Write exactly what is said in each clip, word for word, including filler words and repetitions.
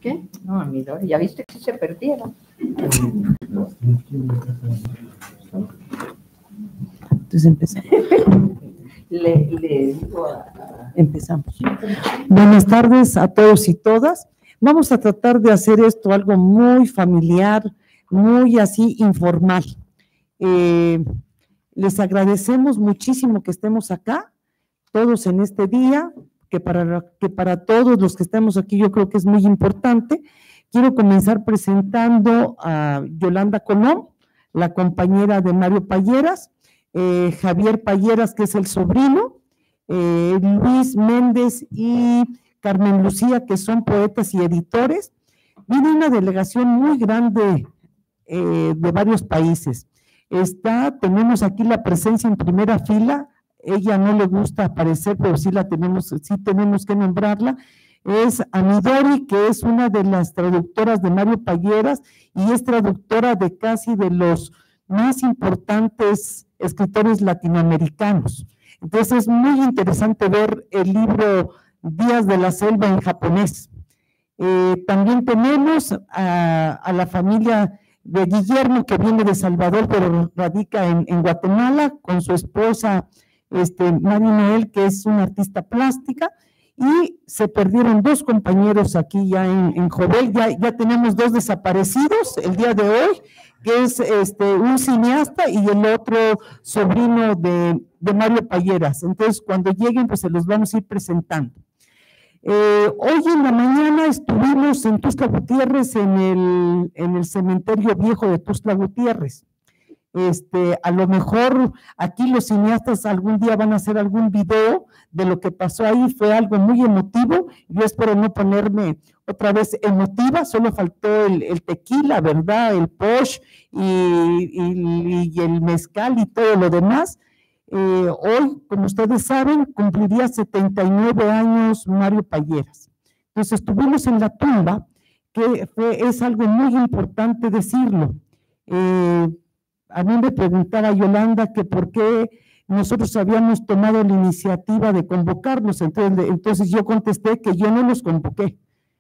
¿Qué? No, a Midori, ya viste que se perdieron. Entonces empezamos. Le, le digo a... Empezamos. Buenas tardes a todos y todas. Vamos a tratar de hacer esto algo muy familiar, muy así informal. Eh, les agradecemos muchísimo que estemos acá, todos en este día, que para, que para todos los que estamos aquí yo creo que es muy importante. Quiero comenzar presentando a Yolanda Colón, la compañera de Mario Payeras, eh, Javier Payeras, que es el sobrino, eh, Luis Méndez y Carmen Lucía, que son poetas y editores. Viene una delegación muy grande eh, de varios países. Está, tenemos aquí la presencia en primera fila. Ella no le gusta aparecer, pero sí la tenemos, sí tenemos que nombrarla. Es Amidori, que es una de las traductoras de Mario Payeras y es traductora de casi de los más importantes escritores latinoamericanos. Entonces es muy interesante ver el libro Días de la Selva en japonés. Eh, también tenemos a, a la familia de Guillermo, que viene de Salvador, pero radica en, en Guatemala, con su esposa este, Mari Noel, que es una artista plástica, y se perdieron dos compañeros aquí ya en, en Jovel. Ya, ya tenemos dos desaparecidos el día de hoy, que es este, un cineasta y el otro sobrino de, de Mario Payeras. Entonces, cuando lleguen, pues se los vamos a ir presentando. Eh, hoy en la mañana estuvimos en Tuxtla Gutiérrez, en el, en el cementerio viejo de Tuxtla Gutiérrez. Este, a lo mejor aquí los cineastas algún día van a hacer algún video de lo que pasó ahí. Fue algo muy emotivo. Yo espero no ponerme otra vez emotiva, solo faltó el, el tequila, ¿verdad? El posh y, y, y el mezcal y todo lo demás. Eh, hoy, como ustedes saben, cumpliría setenta y nueve años Mario Payeras. Entonces estuvimos en la tumba, que fue, es algo muy importante decirlo. Eh, a mí me preguntaba Yolanda que por qué nosotros habíamos tomado la iniciativa de convocarlos. Entonces, entonces yo contesté que yo no los convoqué.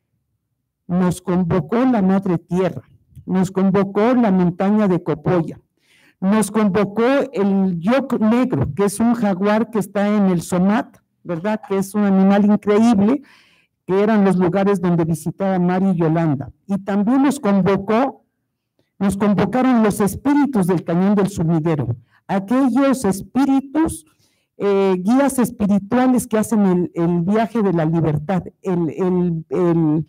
Nos convocó la Madre Tierra, nos convocó la montaña de Copolla, nos convocó el yoc negro, que es un jaguar que está en el Somat, ¿verdad? Que es un animal increíble, que eran los lugares donde visitaba Mari y Yolanda. Y también nos convocó, nos convocaron los espíritus del Cañón del Sumidero, aquellos espíritus, eh, guías espirituales que hacen el, el viaje de la libertad, el, el, el,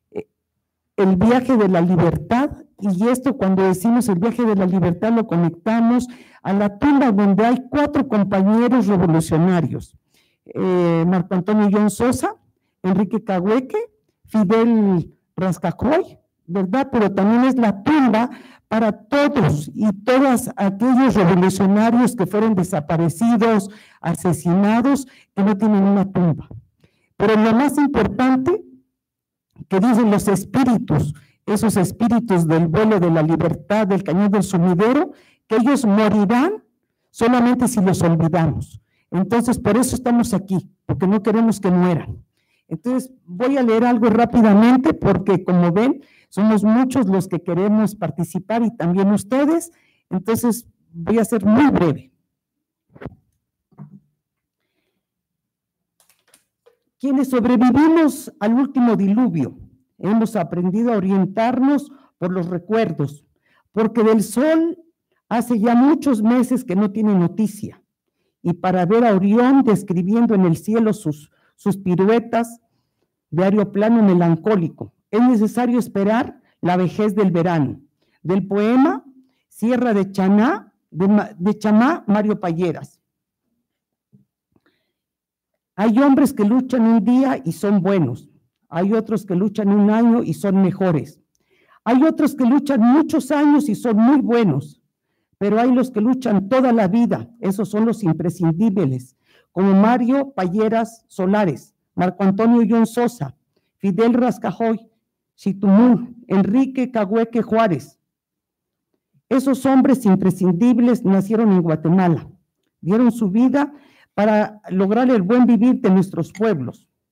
el viaje de la libertad. Y esto, cuando decimos el viaje de la libertad, lo conectamos a la tumba donde hay cuatro compañeros revolucionarios, eh, Marco Antonio John Sosa, Enrique Cahueque, Fidel Rascajoy, ¿verdad? Pero también es la tumba para todos y todas aquellos revolucionarios que fueron desaparecidos, asesinados, que no tienen una tumba. Pero lo más importante, que dicen los espíritus, esos espíritus del vuelo de la libertad, del Cañón del Sumidero, que ellos morirán solamente si los olvidamos. Entonces, por eso estamos aquí, porque no queremos que mueran. Entonces, voy a leer algo rápidamente, porque como ven, somos muchos los que queremos participar y también ustedes. Entonces, voy a ser muy breve. Quienes sobrevivimos al último diluvio, hemos aprendido a orientarnos por los recuerdos, porque del sol hace ya muchos meses que no tiene noticia, y para ver a Orión describiendo en el cielo sus, sus piruetas de aeroplano melancólico, es necesario esperar la vejez del verano. Del poema Sierra de Chaná, de, de Chamá, Mario Payeras. Hay hombres que luchan un día y son buenos. Hay otros que luchan un año y son mejores. Hay otros que luchan muchos años y son muy buenos. Pero hay los que luchan toda la vida. Esos son los imprescindibles, como Mario Payeras Solares, Marco Antonio John Sosa, Fidel Rascajoy, Chitumul, Enrique Cahueque Juárez. Esos hombres imprescindibles nacieron en Guatemala, dieron su vida para lograr el buen vivir de nuestros pueblos.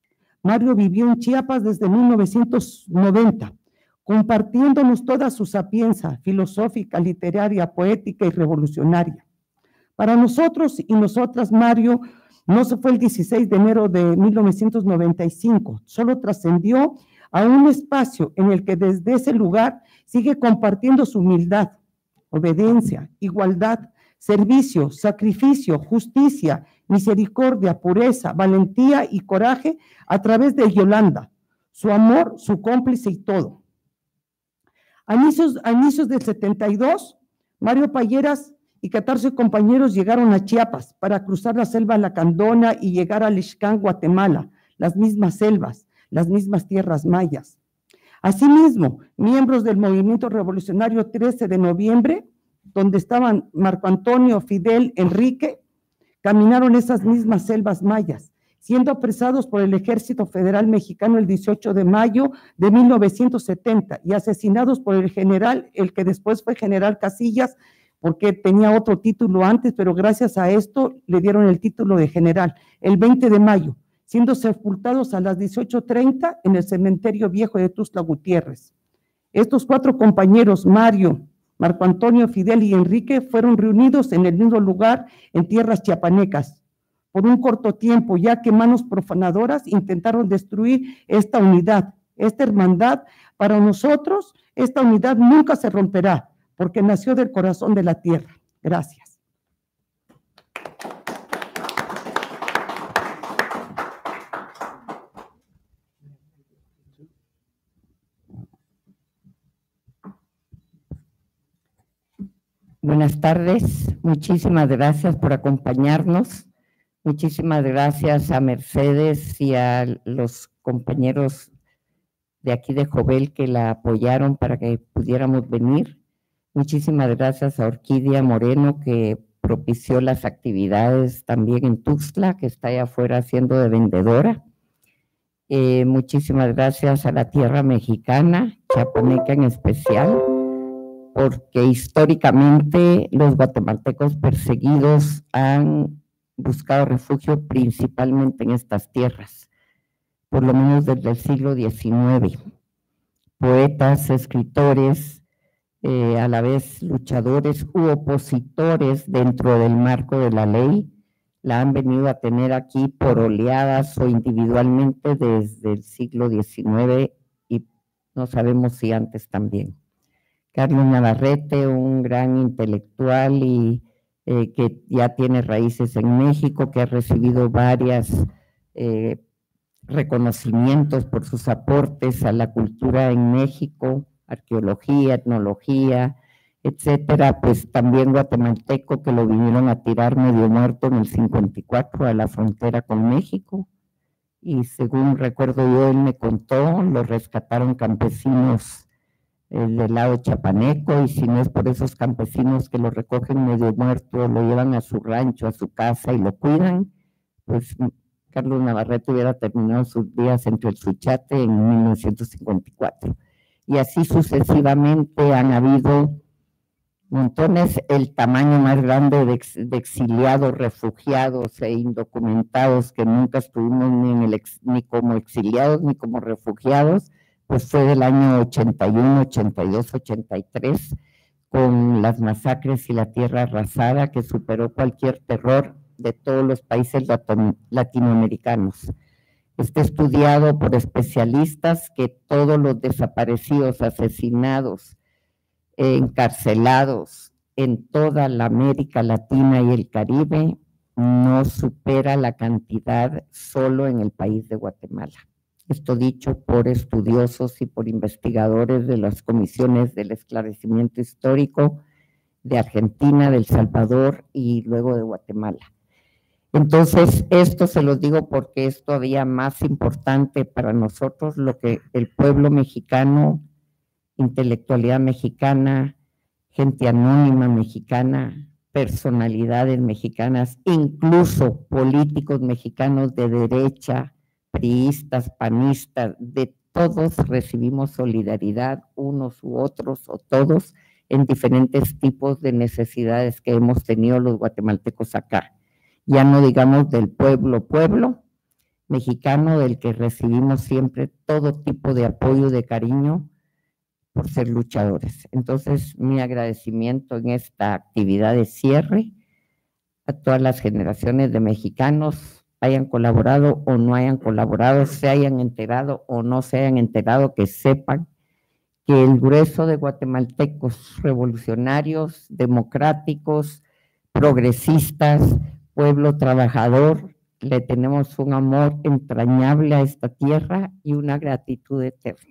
Mario vivió en Chiapas desde mil novecientos noventa, compartiéndonos toda su sapiencia filosófica, literaria, poética y revolucionaria. Para nosotros y nosotras, Mario no se fue el dieciséis de enero de mil novecientos noventa y cinco, solo trascendió a un espacio en el que desde ese lugar sigue compartiendo su humildad, obediencia, igualdad, servicio, sacrificio, justicia, misericordia, pureza, valentía y coraje a través de Yolanda, su amor, su cómplice y todo. A inicios, a inicios del setenta y dos, Mario Payeras y catorce compañeros llegaron a Chiapas para cruzar la selva Lacandona y llegar a Lixcán, Guatemala, las mismas selvas, las mismas tierras mayas. Asimismo, miembros del Movimiento Revolucionario trece de noviembre, donde estaban Marco Antonio, Fidel, Enrique, caminaron esas mismas selvas mayas, siendo apresados por el Ejército Federal Mexicano el dieciocho de mayo de mil novecientos setenta y asesinados por el general, el que después fue general Casillas, porque tenía otro título antes, pero gracias a esto le dieron el título de general, el veinte de mayo, siendo sepultados a las dieciocho treinta en el cementerio viejo de Tuxtla Gutiérrez. Estos cuatro compañeros, Mario, Marco Antonio, Fidel y Enrique, fueron reunidos en el mismo lugar en tierras chiapanecas por un corto tiempo, ya que manos profanadoras intentaron destruir esta unidad, esta hermandad. Para nosotros, esta unidad nunca se romperá, porque nació del corazón de la tierra. Gracias. Buenas tardes, muchísimas gracias por acompañarnos. Muchísimas gracias a Mercedes y a los compañeros de aquí de Jovel que la apoyaron para que pudiéramos venir. Muchísimas gracias a Orquídea Moreno que propició las actividades también en Tuxtla, que está allá afuera haciendo de vendedora. Eh, muchísimas gracias a la tierra mexicana, chiapaneca en especial, porque históricamente los guatemaltecos perseguidos han buscado refugio principalmente en estas tierras, por lo menos desde el siglo diecinueve. Poetas, escritores, eh, a la vez luchadores u opositores dentro del marco de la ley, la han venido a tener aquí por oleadas o individualmente desde el siglo diecinueve y no sabemos si antes también. Carlos Navarrete, un gran intelectual y eh, que ya tiene raíces en México, que ha recibido varias eh, reconocimientos por sus aportes a la cultura en México, arqueología, etnología, etcétera, pues también guatemalteco que lo vinieron a tirar medio muerto en el cincuenta y cuatro a la frontera con México, y según recuerdo yo, él me contó, lo rescataron campesinos el del lado chapaneco, y si no es por esos campesinos que lo recogen medio muerto, lo llevan a su rancho, a su casa y lo cuidan, pues Carlos Navarrete hubiera terminado sus días entre el Suchate en mil novecientos cincuenta y cuatro. Y así sucesivamente han habido montones, el tamaño más grande de, ex, de exiliados, refugiados e indocumentados que nunca estuvimos ni, en el ex, ni como exiliados ni como refugiados, pues fue del año ochenta y uno, ochenta y dos, ochenta y tres, con las masacres y la tierra arrasada que superó cualquier terror de todos los países latinoamericanos. Está estudiado por especialistas que todos los desaparecidos, asesinados, encarcelados en toda la América Latina y el Caribe no supera la cantidad solo en el país de Guatemala. Esto dicho por estudiosos y por investigadores de las comisiones del esclarecimiento histórico de Argentina, de El Salvador y luego de Guatemala. Entonces, esto se los digo porque es todavía más importante para nosotros lo que el pueblo mexicano, intelectualidad mexicana, gente anónima mexicana, personalidades mexicanas, incluso políticos mexicanos de derecha, priistas, panistas, de todos recibimos solidaridad, unos u otros o todos, en diferentes tipos de necesidades que hemos tenido los guatemaltecos acá. Ya no digamos del pueblo, pueblo, mexicano del que recibimos siempre todo tipo de apoyo, de cariño, por ser luchadores. Entonces, mi agradecimiento en esta actividad de cierre a todas las generaciones de mexicanos, hayan colaborado o no hayan colaborado, se hayan enterado o no se hayan enterado, que sepan que el grueso de guatemaltecos revolucionarios, democráticos, progresistas, pueblo trabajador, le tenemos un amor entrañable a esta tierra y una gratitud eterna.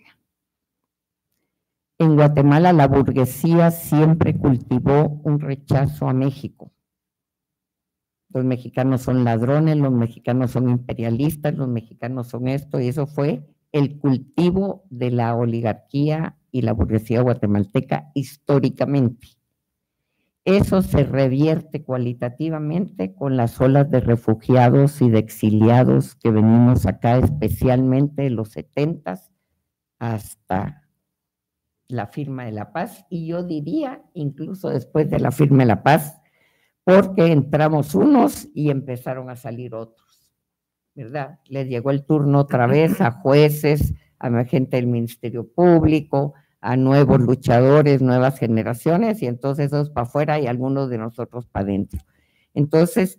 En Guatemala la burguesía siempre cultivó un rechazo a México. Los mexicanos son ladrones, los mexicanos son imperialistas, los mexicanos son esto, y eso fue el cultivo de la oligarquía y la burguesía guatemalteca históricamente. Eso se revierte cualitativamente con las olas de refugiados y de exiliados que venimos acá, especialmente en los setentas hasta la firma de la paz, y yo diría incluso después de la firma de la paz, porque entramos unos y empezaron a salir otros, ¿verdad? Les llegó el turno otra vez a jueces, a gente del Ministerio Público, a nuevos luchadores, nuevas generaciones, y entonces esos para afuera y algunos de nosotros para adentro. Entonces,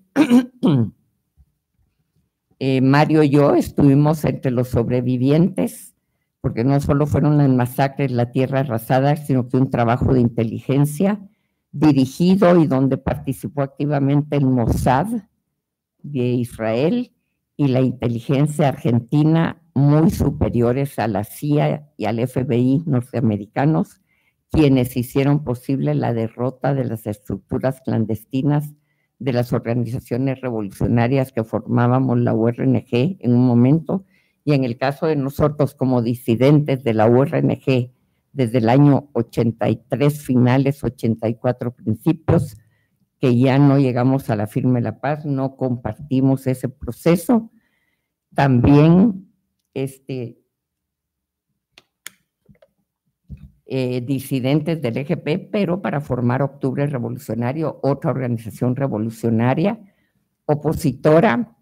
eh, Mario y yo estuvimos entre los sobrevivientes, porque no solo fueron las masacres, la tierra arrasada, sino que un trabajo de inteligencia dirigido y donde participó activamente el Mossad de Israel y la inteligencia argentina, muy superiores a la C I A y al F B I norteamericanos, quienes hicieron posible la derrota de las estructuras clandestinas de las organizaciones revolucionarias que formábamos la U R N G en un momento, y en el caso de nosotros como disidentes de la U R N G desde el año ochenta y tres finales, ochenta y cuatro principios, que ya no llegamos a la firma de la paz, no compartimos ese proceso. También este, eh, disidentes del E G P, pero para formar Octubre Revolucionario, otra organización revolucionaria, opositora,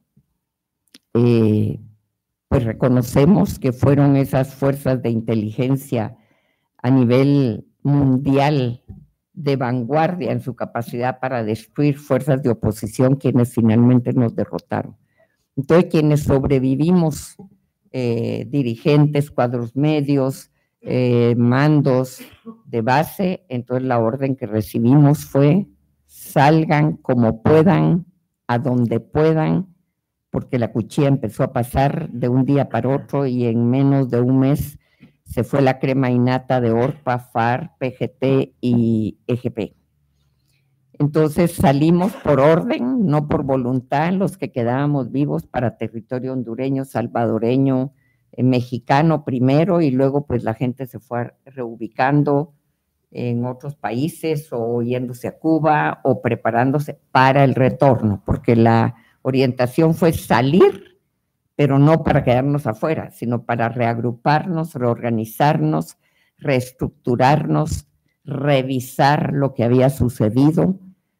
eh, pues reconocemos que fueron esas fuerzas de inteligencia a nivel mundial de vanguardia en su capacidad para destruir fuerzas de oposición, quienes finalmente nos derrotaron. Entonces, quienes sobrevivimos, eh, dirigentes, cuadros medios, eh, mandos de base, entonces la orden que recibimos fue: salgan como puedan, a donde puedan, porque la cuchilla empezó a pasar de un día para otro y en menos de un mes se fue la crema innata de ORPA, FARC, P G T y E G P. Entonces salimos por orden, no por voluntad, los que quedábamos vivos para territorio hondureño, salvadoreño, eh, mexicano primero, y luego pues la gente se fue reubicando en otros países o yéndose a Cuba o preparándose para el retorno, porque la orientación fue salir, pero no para quedarnos afuera, sino para reagruparnos, reorganizarnos, reestructurarnos, revisar lo que había sucedido,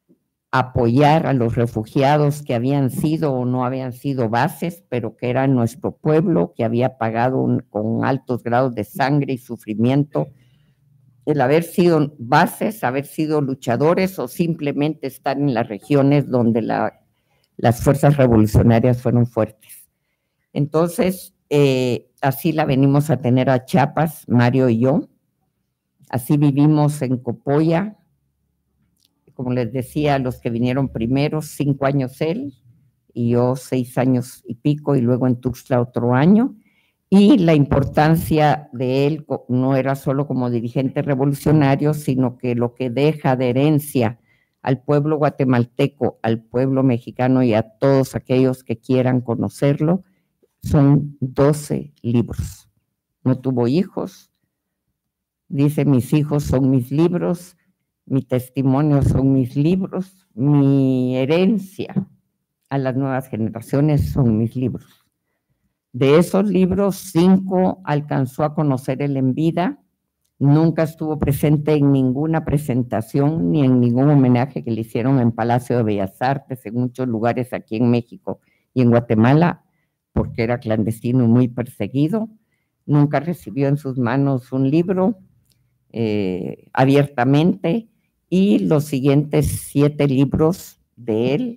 apoyar a los refugiados que habían sido o no habían sido bases, pero que era nuestro pueblo, que había pagado un, con altos grados de sangre y sufrimiento el haber sido bases, haber sido luchadores o simplemente estar en las regiones donde la, las fuerzas revolucionarias fueron fuertes. Entonces, eh, así la venimos a tener a Chiapas, Mario y yo. Así vivimos en Copolla, como les decía, los que vinieron primero, cinco años él, y yo seis años y pico, y luego en Tuxtla otro año. Y la importancia de él no era solo como dirigente revolucionario, sino que lo que deja de herencia al pueblo guatemalteco, al pueblo mexicano y a todos aquellos que quieran conocerlo, son doce libros. No tuvo hijos, dice: mis hijos son mis libros, mi testimonio son mis libros, mi herencia a las nuevas generaciones son mis libros. De esos libros, cinco alcanzó a conocer él en vida, nunca estuvo presente en ninguna presentación ni en ningún homenaje que le hicieron en Palacio de Bellas Artes, en muchos lugares aquí en México y en Guatemala, porque era clandestino y muy perseguido. Nunca recibió en sus manos un libro eh, abiertamente, y los siguientes siete libros de él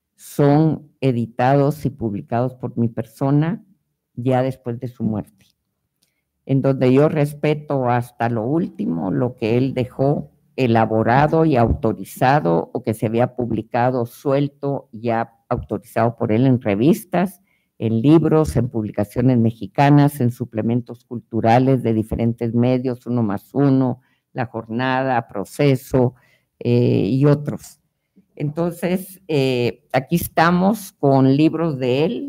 son editados y publicados por mi persona ya después de su muerte, en donde yo respeto hasta lo último lo que él dejó elaborado y autorizado, o que se había publicado suelto, ya autorizado por él en revistas, en libros, en publicaciones mexicanas, en suplementos culturales de diferentes medios, Uno Más Uno, La Jornada, Proceso eh, y otros. Entonces, eh, aquí estamos con libros de él.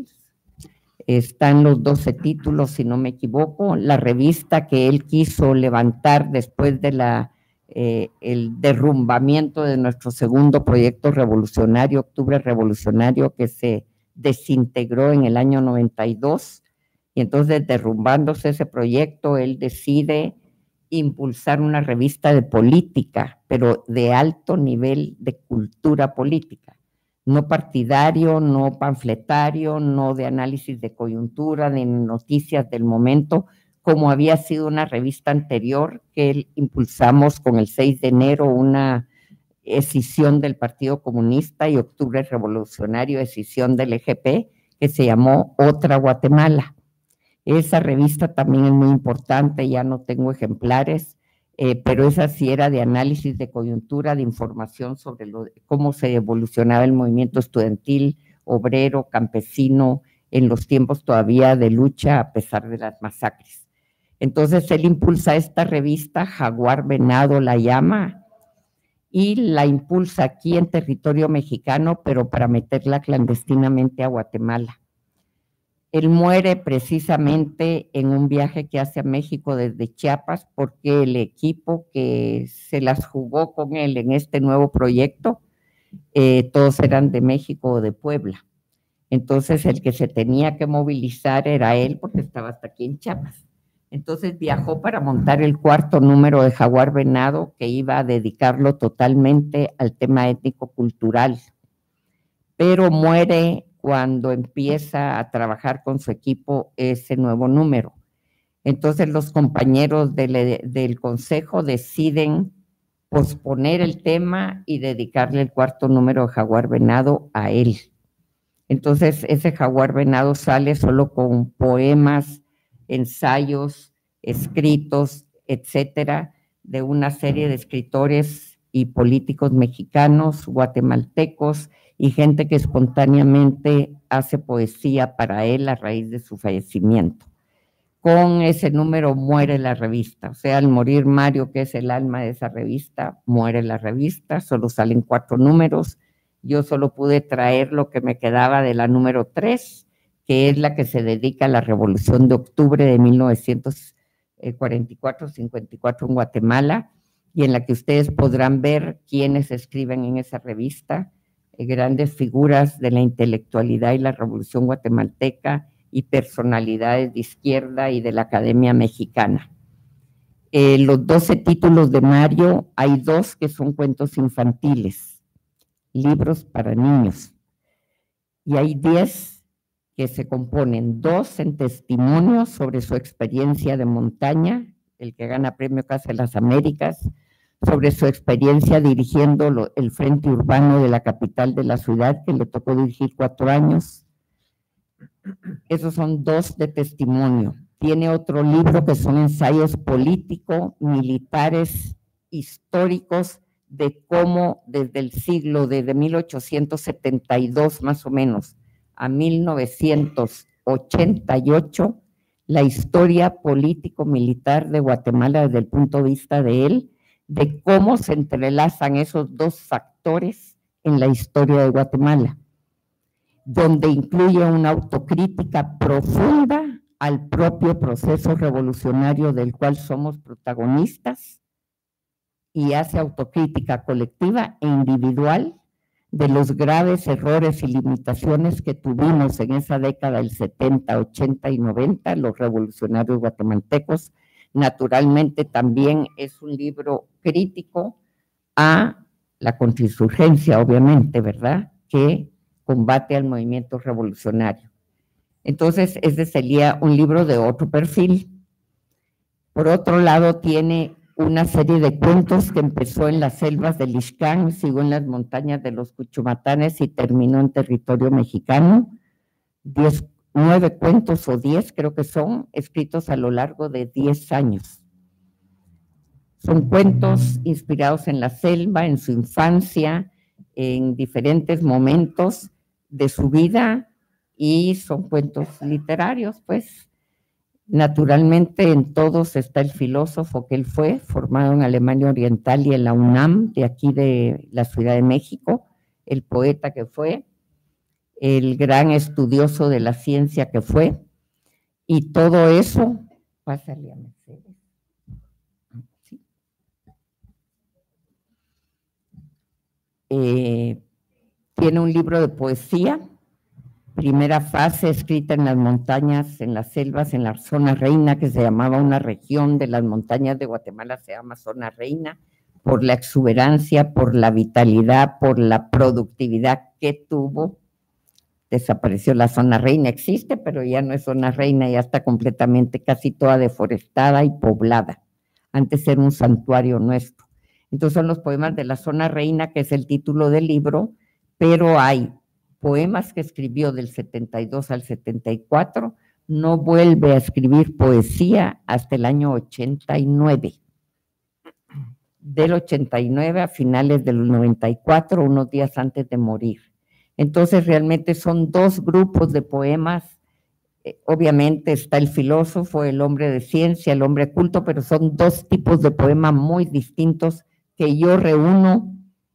Están los doce títulos, si no me equivoco. La revista que él quiso levantar después de la, eh, el derrumbamiento de nuestro segundo proyecto revolucionario, Octubre Revolucionario, que se desintegró en el año noventa y dos, y entonces, derrumbándose ese proyecto, él decide impulsar una revista de política, pero de alto nivel de cultura política. No partidario, no panfletario, no de análisis de coyuntura, ni noticias del momento, como había sido una revista anterior que impulsamos con el seis de enero, una escisión del Partido Comunista, y Octubre Revolucionario, escisión del E G P, que se llamó Otra Guatemala. Esa revista también es muy importante, ya no tengo ejemplares, Eh, pero esa sí era de análisis de coyuntura, de información sobre lo, cómo se evolucionaba el movimiento estudiantil, obrero, campesino, en los tiempos todavía de lucha a pesar de las masacres. Entonces él impulsa esta revista, Jaguar Venado la llama, y la impulsa aquí en territorio mexicano, pero para meterla clandestinamente a Guatemala. Él muere precisamente en un viaje que hace a México desde Chiapas, porque el equipo que se las jugó con él en este nuevo proyecto, eh, todos eran de México o de Puebla. Entonces el que se tenía que movilizar era él, porque estaba hasta aquí en Chiapas. Entonces viajó para montar el cuarto número de Jaguar Venado, que iba a dedicarlo totalmente al tema étnico-cultural, pero muere cuando empieza a trabajar con su equipo ese nuevo número. Entonces los compañeros del, del consejo deciden posponer el tema y dedicarle el cuarto número de Jaguar Venado a él. Entonces ese Jaguar Venado sale solo con poemas, ensayos, escritos, etcétera, de una serie de escritores y políticos mexicanos, guatemaltecos, y gente que espontáneamente hace poesía para él a raíz de su fallecimiento. Con ese número muere la revista, o sea, al morir Mario, que es el alma de esa revista, muere la revista, solo salen cuatro números. Yo solo pude traer lo que me quedaba de la número tres, que es la que se dedica a la Revolución de Octubre de mil novecientos cuarenta y cuatro cincuenta y cuatro en Guatemala, y en la que ustedes podrán ver quiénes escriben en esa revista, grandes figuras de la intelectualidad y la revolución guatemalteca y personalidades de izquierda y de la academia mexicana. Eh, los doce títulos de Mario, hay dos que son cuentos infantiles, libros para niños, y hay diez que se componen, dos en testimonios sobre su experiencia de montaña, el que gana premio Casa de las Américas, sobre su experiencia dirigiendo lo, el frente urbano de la capital de la ciudad, que le tocó dirigir cuatro años. Esos son dos de testimonio. Tiene otro libro que son ensayos políticos, militares, históricos, de cómo desde el siglo, desde mil ochocientos setenta y dos más o menos, a mil novecientos ochenta y ocho, la historia político-militar de Guatemala desde el punto de vista de él, de cómo se entrelazan esos dos factores en la historia de Guatemala, donde incluye una autocrítica profunda al propio proceso revolucionario del cual somos protagonistas, y hace autocrítica colectiva e individual de los graves errores y limitaciones que tuvimos en esa década del setenta, ochenta y noventa, los revolucionarios guatemaltecos. Naturalmente también es un libro crítico a la contrainsurgencia, obviamente, ¿verdad?, que combate al movimiento revolucionario. Entonces, ese sería un libro de otro perfil. Por otro lado, tiene una serie de cuentos que empezó en las selvas del Ixcán, siguió en las montañas de los Cuchumatanes y terminó en territorio mexicano. Diez, nueve cuentos o diez, creo que son, escritos a lo largo de diez años. Son cuentos inspirados en la selva, en su infancia, en diferentes momentos de su vida, y son cuentos literarios, pues. Naturalmente, en todos está el filósofo que él fue, formado en Alemania Oriental y en la UNAM, de aquí de la Ciudad de México, el poeta que fue, el gran estudioso de la ciencia que fue, y todo eso, pásale a Mercedes. ¿Sí? Eh, tiene un libro de poesía, primera fase escrita en las montañas, en las selvas, en la zona reina, que se llamaba una región de las montañas de Guatemala, se llama zona reina, por la exuberancia, por la vitalidad, por la productividad que tuvo. Desapareció la zona reina, existe, pero ya no es zona reina, ya está completamente casi toda deforestada y poblada. Antes era un santuario nuestro. Entonces son los poemas de la zona reina, que es el título del libro, pero hay poemas que escribió del setenta y dos al setenta y cuatro, no vuelve a escribir poesía hasta el año ochenta y nueve. Del ochenta y nueve a finales del noventa y cuatro, unos días antes de morir. Entonces realmente son dos grupos de poemas. Eh, obviamente está el filósofo, el hombre de ciencia, el hombre culto, pero son dos tipos de poemas muy distintos que yo reúno.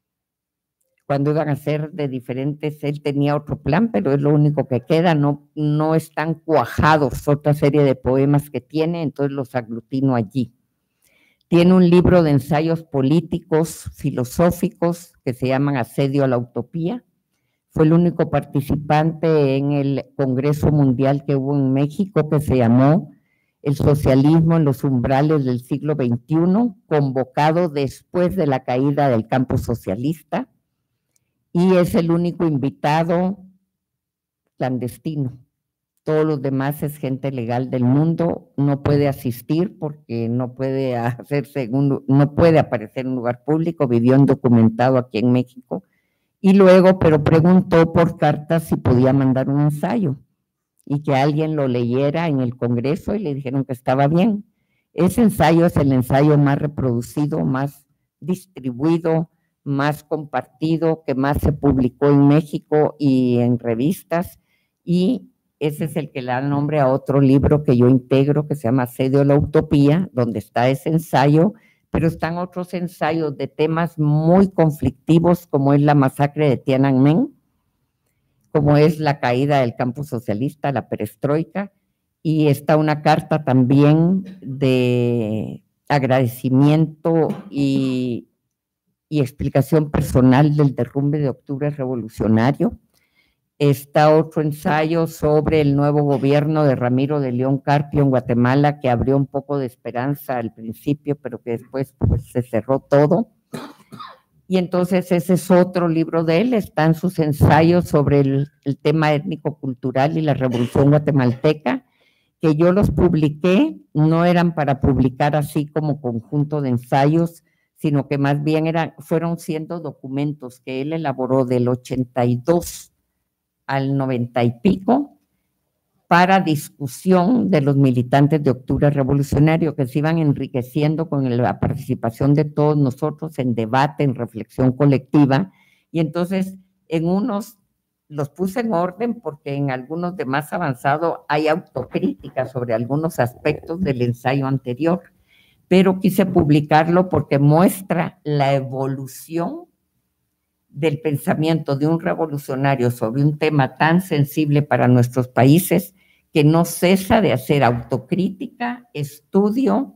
Cuando iban a ser de diferentes, él tenía otro plan, pero es lo único que queda, no, no están cuajados otra serie de poemas que tiene, entonces los aglutino allí. Tiene un libro de ensayos políticos, filosóficos, que se llaman Asedio a la Utopía. Fue el único participante en el Congreso Mundial que hubo en México, que se llamó El socialismo en los umbrales del siglo veintiuno, convocado después de la caída del campo socialista. Y es el único invitado clandestino. Todos los demás es gente legal del mundo, no puede asistir porque no puede hacerse, no puede aparecer en un lugar público, vivió indocumentado aquí en México, y luego, pero preguntó por carta si podía mandar un ensayo, y que alguien lo leyera en el Congreso, y le dijeron que estaba bien. Ese ensayo es el ensayo más reproducido, más distribuido, más compartido, que más se publicó en México y en revistas, y ese es el que le da nombre a otro libro que yo integro, que se llama Asedio a la Utopía, donde está ese ensayo, pero están otros ensayos de temas muy conflictivos, como es la masacre de Tiananmen, como es la caída del campo socialista, la perestroika, y está una carta también de agradecimiento y y explicación personal del derrumbe de octubre revolucionario. Está otro ensayo sobre el nuevo gobierno de Ramiro de León Carpio en Guatemala, que abrió un poco de esperanza al principio, pero que después pues, se cerró todo. Y entonces ese es otro libro de él, están sus ensayos sobre el, el tema étnico-cultural y la revolución guatemalteca, que yo los publiqué, no eran para publicar así como conjunto de ensayos, sino que más bien eran, fueron siendo documentos que él elaboró del ochenta y dos al noventa y pico para discusión de los militantes de Octubre Revolucionario, que se iban enriqueciendo con la participación de todos nosotros en debate, en reflexión colectiva, y entonces en unos los puse en orden porque en algunos de más avanzado hay autocrítica sobre algunos aspectos del ensayo anterior, pero quise publicarlo porque muestra la evolución del pensamiento de un revolucionario sobre un tema tan sensible para nuestros países, que no cesa de hacer autocrítica, estudio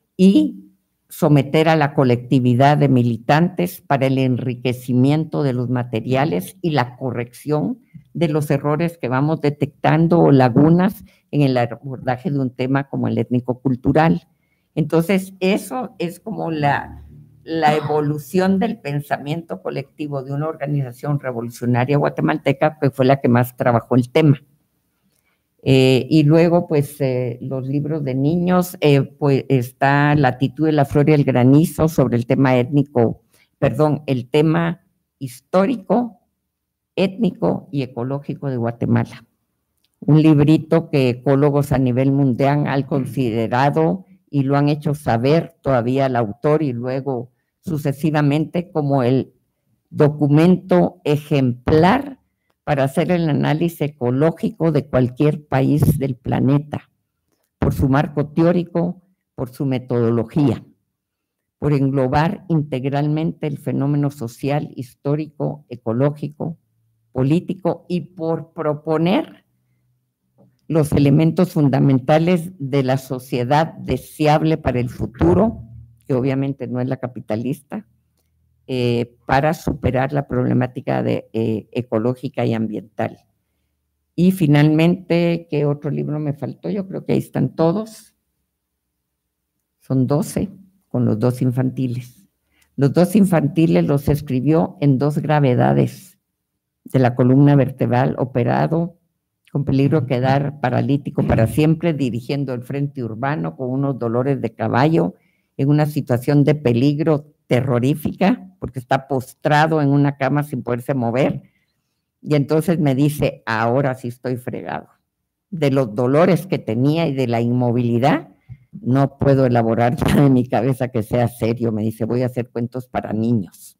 y someter a la colectividad de militantes para el enriquecimiento de los materiales y la corrección de los errores que vamos detectando o lagunas en el abordaje de un tema como el étnico-cultural. Entonces, eso es como la, la evolución del pensamiento colectivo de una organización revolucionaria guatemalteca, que fue la que más trabajó el tema. Eh, y luego, pues, eh, los libros de niños, eh, pues está Latitud de la Flor y el Granizo sobre el tema étnico, perdón, el tema histórico, étnico y ecológico de Guatemala. Un librito que ecólogos a nivel mundial han considerado y lo han hecho saber todavía al autor y luego sucesivamente como el documento ejemplar para hacer el análisis ecológico de cualquier país del planeta, por su marco teórico, por su metodología, por englobar integralmente el fenómeno social, histórico, ecológico, político y por proponer los elementos fundamentales de la sociedad deseable para el futuro, que obviamente no es la capitalista, eh, para superar la problemática de, eh, ecológica y ambiental. Y finalmente, ¿qué otro libro me faltó? Yo creo que ahí están todos. Son doce, con los dos infantiles. Los dos infantiles los escribió en dos gravedades de la columna vertebral, operado con peligro de quedar paralítico para siempre, dirigiendo el frente urbano con unos dolores de caballo, en una situación de peligro terrorífica, porque está postrado en una cama sin poderse mover, y entonces me dice, ahora sí estoy fregado. De los dolores que tenía y de la inmovilidad, no puedo elaborar nada en mi cabeza que sea serio. Me dice, voy a hacer cuentos para niños.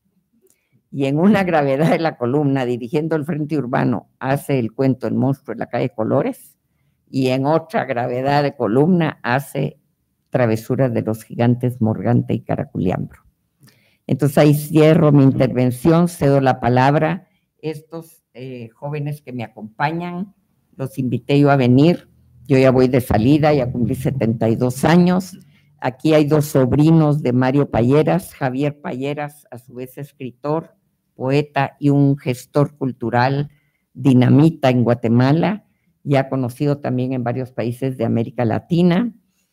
Y en una gravedad de la columna, dirigiendo el frente urbano, hace el cuento El monstruo en la calle Colores, y en otra gravedad de columna hace Travesuras de los gigantes Morgante y Caraculiambro. Entonces ahí cierro mi intervención, cedo la palabra. Estos eh, jóvenes que me acompañan, los invité yo a venir. Yo ya voy de salida, ya cumplí setenta y dos años. Aquí hay dos sobrinos de Mario Payeras, Javier Payeras, a su vez escritor, poeta y un gestor cultural dinamita en Guatemala, ya conocido también en varios países de América Latina.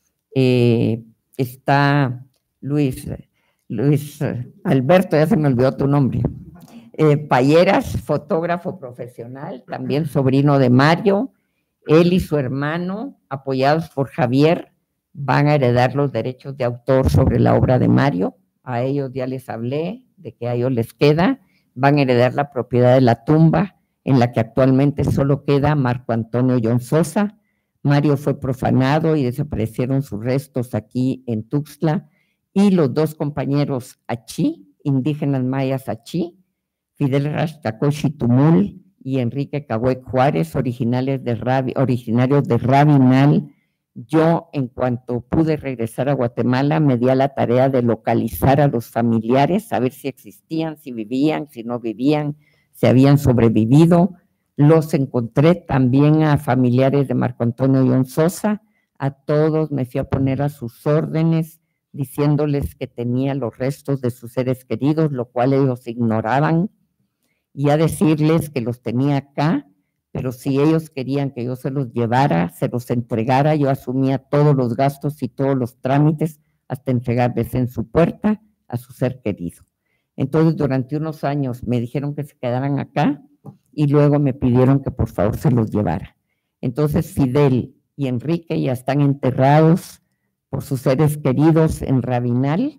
Eh, está Luis, Luis Alberto, ya se me olvidó tu nombre, eh, Payeras, fotógrafo profesional, también sobrino de Mario. Él y su hermano, apoyados por Javier, van a heredar los derechos de autor sobre la obra de Mario. A ellos ya les hablé de que a ellos les queda. Van a heredar la propiedad de la tumba, en la que actualmente solo queda Marco Antonio John Sosa. Mario fue profanado y desaparecieron sus restos aquí en Tuxtla. Y los dos compañeros Achí, indígenas mayas Achí, Fidel Rastacochi Tumul y Enrique Cahuec Juárez, originales de Rabi, originarios de Rabinal. Yo, en cuanto pude regresar a Guatemala, me di a la tarea de localizar a los familiares, saber si existían, si vivían, si no vivían, si habían sobrevivido. Los encontré también a familiares de Marco Antonio John Sosa. A todos me fui a poner a sus órdenes, diciéndoles que tenía los restos de sus seres queridos, lo cual ellos ignoraban, y a decirles que los tenía acá, pero si ellos querían que yo se los llevara, se los entregara, yo asumía todos los gastos y todos los trámites hasta entregarles en su puerta a su ser querido. Entonces, durante unos años me dijeron que se quedaran acá y luego me pidieron que por favor se los llevara. Entonces, Fidel y Enrique ya están enterrados por sus seres queridos en Rabinal.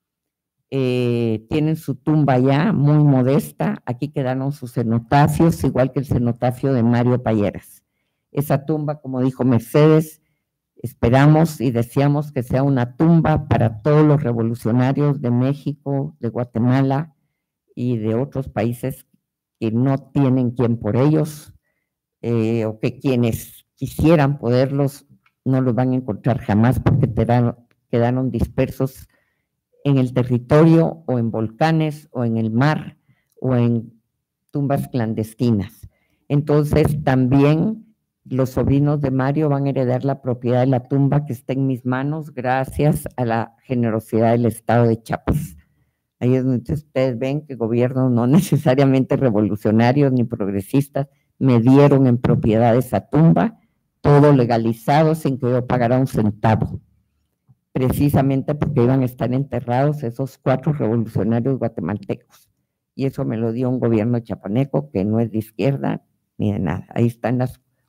Eh, tienen su tumba ya muy modesta. Aquí quedaron sus cenotafios, igual que el cenotafio de Mario Payeras. Esa tumba, como dijo Mercedes, esperamos y deseamos que sea una tumba para todos los revolucionarios de México, de Guatemala y de otros países que no tienen quien por ellos, eh, o que quienes quisieran poderlos no los van a encontrar jamás porque quedaron, quedaron dispersos en el territorio o en volcanes o en el mar o en tumbas clandestinas. Entonces también los sobrinos de Mario van a heredar la propiedad de la tumba que está en mis manos gracias a la generosidad del Estado de Chiapas. Ahí es donde ustedes ven que gobiernos no necesariamente revolucionarios ni progresistas me dieron en propiedad esa tumba, todo legalizado sin que yo pagara un centavo, precisamente porque iban a estar enterrados esos cuatro revolucionarios guatemaltecos. Y eso me lo dio un gobierno chapaneco que no es de izquierda ni de nada. Ahí están las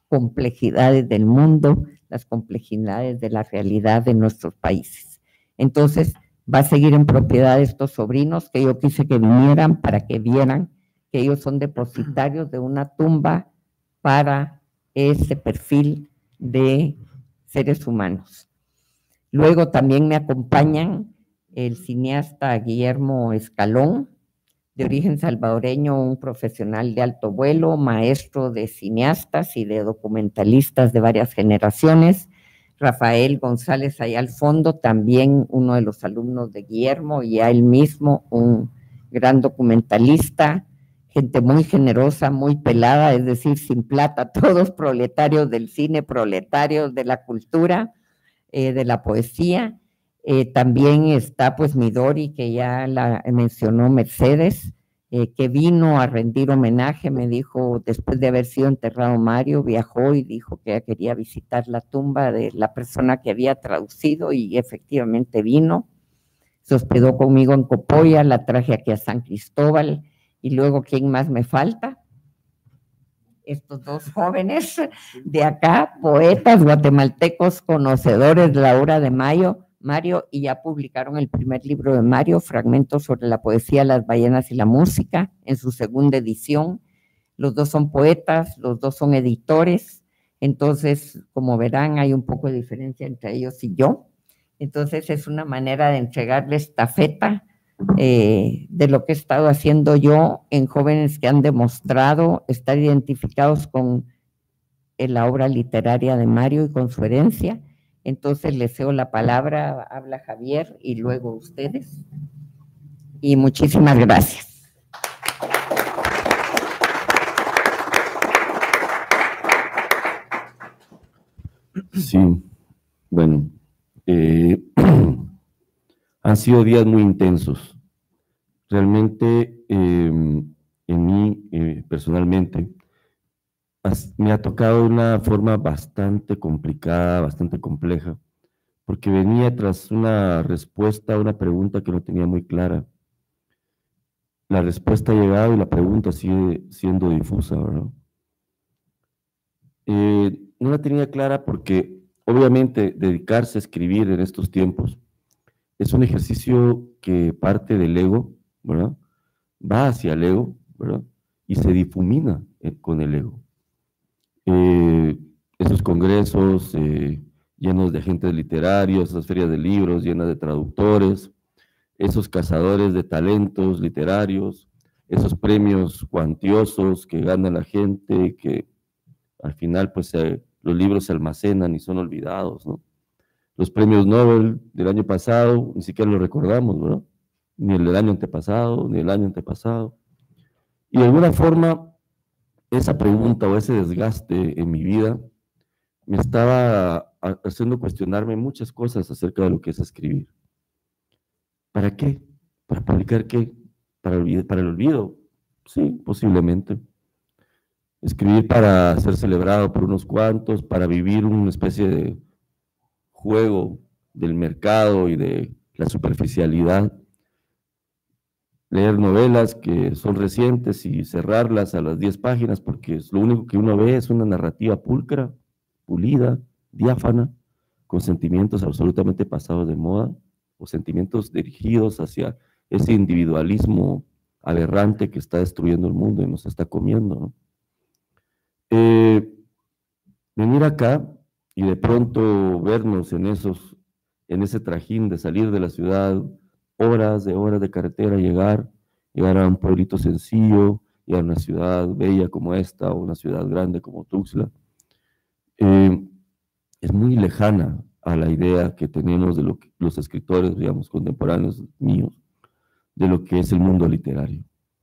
complejidades del mundo, las complejidades de la realidad de nuestros países. Entonces, va a seguir en propiedad de estos sobrinos que yo quise que vinieran para que vieran que ellos son depositarios de una tumba para ese perfil de seres humanos. Luego también me acompañan el cineasta Guillermo Escalón, de origen salvadoreño, un profesional de alto vuelo, maestro de cineastas y de documentalistas de varias generaciones. Rafael González allá al fondo, también uno de los alumnos de Guillermo, y a él mismo un gran documentalista, gente muy generosa, muy pelada, es decir, sin plata, todos proletarios del cine, proletarios de la cultura, eh, de la poesía. Eh, también está pues Midori, que ya la mencionó Mercedes, eh, que vino a rendir homenaje, me dijo, después de haber sido enterrado Mario, viajó y dijo que ella quería visitar la tumba de la persona que había traducido, y efectivamente vino, se hospedó conmigo en Copolla, la traje aquí a San Cristóbal. Y luego, ¿quién más me falta? Estos dos jóvenes de acá, poetas guatemaltecos, conocedores de la obra de Mario, Mario, y ya publicaron el primer libro de Mario, Fragmentos sobre la poesía, las ballenas y la música, en su segunda edición. Los dos son poetas, los dos son editores, entonces, como verán, hay un poco de diferencia entre ellos y yo. Entonces, es una manera de entregarle estafeta Eh, de lo que he estado haciendo yo en jóvenes que han demostrado estar identificados con eh, la obra literaria de Mario y con su herencia. Entonces les cedo la palabra, habla Javier y luego ustedes. Y muchísimas gracias. Sí, bueno, eh, han sido días muy intensos. Realmente, eh, en mí, eh, personalmente, has, me ha tocado de una forma bastante complicada, bastante compleja, porque venía tras una respuesta a una pregunta que no tenía muy clara. La respuesta ha llegado y la pregunta sigue siendo difusa, ¿verdad? Eh, no la tenía clara porque, obviamente, dedicarse a escribir en estos tiempos es un ejercicio que parte del ego, ¿verdad? Va hacia el ego, ¿verdad? Y se difumina eh, con el ego. Eh, esos congresos eh, llenos de agentes literarios, esas ferias de libros llenas de traductores, esos cazadores de talentos literarios, esos premios cuantiosos que gana la gente, que al final pues eh, los libros se almacenan y son olvidados, ¿no? Los premios Nobel del año pasado, ni siquiera los recordamos, ¿no? Ni el del año antepasado, ni el año antepasado. Y de alguna forma, esa pregunta o ese desgaste en mi vida me estaba haciendo cuestionarme muchas cosas acerca de lo que es escribir. ¿Para qué? ¿Para publicar qué? ¿Para, para el olvido? Sí, posiblemente. Escribir para ser celebrado por unos cuantos, para vivir una especie de juego del mercado y de la superficialidad. Leer novelas que son recientes y cerrarlas a las diez páginas, porque es lo único que uno ve es una narrativa pulcra, pulida, diáfana, con sentimientos absolutamente pasados de moda, o sentimientos dirigidos hacia ese individualismo aberrante que está destruyendo el mundo y nos está comiendo, ¿no? Eh, venir acá y de pronto vernos en, esos, en ese trajín de salir de la ciudad, horas de horas de carretera, llegar, llegar a un pueblito sencillo, llegar a una ciudad bella como esta, o una ciudad grande como Tuxtla, eh, es muy lejana a la idea que tenemos de lo que, los escritores, digamos, contemporáneos míos, de lo que es el mundo literario.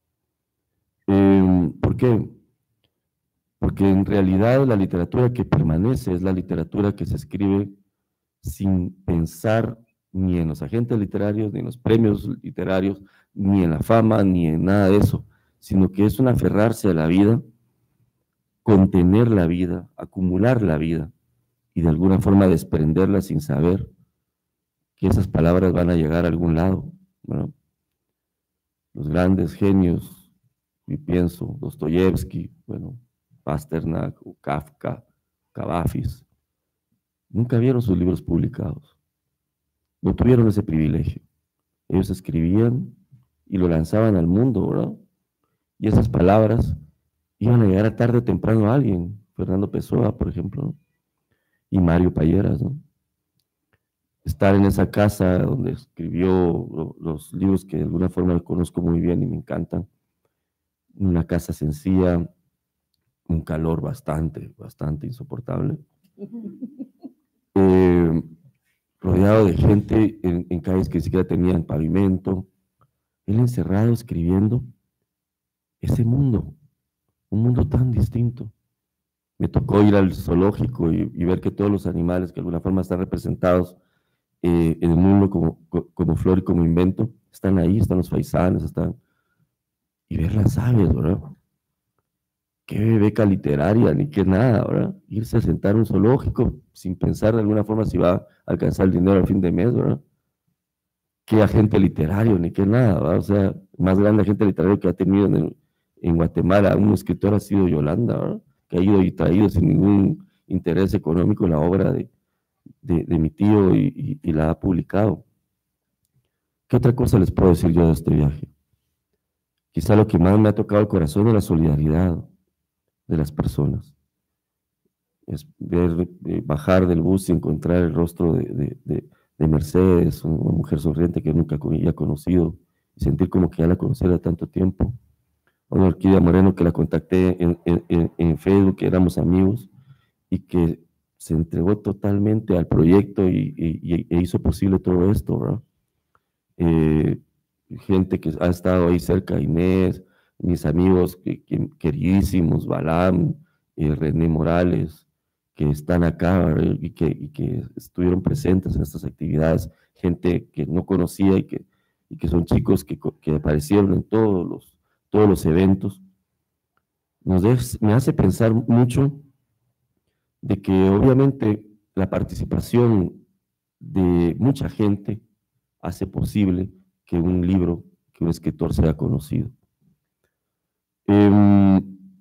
Eh, ¿Por qué? Porque en realidad la literatura que permanece es la literatura que se escribe sin pensar ni en los agentes literarios, ni en los premios literarios, ni en la fama, ni en nada de eso, sino que es un aferrarse a la vida, contener la vida, acumular la vida, y de alguna forma desprenderla sin saber que esas palabras van a llegar a algún lado, ¿no? Los grandes genios, y pienso, Dostoyevsky, bueno, Pasternak, o Kafka, Cavafis, nunca vieron sus libros publicados. No tuvieron ese privilegio. Ellos escribían y lo lanzaban al mundo, ¿verdad? Y esas palabras iban a llegar a tarde o temprano a alguien. Fernando Pessoa, por ejemplo, ¿no? Y Mario Payeras, ¿no? Estar en esa casa donde escribió lo, los libros que de alguna forma conozco muy bien y me encantan. Una casa sencilla, un calor bastante, bastante insoportable. Eh, rodeado de gente en, en calles que ni siquiera tenían pavimento. Él encerrado escribiendo ese mundo, un mundo tan distinto. Me tocó ir al zoológico y, y ver que todos los animales que de alguna forma están representados eh, en el mundo como, como flor y como invento, están ahí, están los faisanes, están... Y ver las aves, ¿verdad? Qué beca literaria, ni qué nada, ¿verdad? Irse a sentar en un zoológico sin pensar de alguna forma si va a alcanzar el dinero al fin de mes, ¿verdad? Qué agente literario, ni qué nada, ¿verdad? O sea, más grande agente literario que ha tenido en, en Guatemala un escritor ha sido Yolanda, ¿verdad? Que ha ido y traído sin ningún interés económico la obra de, de, de mi tío y, y, y la ha publicado. ¿Qué otra cosa les puedo decir yo de este viaje? Quizá lo que más me ha tocado el corazón es la solidaridad de las personas. Es ver, eh, bajar del bus y encontrar el rostro de, de, de, de Mercedes, una mujer sonriente que nunca había conocido, y sentir como que ya la conociera tanto tiempo. A una Orquídea Moreno que la contacté en, en, en Facebook, que éramos amigos, y que se entregó totalmente al proyecto y, y, y hizo posible todo esto, ¿verdad? Eh, gente que ha estado ahí cerca, Inés, mis amigos que, que, queridísimos, Balam, eh, René Morales, que están acá, ¿verdad? y que, y que estuvieron presentes en estas actividades, gente que no conocía y que, y que son chicos que, que aparecieron en todos los, todos los eventos. Nos de, me hace pensar mucho de que obviamente la participación de mucha gente hace posible que un libro, que un escritor sea conocido. Eh,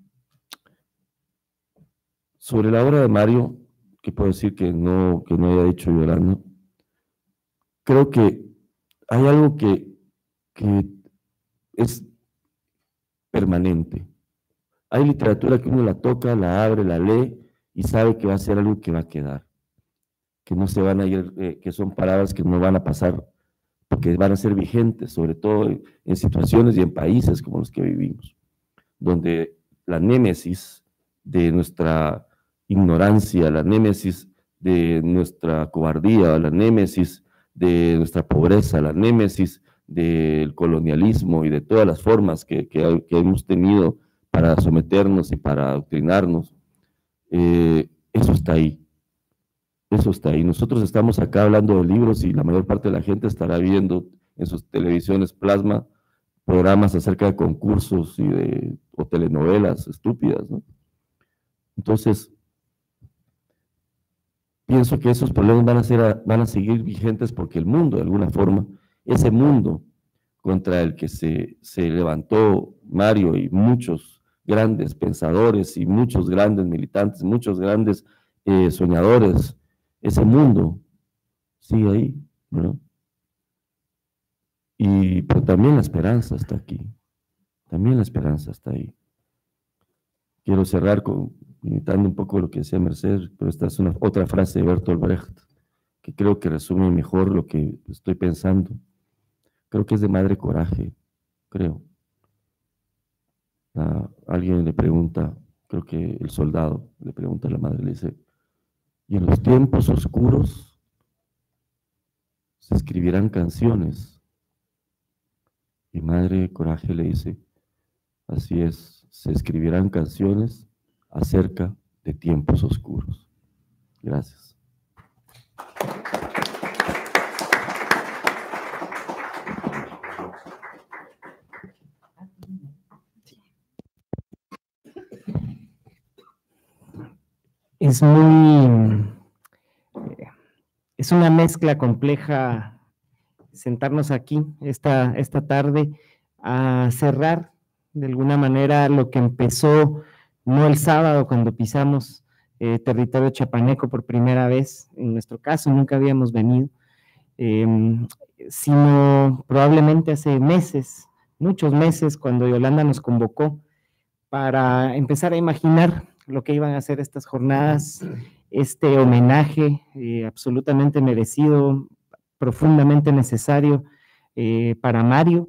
sobre la obra de Mario, que puedo decir que no, que no haya dicho Yolanda, creo que hay algo que, que es permanente. Hay literatura que uno la toca, la abre, la lee y sabe que va a ser algo que va a quedar, que no se van a ir, eh, que son palabras que no van a pasar, porque van a ser vigentes, sobre todo en, en situaciones y en países como los que vivimos, donde la némesis de nuestra ignorancia, la némesis de nuestra cobardía, la némesis de nuestra pobreza, la némesis del colonialismo y de todas las formas que, que, que hemos tenido para someternos y para adoctrinarnos, eh, eso está ahí. Eso está ahí. Nosotros estamos acá hablando de libros y la mayor parte de la gente estará viendo en sus televisiones plasma programas acerca de concursos y de, o telenovelas estúpidas, ¿no? Entonces, pienso que esos problemas van a, ser, van a seguir vigentes porque el mundo, de alguna forma, ese mundo contra el que se, se levantó Mario y muchos grandes pensadores y muchos grandes militantes, muchos grandes eh, soñadores, ese mundo sigue ahí, ¿no? Y, pero también la esperanza está aquí, también la esperanza está ahí. Quiero cerrar con, imitando un poco lo que decía Mercedes, pero esta es una, otra frase de Bertolt Brecht, que creo que resume mejor lo que estoy pensando. Creo que es de Madre Coraje, creo. A alguien le pregunta, creo que el soldado le pregunta a la madre, le dice, y en los tiempos oscuros se escribirán canciones. Y Madre Coraje le dice, así es, se escribirán canciones acerca de tiempos oscuros. Gracias. Es muy, es una mezcla compleja sentarnos aquí esta, esta tarde a cerrar de alguna manera lo que empezó no el sábado cuando pisamos eh, territorio chiapaneco por primera vez. En nuestro caso nunca habíamos venido, eh, sino probablemente hace meses, muchos meses, cuando Yolanda nos convocó para empezar a imaginar lo que iban a ser estas jornadas, este homenaje eh, absolutamente merecido, profundamente necesario eh, para Mario,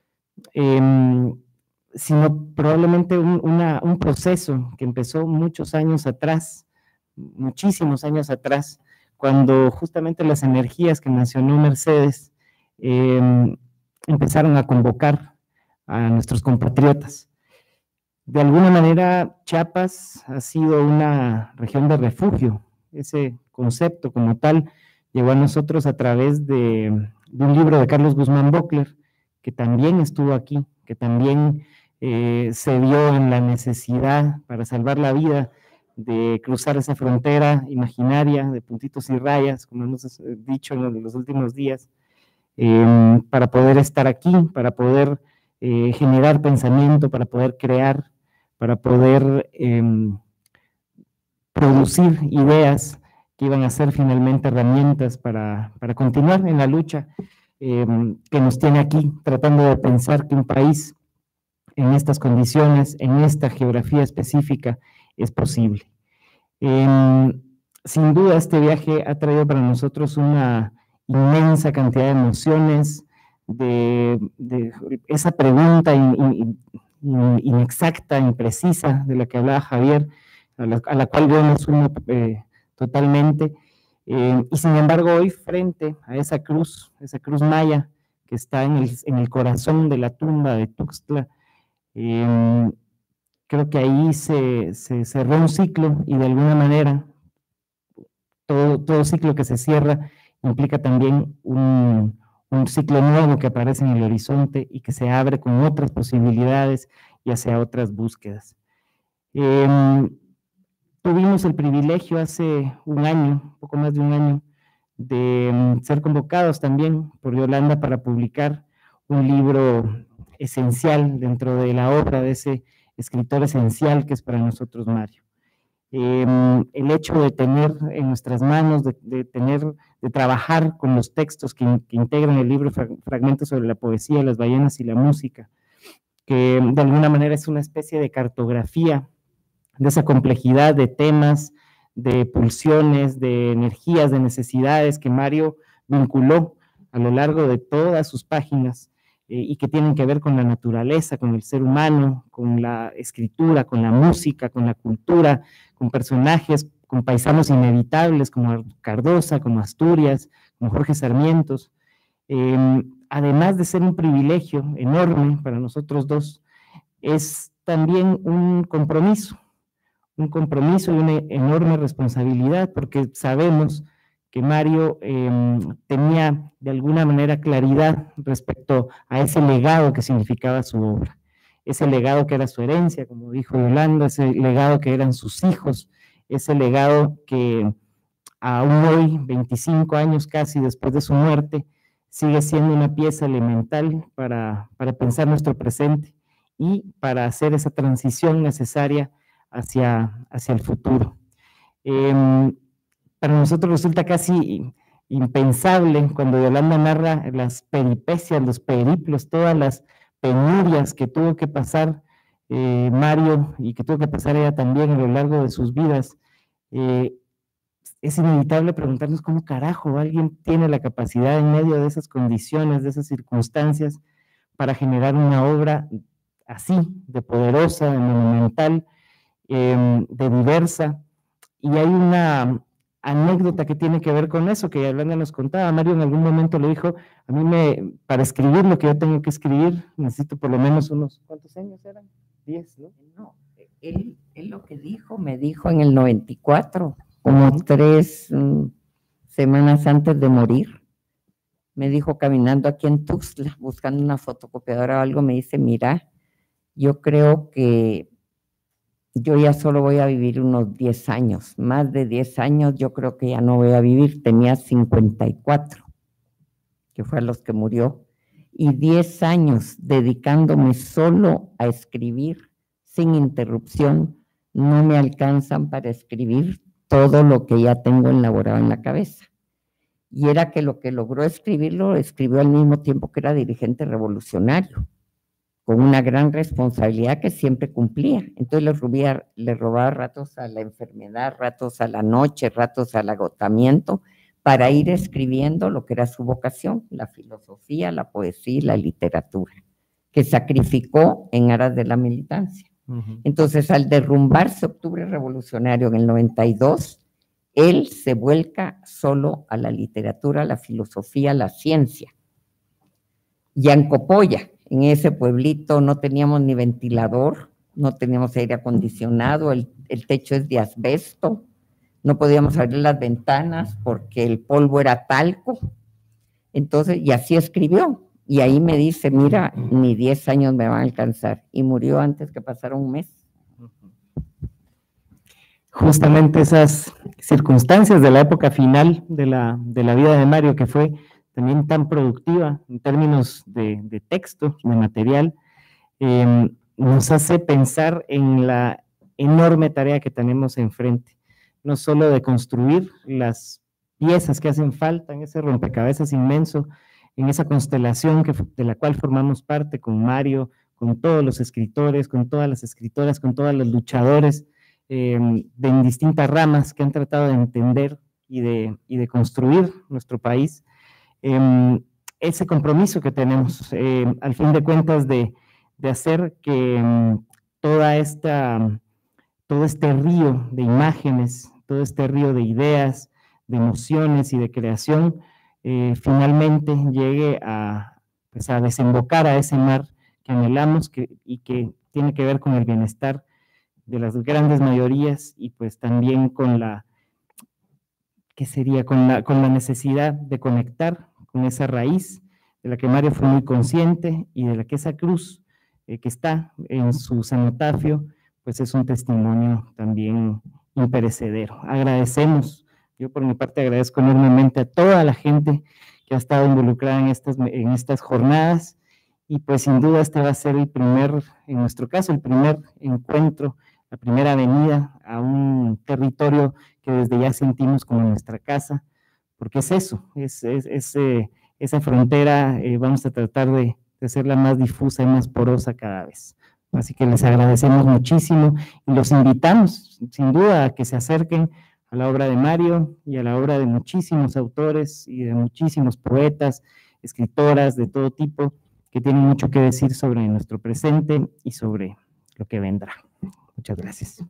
eh, sino probablemente un, una, un proceso que empezó muchos años atrás, muchísimos años atrás, cuando justamente las energías que mencionó Mercedes eh, empezaron a convocar a nuestros compatriotas. De alguna manera, Chiapas ha sido una región de refugio. Ese concepto como tal llegó a nosotros a través de, de un libro de Carlos Guzmán Bockler, que también estuvo aquí, que también eh, se vio en la necesidad para salvar la vida de cruzar esa frontera imaginaria de puntitos y rayas, como hemos dicho en los últimos días, eh, para poder estar aquí, para poder eh, generar pensamiento, para poder crear, para poder eh, producir ideas que iban a ser finalmente herramientas para, para continuar en la lucha eh, que nos tiene aquí, tratando de pensar que un país en estas condiciones, en esta geografía específica, es posible. Eh, sin duda, este viaje ha traído para nosotros una inmensa cantidad de emociones, de, de esa pregunta in, in, in, inexacta, imprecisa, de la que hablaba Javier, a la, a la cual yo me sumo eh, totalmente, eh, y sin embargo hoy frente a esa cruz, esa cruz maya que está en el, en el corazón de la tumba de Tuxtla, eh, creo que ahí se, se cerró un ciclo y de alguna manera todo, todo ciclo que se cierra implica también un, un ciclo nuevo que aparece en el horizonte y que se abre con otras posibilidades y hacia otras búsquedas. Eh, tuvimos el privilegio hace un año, poco más de un año, de um, ser convocados también por Yolanda para publicar un libro esencial dentro de la obra de ese escritor esencial que es para nosotros Mario. Eh, el hecho de tener en nuestras manos, de, de tener, de trabajar con los textos que, que integran el libro, fragmentos sobre la poesía, las ballenas y la música, que de alguna manera es una especie de cartografía de esa complejidad de temas, de pulsiones, de energías, de necesidades que Mario vinculó a lo largo de todas sus páginas, eh, y que tienen que ver con la naturaleza, con el ser humano, con la escritura, con la música, con la cultura, con personajes, con paisanos inevitables como Cardosa, como Asturias, como Jorge Sarmientos, eh, además de ser un privilegio enorme para nosotros dos, es también un compromiso, un compromiso y una enorme responsabilidad, porque sabemos que Mario eh, tenía de alguna manera claridad respecto a ese legado que significaba su obra, ese legado que era su herencia, como dijo Yolanda, ese legado que eran sus hijos, ese legado que aún hoy, veinticinco años casi después de su muerte, sigue siendo una pieza elemental para, para pensar nuestro presente y para hacer esa transición necesaria hacia, hacia el futuro. Eh, para nosotros resulta casi impensable cuando Yolanda narra las peripecias, los periplos, todas las penurias que tuvo que pasar eh, Mario y que tuvo que pasar ella también a lo largo de sus vidas. Eh, es inevitable preguntarnos cómo carajo alguien tiene la capacidad en medio de esas condiciones, de esas circunstancias, para generar una obra así, de poderosa, de monumental, eh, de diversa. Y hay una anécdota que tiene que ver con eso, que Yolanda nos contaba. Mario en algún momento le dijo, a mí me, para escribir lo que yo tengo que escribir, necesito por lo menos unos, ¿cuántos años eran? Diez, ¿no? No, él, él lo que dijo, me dijo en el noventa y cuatro, como uh-huh. tres um, semanas antes de morir, me dijo caminando aquí en Tuxtla, buscando una fotocopiadora o algo, me dice, mira, yo creo que yo ya solo voy a vivir unos diez años, más de diez años yo creo que ya no voy a vivir, tenía cincuenta y cuatro, que fue a los que murió, y diez años dedicándome solo a escribir, sin interrupción, no me alcanzan para escribir todo lo que ya tengo elaborado en la cabeza. Y era que lo que logró escribirlo, lo escribió al mismo tiempo que era dirigente revolucionario, con una gran responsabilidad que siempre cumplía. Entonces le robaba, le robaba ratos a la enfermedad, ratos a la noche, ratos al agotamiento, para ir escribiendo lo que era su vocación, la filosofía, la poesía y la literatura, que sacrificó en aras de la militancia. Uh-huh. Entonces, al derrumbarse Octubre Revolucionario en el noventa y dos, él se vuelca solo a la literatura, a la filosofía, a la ciencia. Y en Copolla, en ese pueblito, no teníamos ni ventilador, no teníamos aire acondicionado, el, el techo es de asbesto, no podíamos abrir las ventanas porque el polvo era talco. Entonces, y así escribió. Y ahí me dice, mira, ni diez años me van a alcanzar. Y murió antes que pasara un mes. Justamente esas circunstancias de la época final de la, de la vida de Mario, que fue también tan productiva en términos de, de texto, de material, eh, nos hace pensar en la enorme tarea que tenemos enfrente, no solo de construir las piezas que hacen falta en ese rompecabezas inmenso, en esa constelación que, de la cual formamos parte con Mario, con todos los escritores, con todas las escritoras, con todos los luchadores eh, de en distintas ramas que han tratado de entender y de, y de construir nuestro país. Eh, ese compromiso que tenemos, eh, al fin de cuentas, de, de hacer que um, toda esta, todo este río de imágenes, todo este río de ideas, de emociones y de creación, eh, finalmente llegue a, pues a desembocar a ese mar que anhelamos que, y que tiene que ver con el bienestar de las grandes mayorías y pues también con la, ¿qué sería? Con la, con la necesidad de conectar con esa raíz de la que Mario fue muy consciente y de la que esa cruz eh, que está en su cenotafio, pues es un testimonio también imperecedero. Agradecemos, yo por mi parte agradezco enormemente a toda la gente que ha estado involucrada en estas, en estas jornadas y pues sin duda este va a ser el primer, en nuestro caso, el primer encuentro, la primera venida a un territorio que desde ya sentimos como nuestra casa, porque es eso, es, es, es eh, esa frontera eh, vamos a tratar de, de hacerla más difusa y más porosa cada vez. Así que les agradecemos muchísimo y los invitamos, sin duda, a que se acerquen a la obra de Mario y a la obra de muchísimos autores y de muchísimos poetas, escritoras de todo tipo, que tienen mucho que decir sobre nuestro presente y sobre lo que vendrá. Muchas gracias.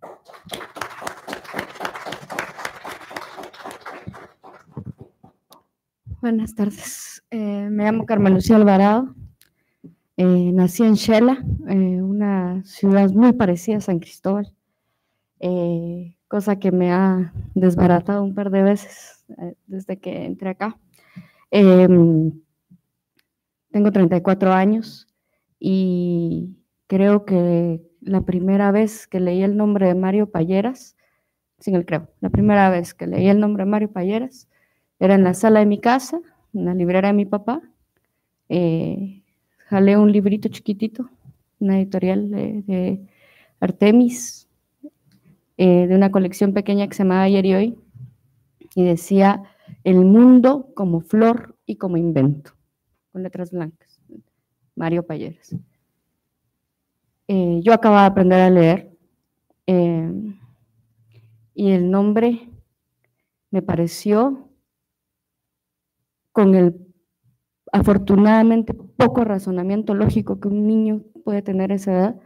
Buenas tardes, eh, me llamo Carmen Lucía Alvarado, eh, nací en Xela, eh, una ciudad muy parecida a San Cristóbal, eh, cosa que me ha desbaratado un par de veces eh, desde que entré acá. Eh, tengo treinta y cuatro años y creo que la primera vez que leí el nombre de Mario Palleras, sin el creo, la primera vez que leí el nombre de Mario Palleras, era en la sala de mi casa, en la librera de mi papá. Eh, jalé un librito chiquitito, una editorial de, de Artemis, eh, de una colección pequeña que se llamaba Ayer y Hoy, y decía El mundo como flor y como invento, con letras blancas, Mario Palleras. Eh, yo acababa de aprender a leer, eh, y el nombre me pareció, con el afortunadamente poco razonamiento lógico que un niño puede tener a esa edad,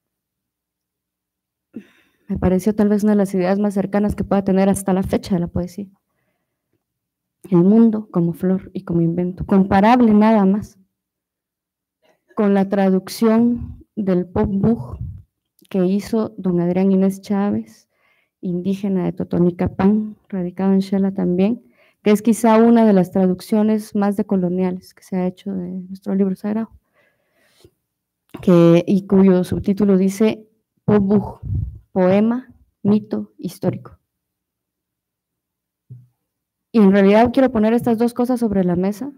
me pareció tal vez una de las ideas más cercanas que pueda tener hasta la fecha de la poesía. El mundo como flor y como invento, comparable nada más con la traducción del Pop Book que hizo don Adrián Inés Chávez, indígena de Totonicapán, radicado en Xela también, que es quizá una de las traducciones más decoloniales que se ha hecho de nuestro libro sagrado, que, y cuyo subtítulo dice Popbuj, poema, mito histórico. Y en realidad quiero poner estas dos cosas sobre la mesa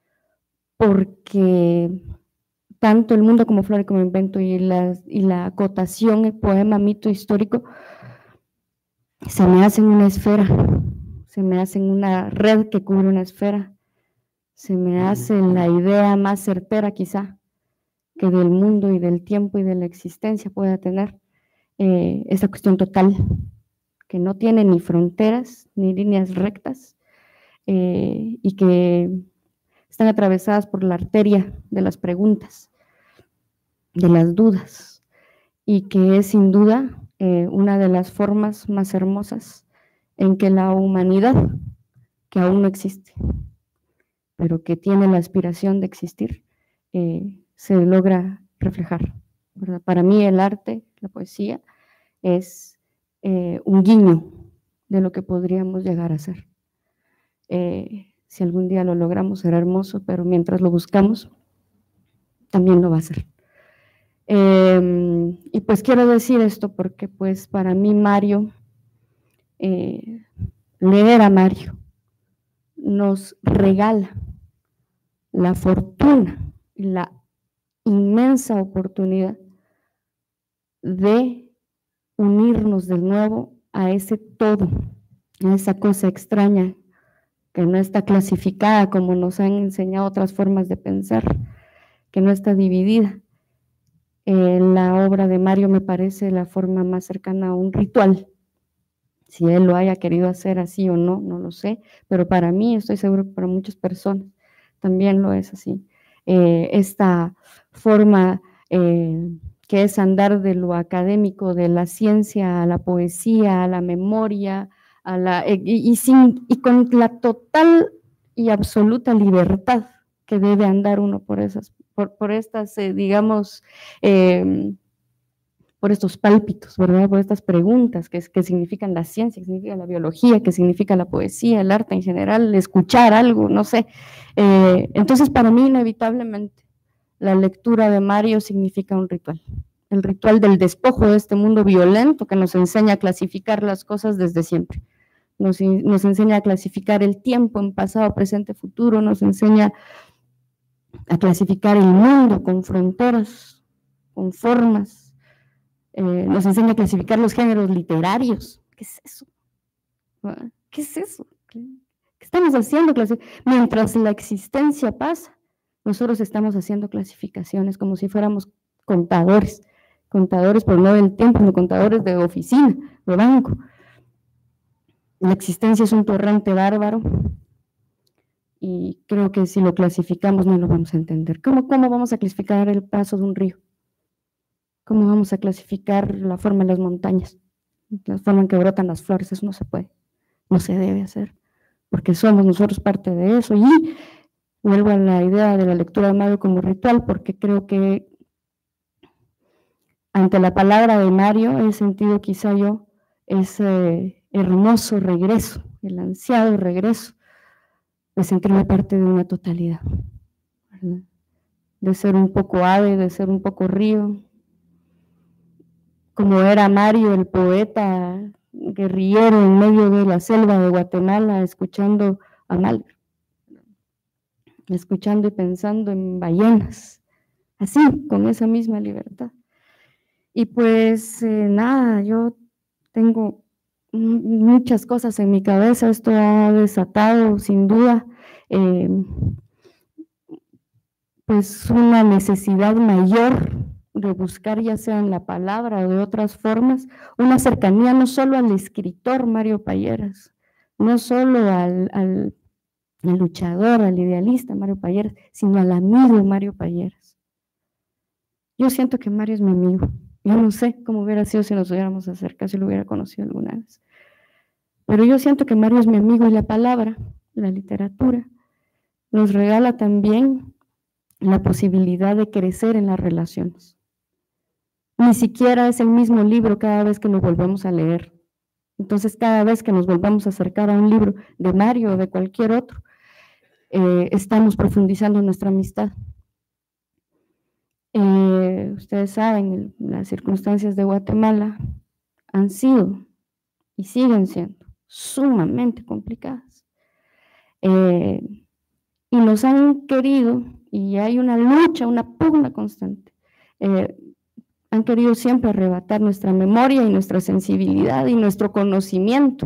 porque tanto el mundo como flor y como invento y la, y la acotación, el poema, mito histórico, se me hacen una esfera, se me hacen una red que cubre una esfera, se me hace la idea más certera quizá que del mundo y del tiempo y de la existencia pueda tener eh, esta cuestión total, que no tiene ni fronteras ni líneas rectas eh, y que están atravesadas por la arteria de las preguntas, de las dudas, y que es sin duda eh, una de las formas más hermosas en que la humanidad, que aún no existe, pero que tiene la aspiración de existir, eh, se logra reflejar, ¿verdad? Para mí el arte, la poesía, es eh, un guiño de lo que podríamos llegar a ser. Eh, si algún día lo logramos será hermoso, pero mientras lo buscamos, también lo va a ser. Eh, y pues quiero decir esto porque pues para mí Mario, eh, leer a Mario nos regala la fortuna y la inmensa oportunidad de unirnos de nuevo a ese todo, a esa cosa extraña que no está clasificada como nos han enseñado otras formas de pensar, que no está dividida. Eh, la obra de Mario me parece la forma más cercana a un ritual. Si él lo haya querido hacer así o no, no lo sé, pero para mí, estoy seguro que para muchas personas también lo es así. Eh, esta forma eh, que es andar de lo académico, de la ciencia a la poesía, a la memoria, a la, eh, y, y, sin, y con la total y absoluta libertad que debe andar uno por esas, por, por estas, eh, digamos, eh, por estos pálpitos, ¿verdad? Por estas preguntas que, que significan la ciencia, que significa la biología, que significa la poesía, el arte en general, escuchar algo, no sé. Eh, entonces, para mí, inevitablemente, la lectura de Mario significa un ritual. El ritual del despojo de este mundo violento que nos enseña a clasificar las cosas desde siempre. Nos, nos enseña a clasificar el tiempo en pasado, presente, futuro, nos enseña a clasificar el mundo con fronteras, con formas, Eh, nos enseña a clasificar los géneros literarios. ¿Qué es eso? ¿Qué es eso? ¿Qué, qué estamos haciendo? Mientras la existencia pasa, nosotros estamos haciendo clasificaciones como si fuéramos contadores, contadores pero no del tiempo, sino contadores de oficina, de banco. La existencia es un torrente bárbaro y creo que si lo clasificamos no lo vamos a entender. ¿Cómo, cómo vamos a clasificar el paso de un río? ¿Cómo vamos a clasificar la forma de las montañas? La forma en que brotan las flores, eso no se puede, no se debe hacer, porque somos nosotros parte de eso. Y vuelvo a la idea de la lectura de Mario como ritual, porque creo que ante la palabra de Mario he sentido quizá yo ese hermoso regreso, el ansiado regreso, de sentirme parte de una totalidad, ¿verdad? De ser un poco ave, de ser un poco río, como era Mario, el poeta guerrillero en medio de la selva de Guatemala, escuchando a Mahler, escuchando y pensando en ballenas, así, con esa misma libertad. Y pues eh, nada, yo tengo muchas cosas en mi cabeza, esto ha desatado sin duda eh, pues una necesidad mayor de buscar, ya sea en la palabra o de otras formas, una cercanía no solo al escritor Mario Payeras, no solo al, al, al luchador, al idealista Mario Payeras, sino al amigo Mario Payeras. Yo siento que Mario es mi amigo. Yo no sé cómo hubiera sido si nos hubiéramos acercado, si lo hubiera conocido alguna vez. Pero yo siento que Mario es mi amigo y la palabra, la literatura, nos regala también la posibilidad de crecer en las relaciones. Ni siquiera es el mismo libro cada vez que nos volvemos a leer. Entonces, cada vez que nos volvamos a acercar a un libro de Mario o de cualquier otro, eh, estamos profundizando nuestra amistad. Eh, ustedes saben, las circunstancias de Guatemala han sido y siguen siendo sumamente complicadas. Eh, y nos han querido, y hay una lucha, una pugna constante, eh, han querido siempre arrebatar nuestra memoria y nuestra sensibilidad y nuestro conocimiento.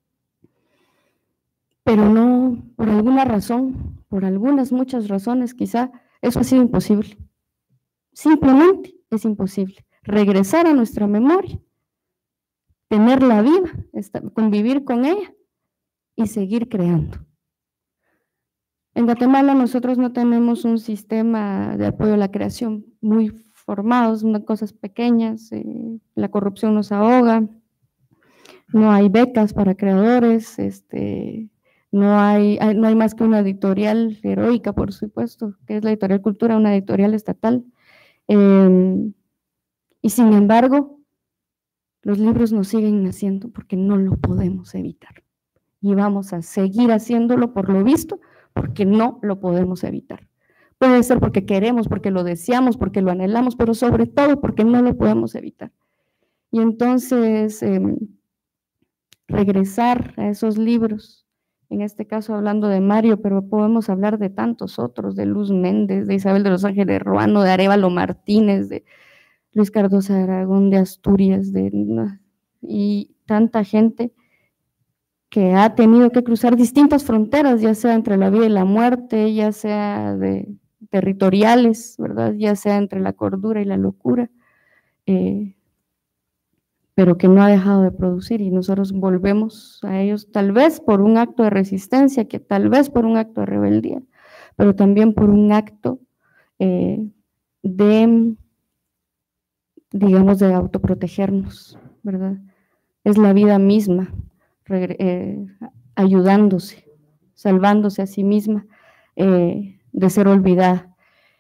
Pero no, por alguna razón, por algunas muchas razones, quizá eso ha sido imposible. Simplemente es imposible. Regresar a nuestra memoria, tenerla viva, convivir con ella y seguir creando. En Guatemala nosotros no tenemos un sistema de apoyo a la creación muy formado, son cosas pequeñas, eh, la corrupción nos ahoga, no hay becas para creadores, este, no, hay, hay, no hay más que una editorial heroica, por supuesto, que es la Editorial Cultura, una editorial estatal. Eh, y sin embargo, los libros nos siguen naciendo porque no lo podemos evitar. Y vamos a seguir haciéndolo por lo visto, porque no lo podemos evitar. Puede ser porque queremos, porque lo deseamos, porque lo anhelamos, pero sobre todo porque no lo podemos evitar. Y entonces, eh, regresar a esos libros, en este caso hablando de Mario, pero podemos hablar de tantos otros, de Luz Méndez, de Isabel de los Ángeles Ruano, de Arévalo Martínez, de Luis Cardoso de Aragón, de Asturias, de, y tanta gente que ha tenido que cruzar distintas fronteras, ya sea entre la vida y la muerte, ya sea de territoriales, ¿verdad? Ya sea entre la cordura y la locura, eh, pero que no ha dejado de producir y nosotros volvemos a ellos tal vez por un acto de resistencia, que tal vez por un acto de rebeldía, pero también por un acto eh, de, digamos, de autoprotegernos, ¿verdad? Es la vida misma, eh, ayudándose, salvándose a sí misma, eh, de ser olvidada.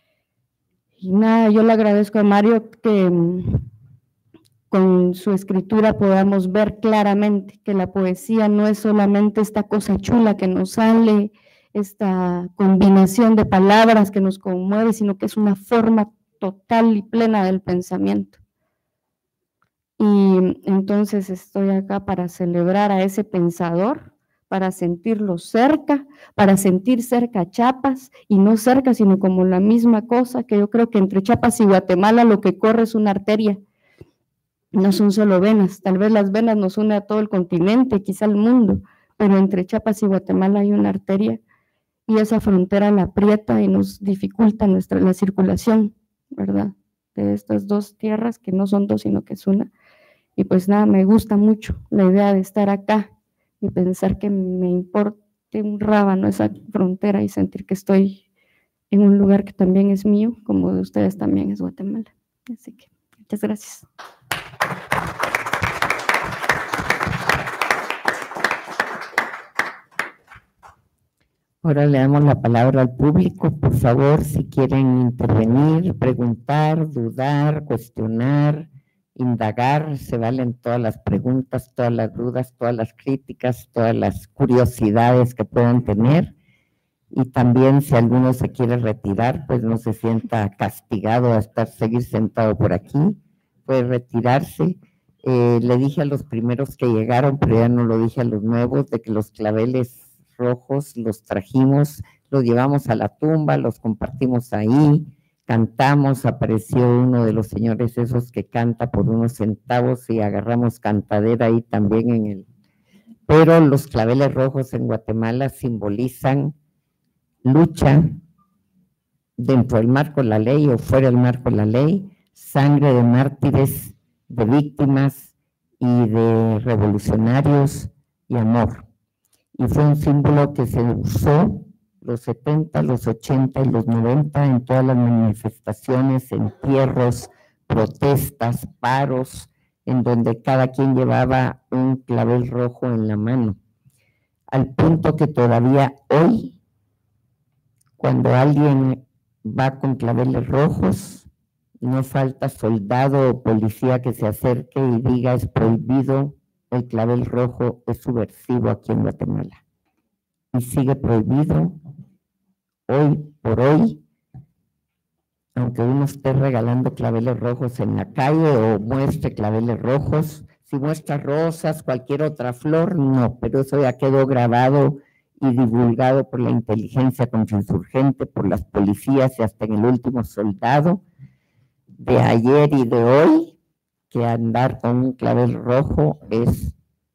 Y nada, yo le agradezco a Mario que um, con su escritura podamos ver claramente que la poesía no es solamente esta cosa chula que nos sale, esta combinación de palabras que nos conmueve, sino que es una forma total y plena del pensamiento. Y entonces estoy acá para celebrar a ese pensador, para sentirlo cerca, para sentir cerca a Chiapas, y no cerca, sino como la misma cosa, que yo creo que entre Chiapas y Guatemala lo que corre es una arteria, no son solo venas, tal vez las venas nos unen a todo el continente, quizá al mundo, pero entre Chiapas y Guatemala hay una arteria, y esa frontera la aprieta y nos dificulta nuestra, la circulación, ¿verdad?, de estas dos tierras, que no son dos, sino que es una. Y pues nada, me gusta mucho la idea de estar acá y pensar que me importe un rábano esa frontera y sentir que estoy en un lugar que también es mío, como de ustedes también es Guatemala. Así que muchas gracias. Ahora le damos la palabra al público. Por favor, si quieren intervenir, preguntar, dudar, cuestionar, indagar, se valen todas las preguntas, todas las dudas, todas las críticas, todas las curiosidades que puedan tener. Y también si alguno se quiere retirar, pues no se sienta castigado a estar, seguir sentado por aquí, puede retirarse. Eh, le dije a los primeros que llegaron, pero ya no lo dije a los nuevos, de que los claveles rojos los trajimos, los llevamos a la tumba, los compartimos ahí, cantamos, apareció uno de los señores esos que canta por unos centavos y agarramos cantadera ahí también en el... Pero los claveles rojos en Guatemala simbolizan lucha dentro del marco de la ley o fuera del marco de la ley, sangre de mártires, de víctimas y de revolucionarios y amor. Y fue un símbolo que se usó los setenta, los ochenta y los noventa en todas las manifestaciones, entierros, protestas, paros, en donde cada quien llevaba un clavel rojo en la mano, al punto que todavía hoy, cuando alguien va con claveles rojos, no falta soldado o policía que se acerque y diga es prohibido, el clavel rojo es subversivo aquí en Guatemala. Y sigue prohibido hoy por hoy, aunque uno esté regalando claveles rojos en la calle o muestre claveles rojos, si muestra rosas, cualquier otra flor, no, pero eso ya quedó grabado y divulgado por la inteligencia contrainsurgente, por las policías y hasta en el último soldado. de ayer y de hoy que andar con un clavel rojo es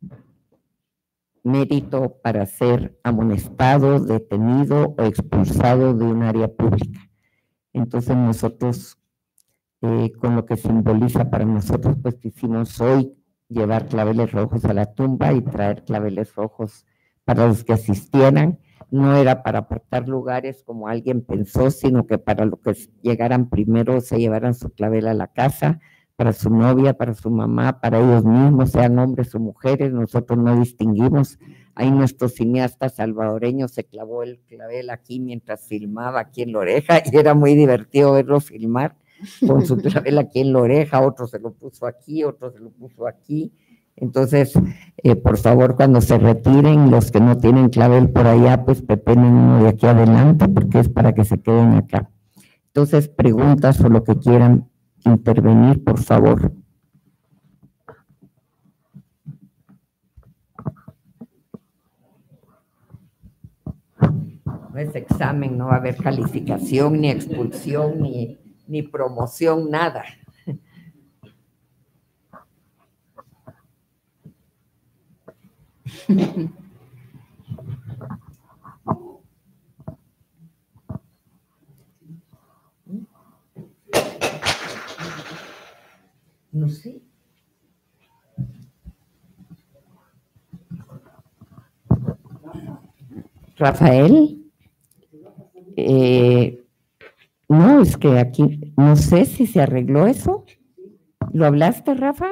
mérito para ser amonestado, detenido o expulsado de un área pública. Entonces nosotros, eh, con lo que simboliza para nosotros, pues quisimos hoy llevar claveles rojos a la tumba y traer claveles rojos para los que asistieran. No era para apartar lugares como alguien pensó, sino que para los que llegaran primero se llevaran su clavel a la casa, para su novia, para su mamá, para ellos mismos, sean hombres o mujeres, nosotros no distinguimos. Ahí nuestro cineasta salvadoreño se clavó el clavel aquí mientras filmaba aquí en la oreja, y era muy divertido verlo filmar con su clavel aquí en la oreja, otro se lo puso aquí, otro se lo puso aquí. Entonces, eh, por favor, cuando se retiren, los que no tienen clavel por allá, pues pepenen uno de aquí adelante, porque es para que se queden acá. Entonces, preguntas o lo que quieran intervenir, por favor. No es examen, no va a haber calificación, ni expulsión, ni, ni promoción, nada. No sé. Rafael, eh, no, es que aquí, no sé si se arregló eso. ¿Lo hablaste, Rafa?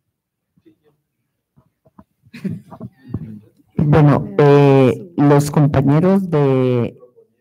Bueno, eh, los compañeros de,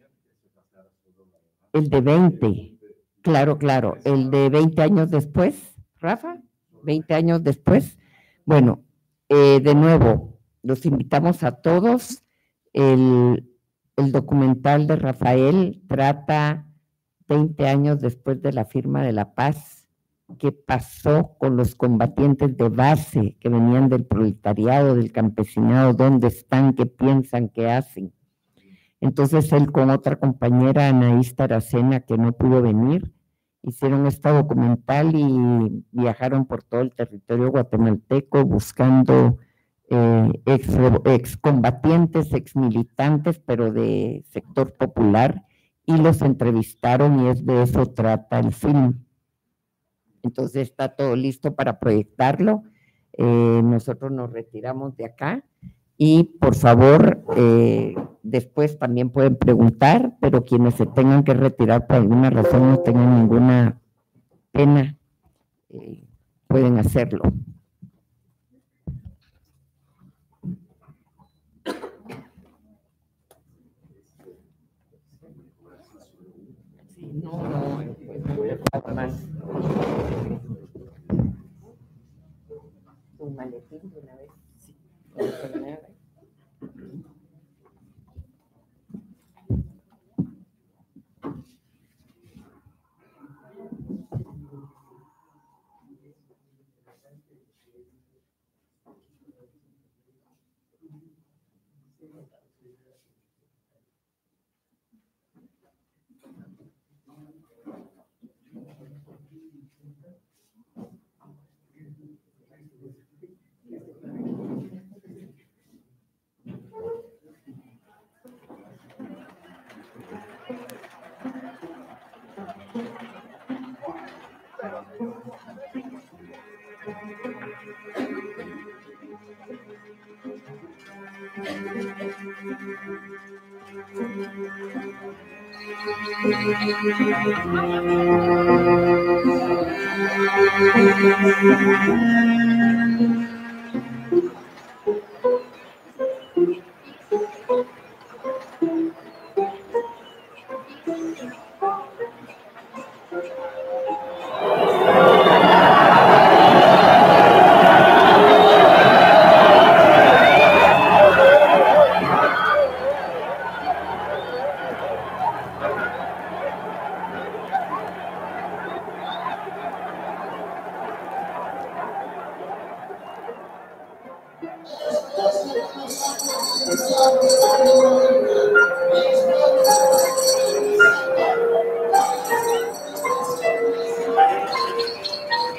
el de veinte, claro, claro, el de veinte años después, Rafa, veinte años después. Bueno, eh, de nuevo, los invitamos a todos. El, el documental de Rafael trata veinte años después de la firma de la paz, qué pasó con los combatientes de base que venían del proletariado, del campesinado, dónde están, qué piensan, qué hacen. Entonces él con otra compañera, Anaís Taracena, que no pudo venir, hicieron esta documental y viajaron por todo el territorio guatemalteco buscando eh, ex, ex combatientes, ex militantes, pero de sector popular, y los entrevistaron y es de eso trata el film. Entonces está todo listo para proyectarlo. Eh, nosotros nos retiramos de acá y por favor, eh, después también pueden preguntar, pero quienes se tengan que retirar por alguna razón, no tengan ninguna pena, eh, pueden hacerlo. Sí, no, no, pues no voy a jugar más. Un maletín de una vez. Sí.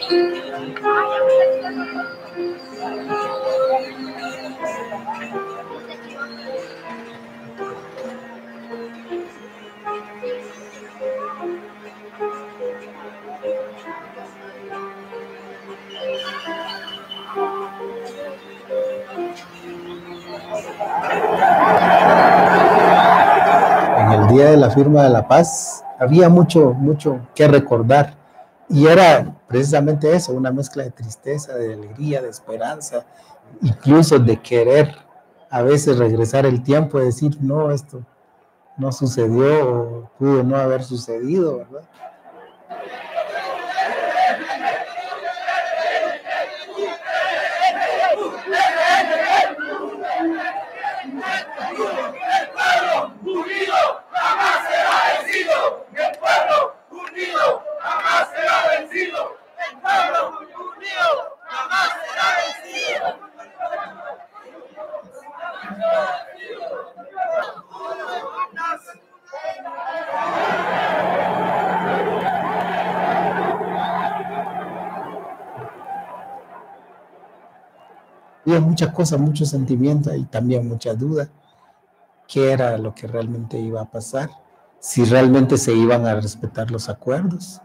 En el día de la firma de la paz había mucho, mucho que recordar, y era precisamente eso, una mezcla de tristeza, de alegría, de esperanza, incluso de querer a veces regresar el tiempo y decir, no, esto no sucedió o pudo no haber sucedido, ¿verdad? Había muchas cosas, muchos sentimientos y también muchas dudas. ¿Qué era lo que realmente iba a pasar? Si realmente se iban a respetar los acuerdos.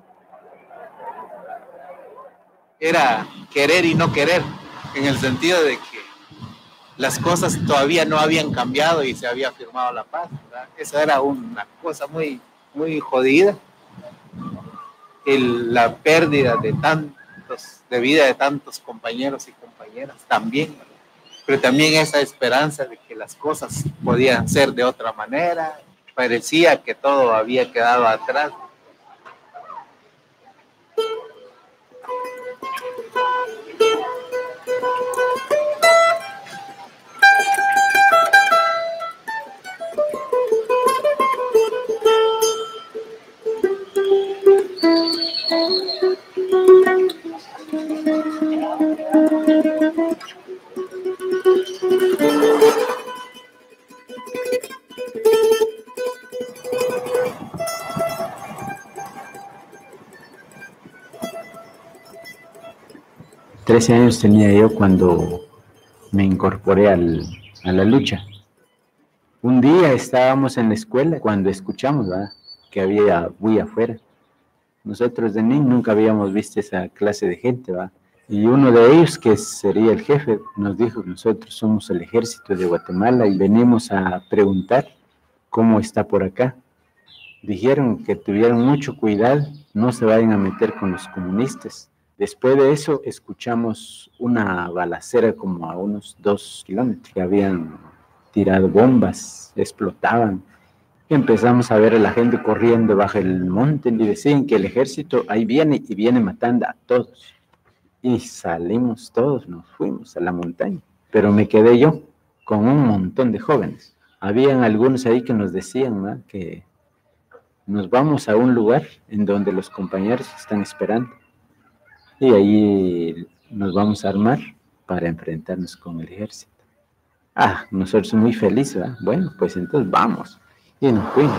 Era querer y no querer, en el sentido de que las cosas todavía no habían cambiado y se había firmado la paz, ¿verdad? Esa era una cosa muy, muy jodida. El, la pérdida de tantos, de vida de tantos compañeros y compañeras también, ¿verdad? Pero también esa esperanza de que las cosas podían ser de otra manera. Parecía que todo había quedado atrás. trece años tenía yo cuando me incorporé al, a la lucha. Un día estábamos en la escuela cuando escuchamos, ¿verdad?, que había bulla afuera. Nosotros de niños nunca habíamos visto esa clase de gente, ¿verdad? Y uno de ellos, que sería el jefe, nos dijo que nosotros somos el ejército de Guatemala y venimos a preguntar cómo está por acá. Dijeron que tuvieran mucho cuidado, no se vayan a meter con los comunistas. Después de eso escuchamos una balacera como a unos dos kilómetros, que habían tirado bombas, explotaban. Y empezamos a ver a la gente corriendo bajo el monte y decían que el ejército ahí viene y viene matando a todos. Y salimos todos, nos fuimos a la montaña. Pero me quedé yo con un montón de jóvenes. Habían algunos ahí que nos decían, ¿no?, que nos vamos a un lugar en donde los compañeros están esperando. Y ahí nos vamos a armar para enfrentarnos con el ejército. Ah, nosotros muy felices, ¿verdad? Bueno, pues entonces vamos. Y nos fuimos.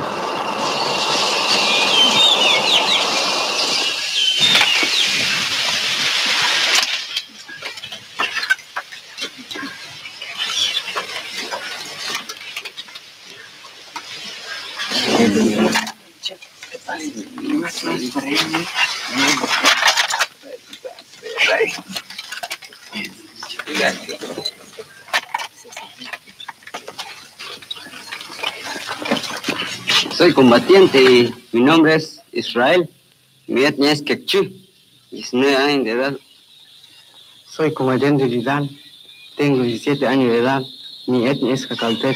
Soy combatiente y mi nombre es Israel. Mi etnia es quechú, diecinueve años de edad. Soy combatiente Yidal, tengo diecisiete años de edad. Mi etnia es cacalteco.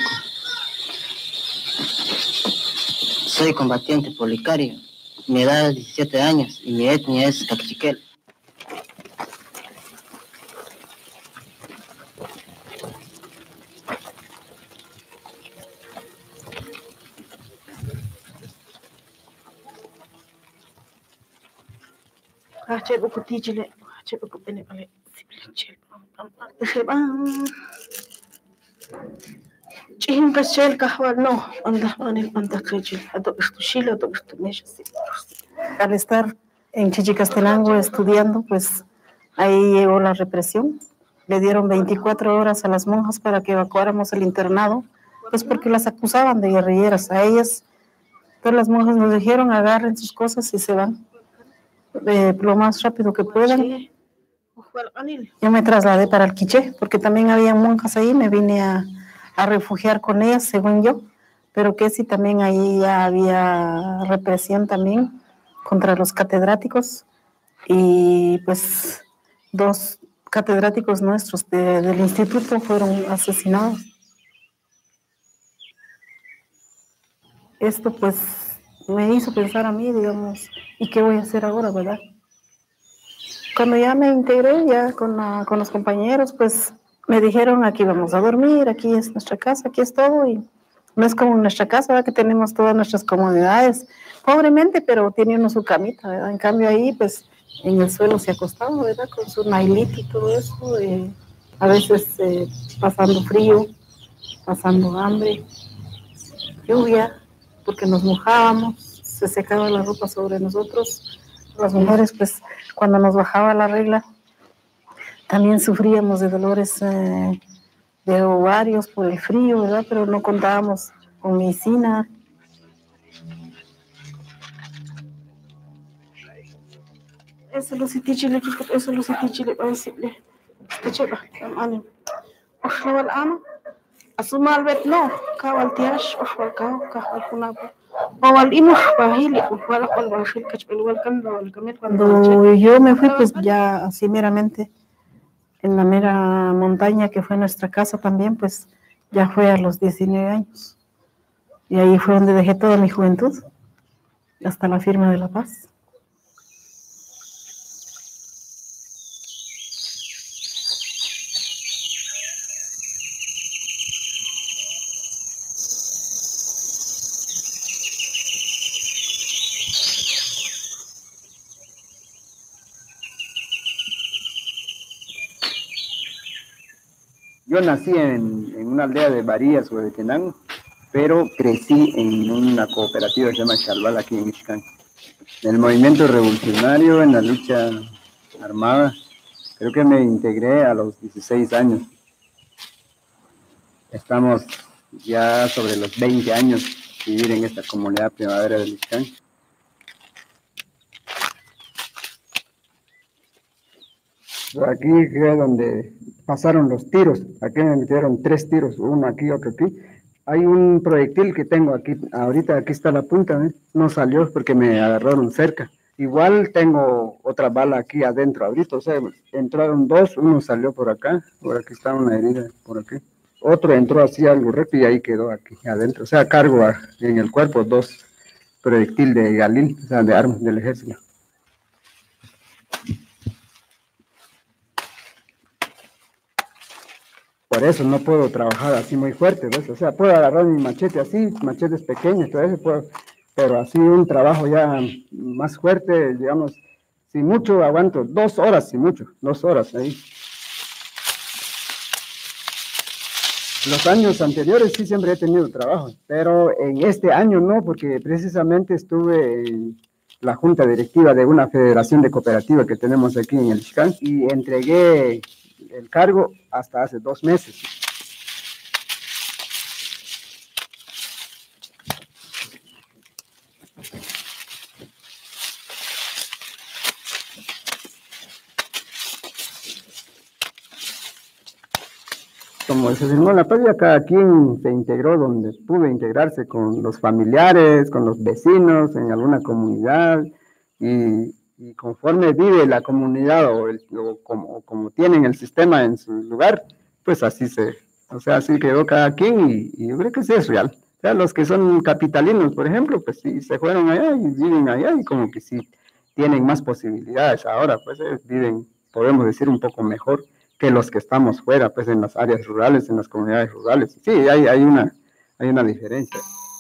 Soy combatiente policario. Mi edad es diecisiete años y mi etnia es cachiquel. Al estar en Chichicastenango estudiando, pues ahí llegó la represión. Le dieron veinticuatro horas a las monjas para que evacuáramos el internado, pues porque las acusaban de guerrilleras a ellas. Entonces las monjas nos dijeron, agarren sus cosas y se van eh, lo más rápido que puedan. Yo me trasladé para el Quiché, porque también había monjas ahí, me vine a, a refugiar con ellas, según yo, pero que sí, también ahí ya había represión también contra los catedráticos, y pues dos catedráticos nuestros de, del instituto fueron asesinados. Esto pues me hizo pensar a mí, digamos, ¿y qué voy a hacer ahora, verdad? Cuando ya me integré ya con, la, con los compañeros, pues me dijeron, aquí vamos a dormir, aquí es nuestra casa, aquí es todo, y no es como nuestra casa, ¿verdad? Que tenemos todas nuestras comodidades, pobremente, pero tiene uno su camita, ¿verdad? En cambio ahí, pues, en el suelo se acostaba, ¿verdad? Con su nailito y todo eso, eh, a veces eh, pasando frío, pasando hambre, lluvia, porque nos mojábamos, se secaba la ropa sobre nosotros. Las mujeres, pues, cuando nos bajaba la regla, también sufríamos de dolores eh, de ovarios por el frío, ¿verdad? Pero no contábamos con medicina. Eso lo sentí chile, eso lo sentí chile, a decirle, escucha, ánimo. Ojalá el ano, asuma al bet no, cabal tiash, ojalá cao, cabal funabo. Cuando yo me fui, pues ya así meramente, en la mera montaña que fue nuestra casa también, pues ya fue a los diecinueve años. Y ahí fue donde dejé toda mi juventud, hasta la firma de la paz. Yo nací en, en una aldea de Varías, Huehuetenango, pero crecí en una cooperativa que se llama Chalbal, aquí en Michoacán. En el movimiento revolucionario, en la lucha armada, creo que me integré a los dieciséis años. Estamos ya sobre los veinte años de vivir en esta comunidad primavera de Michoacán. Aquí es donde pasaron los tiros. Aquí me metieron tres tiros, uno aquí, otro aquí. Hay un proyectil que tengo aquí, ahorita aquí está la punta, ¿eh? No salió porque me agarraron cerca. Igual tengo otra bala aquí adentro ahorita, o sea, entraron dos, uno salió por acá, por aquí está una herida, por aquí. Otro entró así algo recto y ahí quedó aquí adentro. O sea, cargo a, en el cuerpo dos proyectil de Galil, o sea, de armas del ejército. Por eso no puedo trabajar así muy fuerte, ¿ves? O sea, puedo agarrar mi machete así, machetes pequeños, todo eso puedo, pero así un trabajo ya más fuerte, digamos, si mucho aguanto, dos horas, si mucho, dos horas ahí. Los años anteriores sí siempre he tenido trabajo, pero en este año no, porque precisamente estuve en la junta directiva de una federación de cooperativas que tenemos aquí en el Xcán y entregué el cargo hasta hace dos meses. Como se firmó la paz, ya cada quien se integró donde pudo integrarse con los familiares, con los vecinos, en alguna comunidad, y, y conforme vive la comunidad o, el, o como, como tienen el sistema en su lugar, pues así se, o sea, así quedó cada quien, y, y yo creo que sí es real. O sea, los que son capitalinos, por ejemplo, pues sí, se fueron allá y viven allá, y como que sí tienen más posibilidades ahora, pues eh, viven, podemos decir, un poco mejor que los que estamos fuera, pues en las áreas rurales, en las comunidades rurales. Sí, hay, hay, una, hay una diferencia.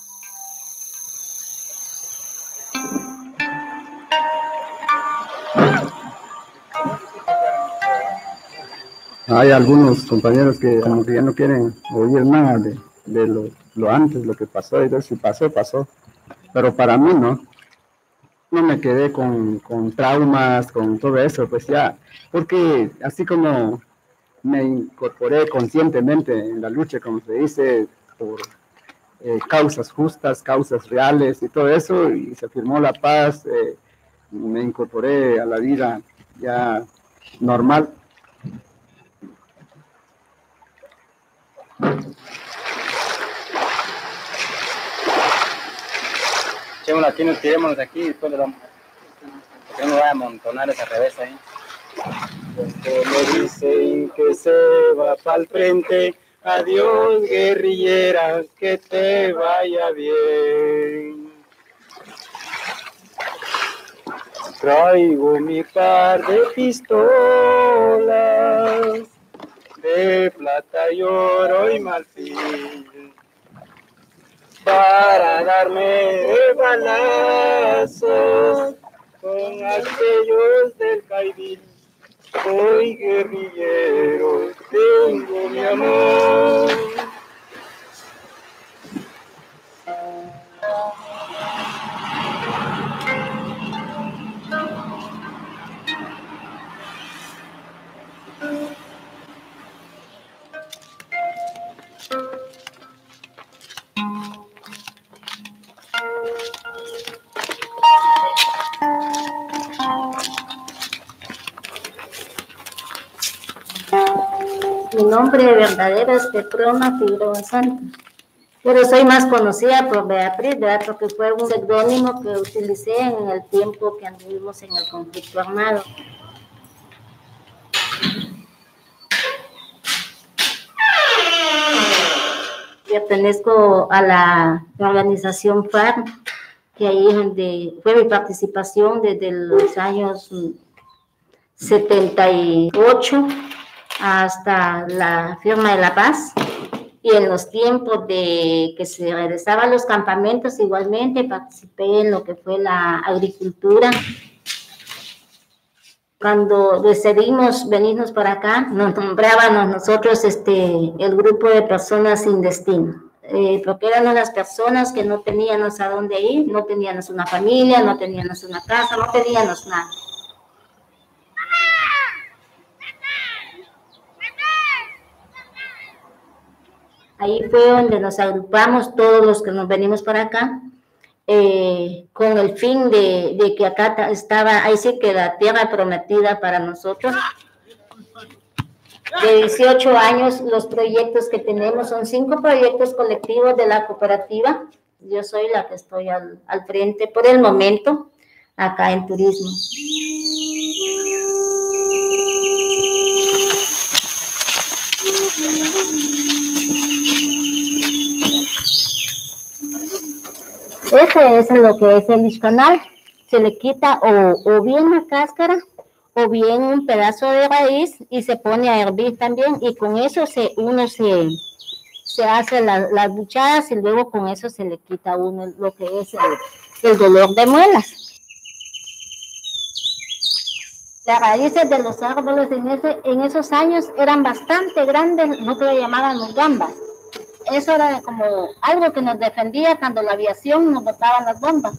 Hay algunos compañeros que como que ya no quieren oír nada de, de lo, lo antes, lo que pasó, y entonces si pasó, pasó. Pero para mí no. no me quedé con, con traumas, con todo eso, pues ya, porque así como me incorporé conscientemente en la lucha, como se dice, por eh, causas justas, causas reales y todo eso, y se firmó la paz, eh, me incorporé a la vida ya normal. Echémosla aquí, nos tirémonos de aquí y después le vamos. Porque no va a amontonar esa revés ahí. Me dicen que se va para el frente. Adiós, guerrillera, que te vaya bien. Traigo mi par de pistolas de plata y oro y marfil para darme de balazos con aquellos del Caidil. Soy guerrillero, tengo mi amor. Mi nombre verdadero es Petrona Figueroa Santos, pero soy más conocida por Beatriz, ¿verdad? Porque fue un seudónimo que utilicé en el tiempo que anduvimos en el conflicto armado. Pertenezco a la organización FARC, que ahí es donde fue mi participación desde los años setenta y ocho hasta la firma de la paz, y en los tiempos de que se regresaban los campamentos igualmente participé en lo que fue la agricultura. Cuando decidimos venirnos para acá, nos nombrábamos nosotros este, el grupo de personas sin destino, eh, porque eran las personas que no teníamos a dónde ir, no teníamos una familia, no teníamos una casa, no teníamos nada. Ahí fue donde nos agrupamos todos los que nos venimos para acá, eh, con el fin de, de que acá estaba, ahí sí que la tierra prometida para nosotros. De dieciocho años, los proyectos que tenemos son cinco proyectos colectivos de la cooperativa. Yo soy la que estoy al, al frente por el momento, acá en turismo. Ese es lo que es el Ixcanal. Se le quita o, o bien la cáscara o bien un pedazo de raíz y se pone a hervir también, y con eso se, uno se, se hace la, las buchadas y luego con eso se le quita a uno lo que es el, el dolor de muelas. Las raíces de los árboles en, ese, en esos años eran bastante grandes, nosotros le llamábamos gambas. Eso era como algo que nos defendía cuando la aviación nos botaba las bombas.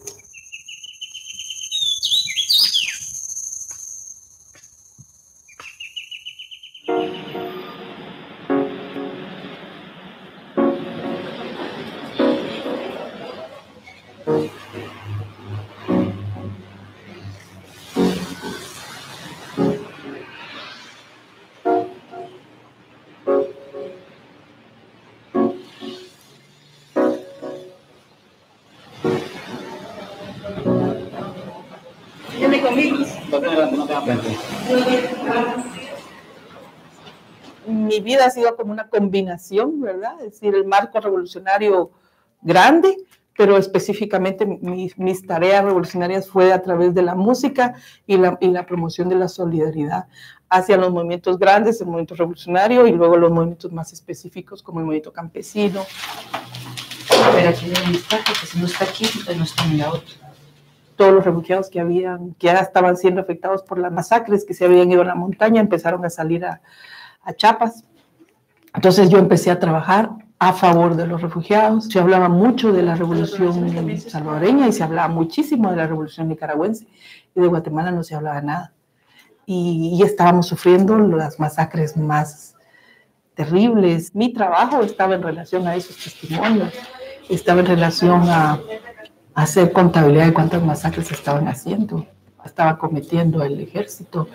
Mi vida ha sido como una combinación, ¿verdad? Es decir, el marco revolucionario grande, pero específicamente mis, mis tareas revolucionarias fue a través de la música y la, y la promoción de la solidaridad hacia los movimientos grandes, el movimiento revolucionario, y luego los movimientos más específicos como el movimiento campesino. Pero aquí no está, porque si no está aquí, entonces no está en la otra. Todos los refugiados que habían, que ya estaban siendo afectados por las masacres, que se habían ido a la montaña, empezaron a salir a, a Chiapas. Entonces yo empecé a trabajar a favor de los refugiados. Se hablaba mucho de la revolución salvadoreña y se hablaba muchísimo de la revolución nicaragüense, y de Guatemala no se hablaba nada. Y, y estábamos sufriendo las masacres más terribles. Mi trabajo estaba en relación a esos testimonios, estaba en relación a, a hacer contabilidad de cuántas masacres se estaban haciendo, estaba cometiendo el ejército.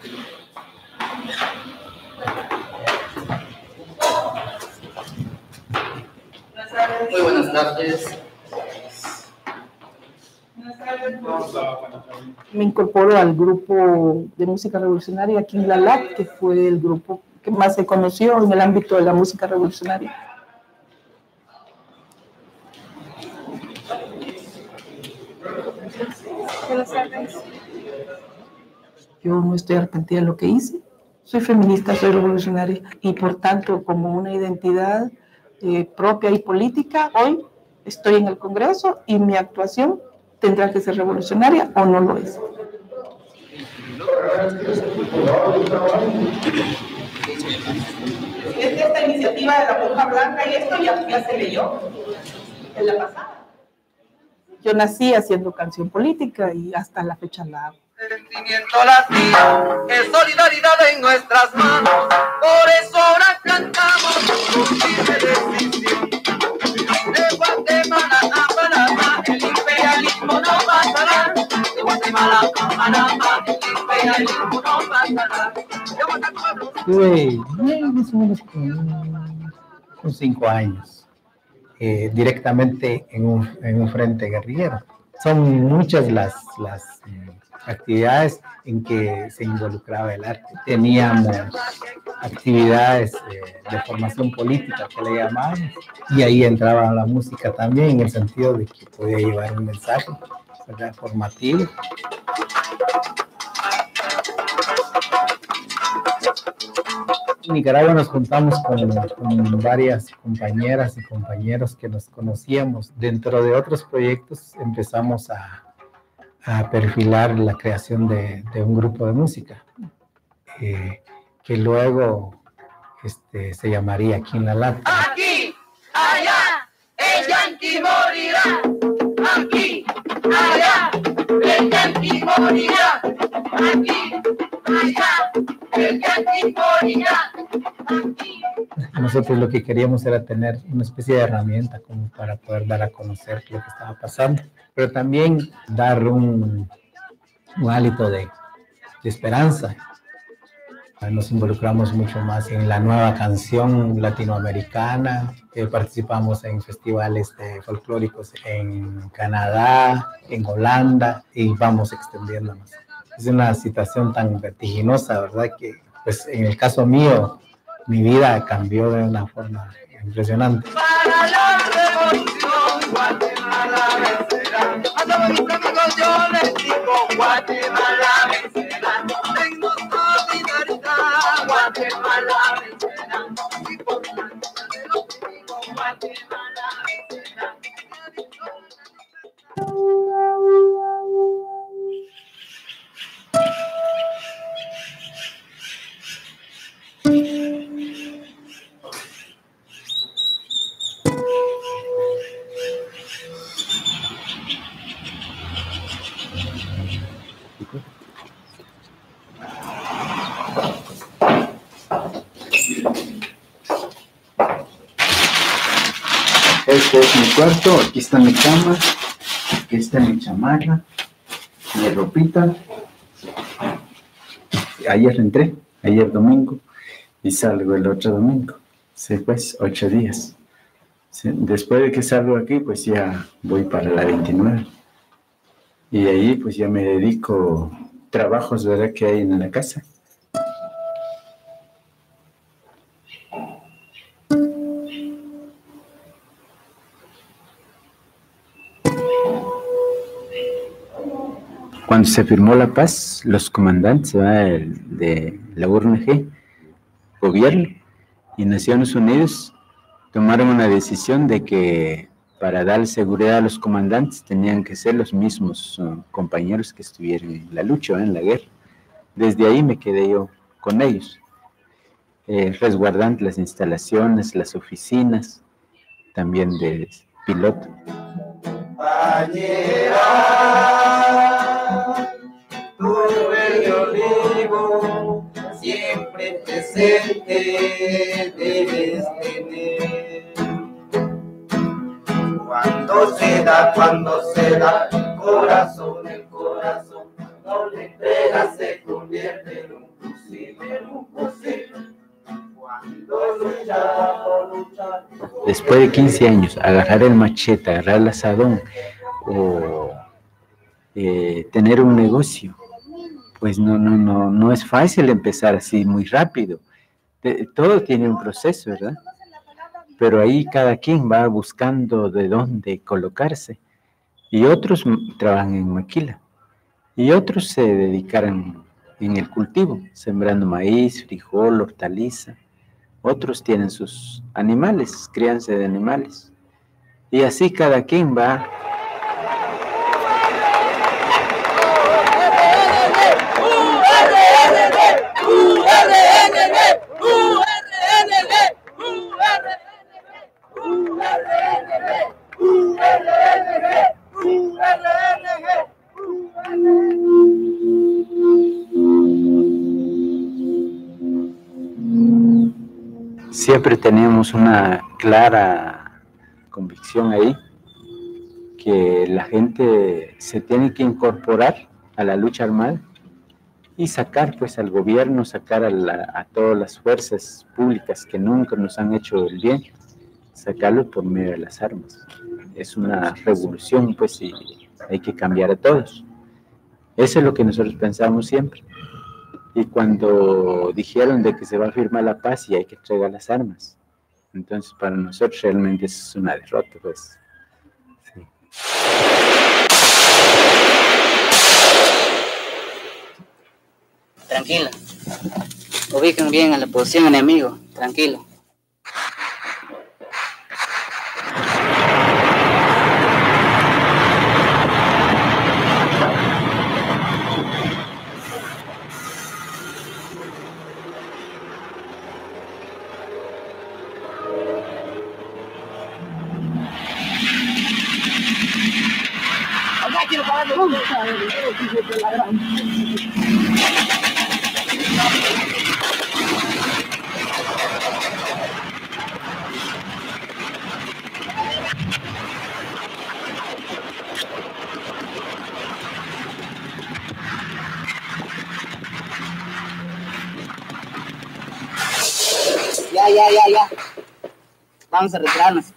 Muy buenas tardes. Me incorporo al grupo de música revolucionaria aquí en La Lat, que fue el grupo que más se conoció en el ámbito de la música revolucionaria. Yo no estoy arrepentida de lo que hice. Soy feminista, soy revolucionaria y por tanto como una identidad eh, propia y política, hoy estoy en el Congreso y mi actuación tendrá que ser revolucionaria o no lo es. Es de esta iniciativa de la Bruja Blanca y esto ya, ya se leyó en la pasada. Yo nací haciendo canción política y hasta la fecha la hago. Sentimiento latino, es solidaridad en nuestras manos, por eso ahora cantamos con firme decisión. De Guatemala a Panamá, el imperialismo no pasará. De Guatemala a Panamá, el imperialismo no pasará. Estuve más o menos con, con cinco años, eh, directamente en un, en un frente guerrillero. Son muchas las, las eh, actividades en que se involucraba el arte. Teníamos actividades eh, de formación política, que le llamábamos, y ahí entraba la música también, en el sentido de que podía llevar un mensaje, ¿verdad?, formativo. En Nicaragua nos juntamos con, con varias compañeras y compañeros que nos conocíamos. Dentro de otros proyectos empezamos a, a perfilar la creación de, de un grupo de música, eh, que luego este, se llamaría Aquí en La Lat. Aquí, allá, el yanqui morirá. Aquí, allá, el yanqui morirá. Aquí, allá, el yanqui morirá. Nosotros lo que queríamos era tener una especie de herramienta como para poder dar a conocer lo que estaba pasando, pero también dar un, un hálito de, de esperanza. Nos involucramos mucho más en la nueva canción latinoamericana, eh, participamos en festivales de folclóricos en Canadá, en Holanda, y vamos extendiéndonos. Es una situación tan vertiginosa, ¿verdad?, que pues en el caso mío, mi vida cambió de una forma impresionante. Para la revolución, Guatemala vencerá. A todos mis amigos yo les digo, Guatemala vencerá. Tengo solidaridad, Guatemala vencerá. Y por la lucha de los enemigos, Guatemala vencerá. Este es mi cuarto, aquí está mi cama, aquí está mi chamarra, mi ropita. Ayer entré, ayer domingo, y salgo el otro domingo. Sí, pues, ocho días. Sí, después de que salgo aquí, pues ya voy para la veintinueve. Y de ahí, pues ya me dedico a trabajos, ¿verdad?, que hay en la casa. Cuando se firmó la paz, los comandantes, ¿verdad?, de la U N G, gobierno y Naciones Unidas tomaron una decisión de que para dar seguridad a los comandantes tenían que ser los mismos uh, compañeros que estuvieron en la lucha, ¿eh?, en la guerra. Desde ahí me quedé yo con ellos, eh, resguardando las instalaciones, las oficinas, también de piloto. Tu verde olivo, siempre presente debes tener. Cuando se da, cuando se da, corazón, el corazón, no le entregas, se convierte en un fusil, en un fusil. Cuando luchamos, luchamos. Después de quince años, agarrar el machete, agarrar el asadón o eh, tener un negocio, pues no, no, no, no es fácil empezar así muy rápido. De, todo tiene un proceso, ¿verdad? Pero ahí cada quien va buscando de dónde colocarse. Y otros trabajan en maquila. Y otros se dedicaron en el cultivo, sembrando maíz, frijol, hortaliza. Otros tienen sus animales, crianza de animales. Y así cada quien va. Siempre tenemos una clara convicción ahí que la gente se tiene que incorporar a la lucha armada y sacar pues al gobierno, sacar a, la, a todas las fuerzas públicas que nunca nos han hecho el bien, sacarlos por medio de las armas. Es una revolución pues y hay que cambiar a todos. Eso es lo que nosotros pensamos siempre. Y cuando dijeron de que se va a firmar la paz y hay que entregar las armas, entonces para nosotros realmente es una derrota, pues. Sí. Tranquila. Ubiquen bien a la posición enemigo. Tranquilo. Ya, ya, ya, ya. Vamos a retirarnos.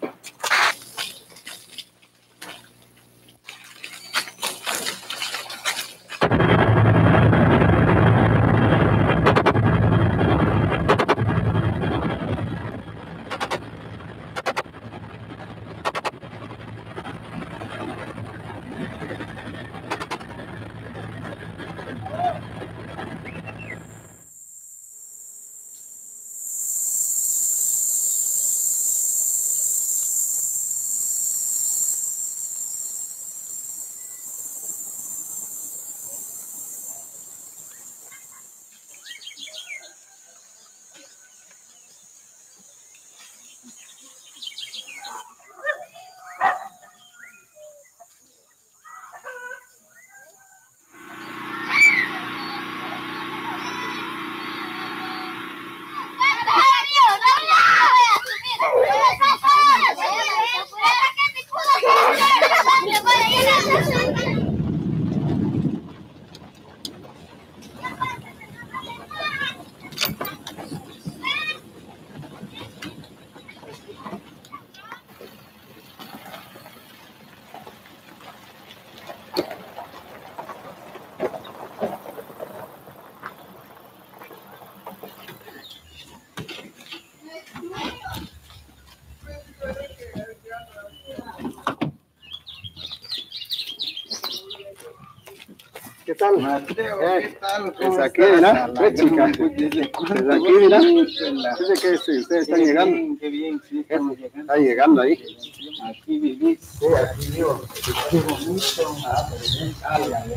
¿Qué tal? Mateo, eh, ¿qué tal? Pues aquí, mira, ve chica. Desde aquí, mira. Dice que sí, ustedes están Qué llegando. bien, qué bien, sí, estamos llegando. Está llegando ahí. Aquí vivís. Sí, aquí vivo. Qué bonito. Ah, pero bien. Ah, ya, ya.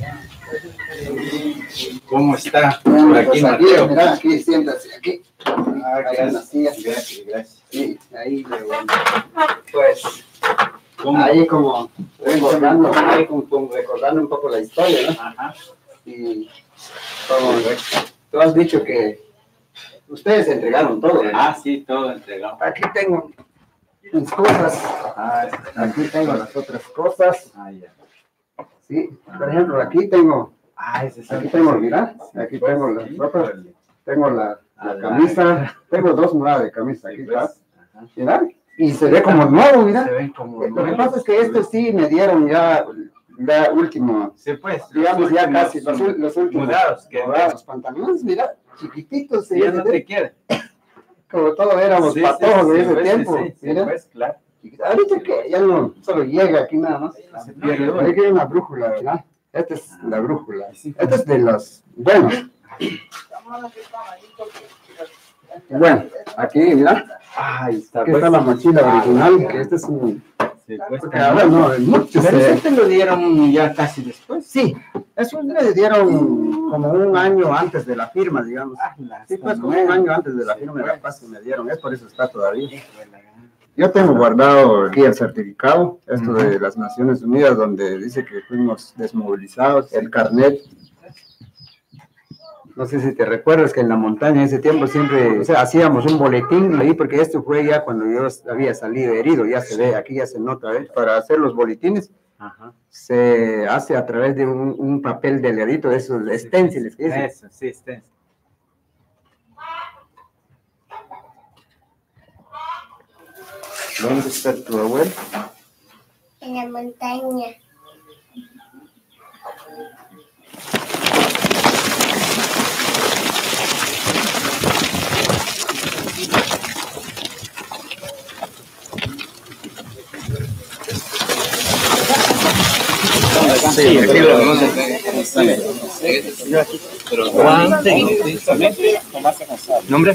¿Cómo está? Bueno, Por aquí, pues aquí, Mateo. mira, aquí, siéntase, aquí. Ah, Ahí en la gracias. silla. Gracias, gracias. Sí, ahí, pues, ahí como recordando, ahí como, como recordando un poco la historia, ¿no? Ajá. Y como tú has dicho que ustedes entregaron todo, ¿no? Ah, sí, todo entregado. Aquí tengo mis cosas, Ah, aquí tengo las otras cosas. Ah, ya. Sí, por ejemplo, aquí tengo, Ah, ese es aquí tengo, mira, aquí tengo las ropas, tengo la, la camisa, tengo dos mudas de camisa aquí, ¿sabes? Mira, y se ve como nuevo, mira. Se ven como Lo que pasa es que estos sí me dieron ya la última, sí, pues, digamos ya últimos casi, los, los últimos mudados, que mudados, los pantalones, mira, chiquititos. ya no te quiere. Como todos éramos Sí, patojos sí, de sí, ese pues, tiempo, sí, sí, mira. pues, claro. Ahorita que ya no solo llega aquí nada más. Se pierde uno. Aquí hay una brújula, ¿verdad? Esta es la brújula. Esta es de los buenos. Bueno, aquí, mira. Ahí está. Aquí Pues, está la mochila original, que este es un... sí, pues, Porque ahora no, es mucho. pero se- eso te lo dieron ya casi después. Sí, eso me dieron como un año antes de la firma, digamos. Sí, pues como un año antes de la firma de la paz que me dieron, es por eso está todavía. Yo tengo guardado aquí el certificado, esto de las Naciones Unidas, donde dice que fuimos desmovilizados, el carnet. No sé si te recuerdas que en la montaña en ese tiempo siempre, o sea, hacíamos un boletín ahí, porque esto fue ya cuando yo había salido herido, ya se ve, aquí ya se nota, ¿eh? Para hacer los boletines, Ajá. se hace a través de un, un papel delgadito, de esos stencils. ¿Qué dicen? Eso, sí, está. ¿Dónde está tu abuelo? En la montaña. Sí, aquí lo Pero Juan, ¿nombre?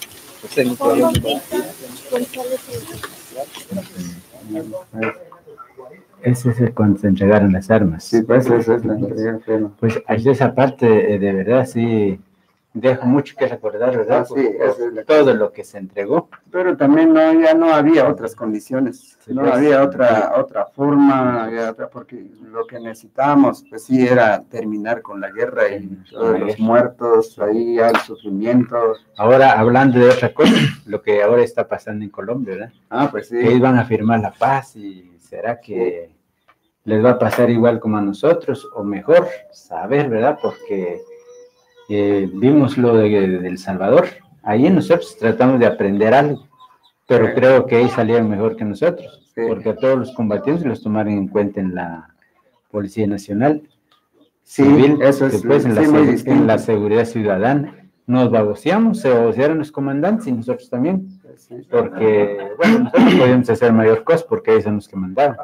Ese es el cuando se entregaron las armas. Sí, pues esa es la entrega. Pues ahí esa parte, eh, de verdad, sí, deja mucho que recordar, ¿verdad? Ah, sí, Por- por esa es la todo lo que se entregó. Pero también no, ya no había otras condiciones, Sí, no pues. había otra, otra forma, había otra, porque lo que necesitábamos, pues sí, era terminar con la guerra y todos los muertos, ahí ya el sufrimiento. Ahora, hablando de otra cosa, lo que ahora está pasando en Colombia, ¿verdad? Ah, pues sí. Que ellos van a firmar la paz y será que les va a pasar igual como a nosotros, o mejor, saber, ¿verdad? Porque eh, vimos lo de, de El Salvador, ahí nosotros tratamos de aprender algo, pero Sí. creo que ahí salieron mejor que nosotros, Sí. porque a todos los combatientes los tomaron en cuenta en la Policía Nacional Sí, Civil, eso es, después en la, sí, muy segu- distinto. en la seguridad ciudadana. Nos baboseamos, se babosearon los comandantes y nosotros también, porque, bueno, nosotros podíamos hacer mayor cosa porque ellos son los que mandaban.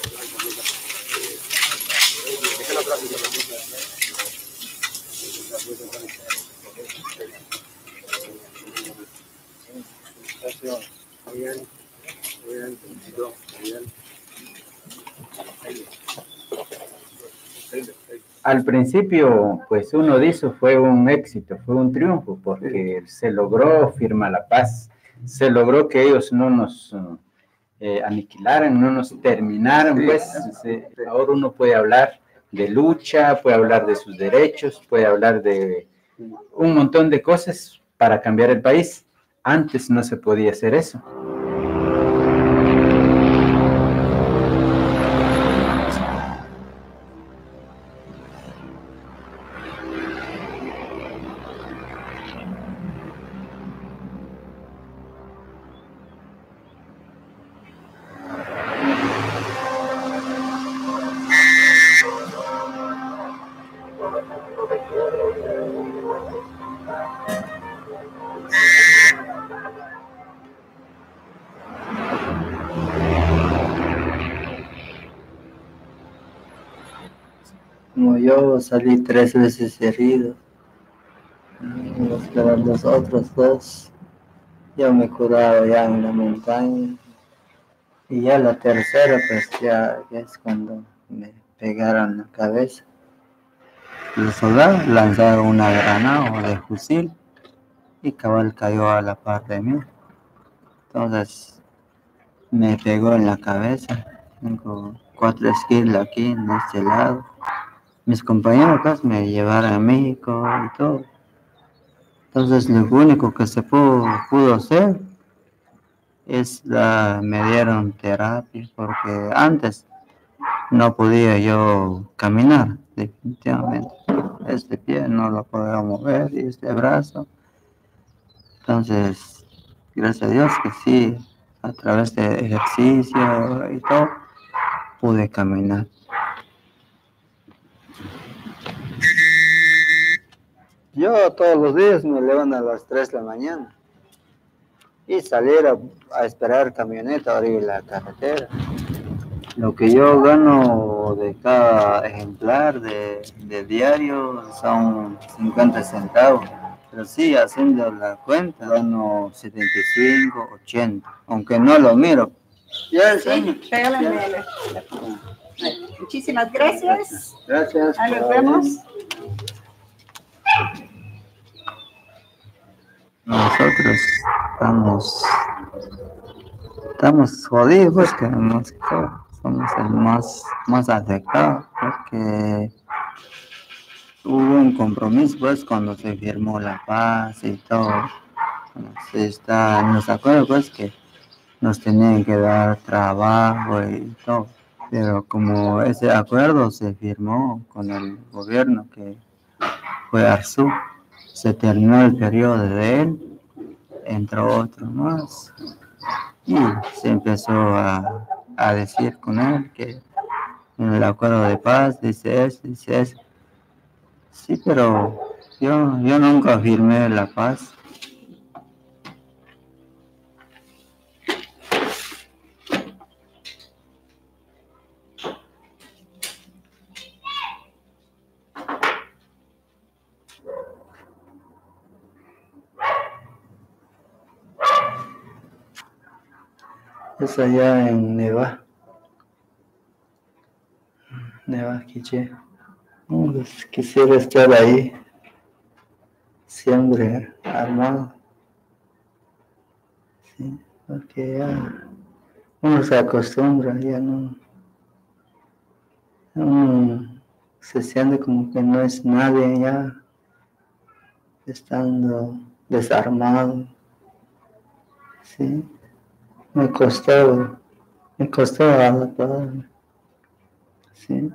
Al principio, pues uno dice fue un éxito, fue un triunfo, porque se logró firmar la paz, se logró que ellos no nos eh, aniquilaran, no nos terminaran, Sí. pues se- ahora uno puede hablar de lucha, puede hablar de sus derechos, puede hablar de un montón de cosas para cambiar el país. Antes no se podía hacer eso. Como yo salí tres veces herido, los, pero los otros dos, yo me he curado ya en la montaña. Y ya la tercera, pues ya, ya es cuando me pegaron la cabeza. los soldados lanzaron una granada de fusil y cabal cayó a la par de mí. Entonces me pegó en la cabeza. Tengo cuatro esquilas aquí en este lado. Mis compañeros pues, me llevaron a México y todo. Entonces lo único que se pudo, pudo hacer es la, me dieron terapia porque antes no podía yo caminar definitivamente. Este pie no lo podía mover y este brazo. Entonces, gracias a Dios que sí, a través de ejercicio y todo, pude caminar. Yo todos los días me levanto a las tres de la mañana y salir a, a esperar camioneta a abrir la carretera. Lo que yo gano de cada ejemplar de, de diario son cincuenta centavos. Pero sí, haciendo la cuenta, gano setenta y cinco, ochenta, aunque no lo miro. Ya, Sí, pégale, pégale. Muchísimas gracias. Gracias. Ahí nos vemos. Nosotros estamos, estamos jodidos, pues, que más que todo, somos el más, más afectados, porque hubo un compromiso, pues, cuando se firmó la paz y todo. Se está en los acuerdos, pues, que nos tenían que dar trabajo y todo. Pero como ese acuerdo se firmó con el gobierno que fue Arzú, se terminó el periodo de él, entró otro más y se empezó a, a decir con él que en el acuerdo de paz dice eso, dice eso. Sí, pero yo, yo nunca firmé la paz. Es allá en Neva. Neva, Quiché. No, pues, quisiera estar ahí, siempre armado. Sí, porque ya uno se acostumbra, ya no. Uno se siente como que no es nadie ya, estando desarmado. Sí. Me costó, me costó adaptarme. Sí.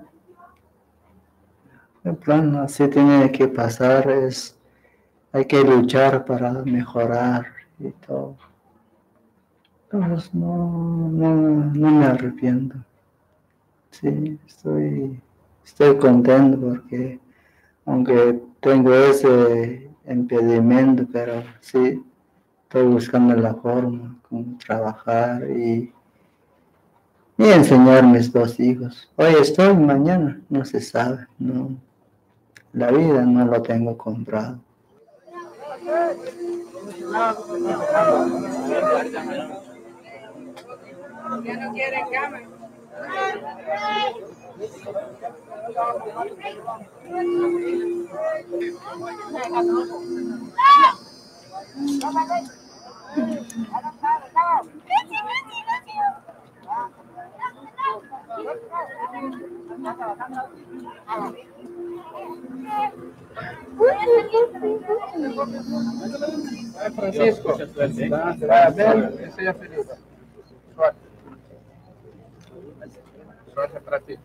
En plan, así tiene que pasar, es, hay que luchar para mejorar y todo. Entonces no, no, no me arrepiento. Sí, estoy, estoy contento porque aunque tengo ese impedimento, pero sí, estoy buscando la forma como trabajar y, y enseñar a mis dos hijos. Hoy estoy, mañana no se sabe, no, la vida no lo tengo comprado. Ya no quieren cámara. Francisco, va a ver, estoy feliz. Suerte. Suerte para ti.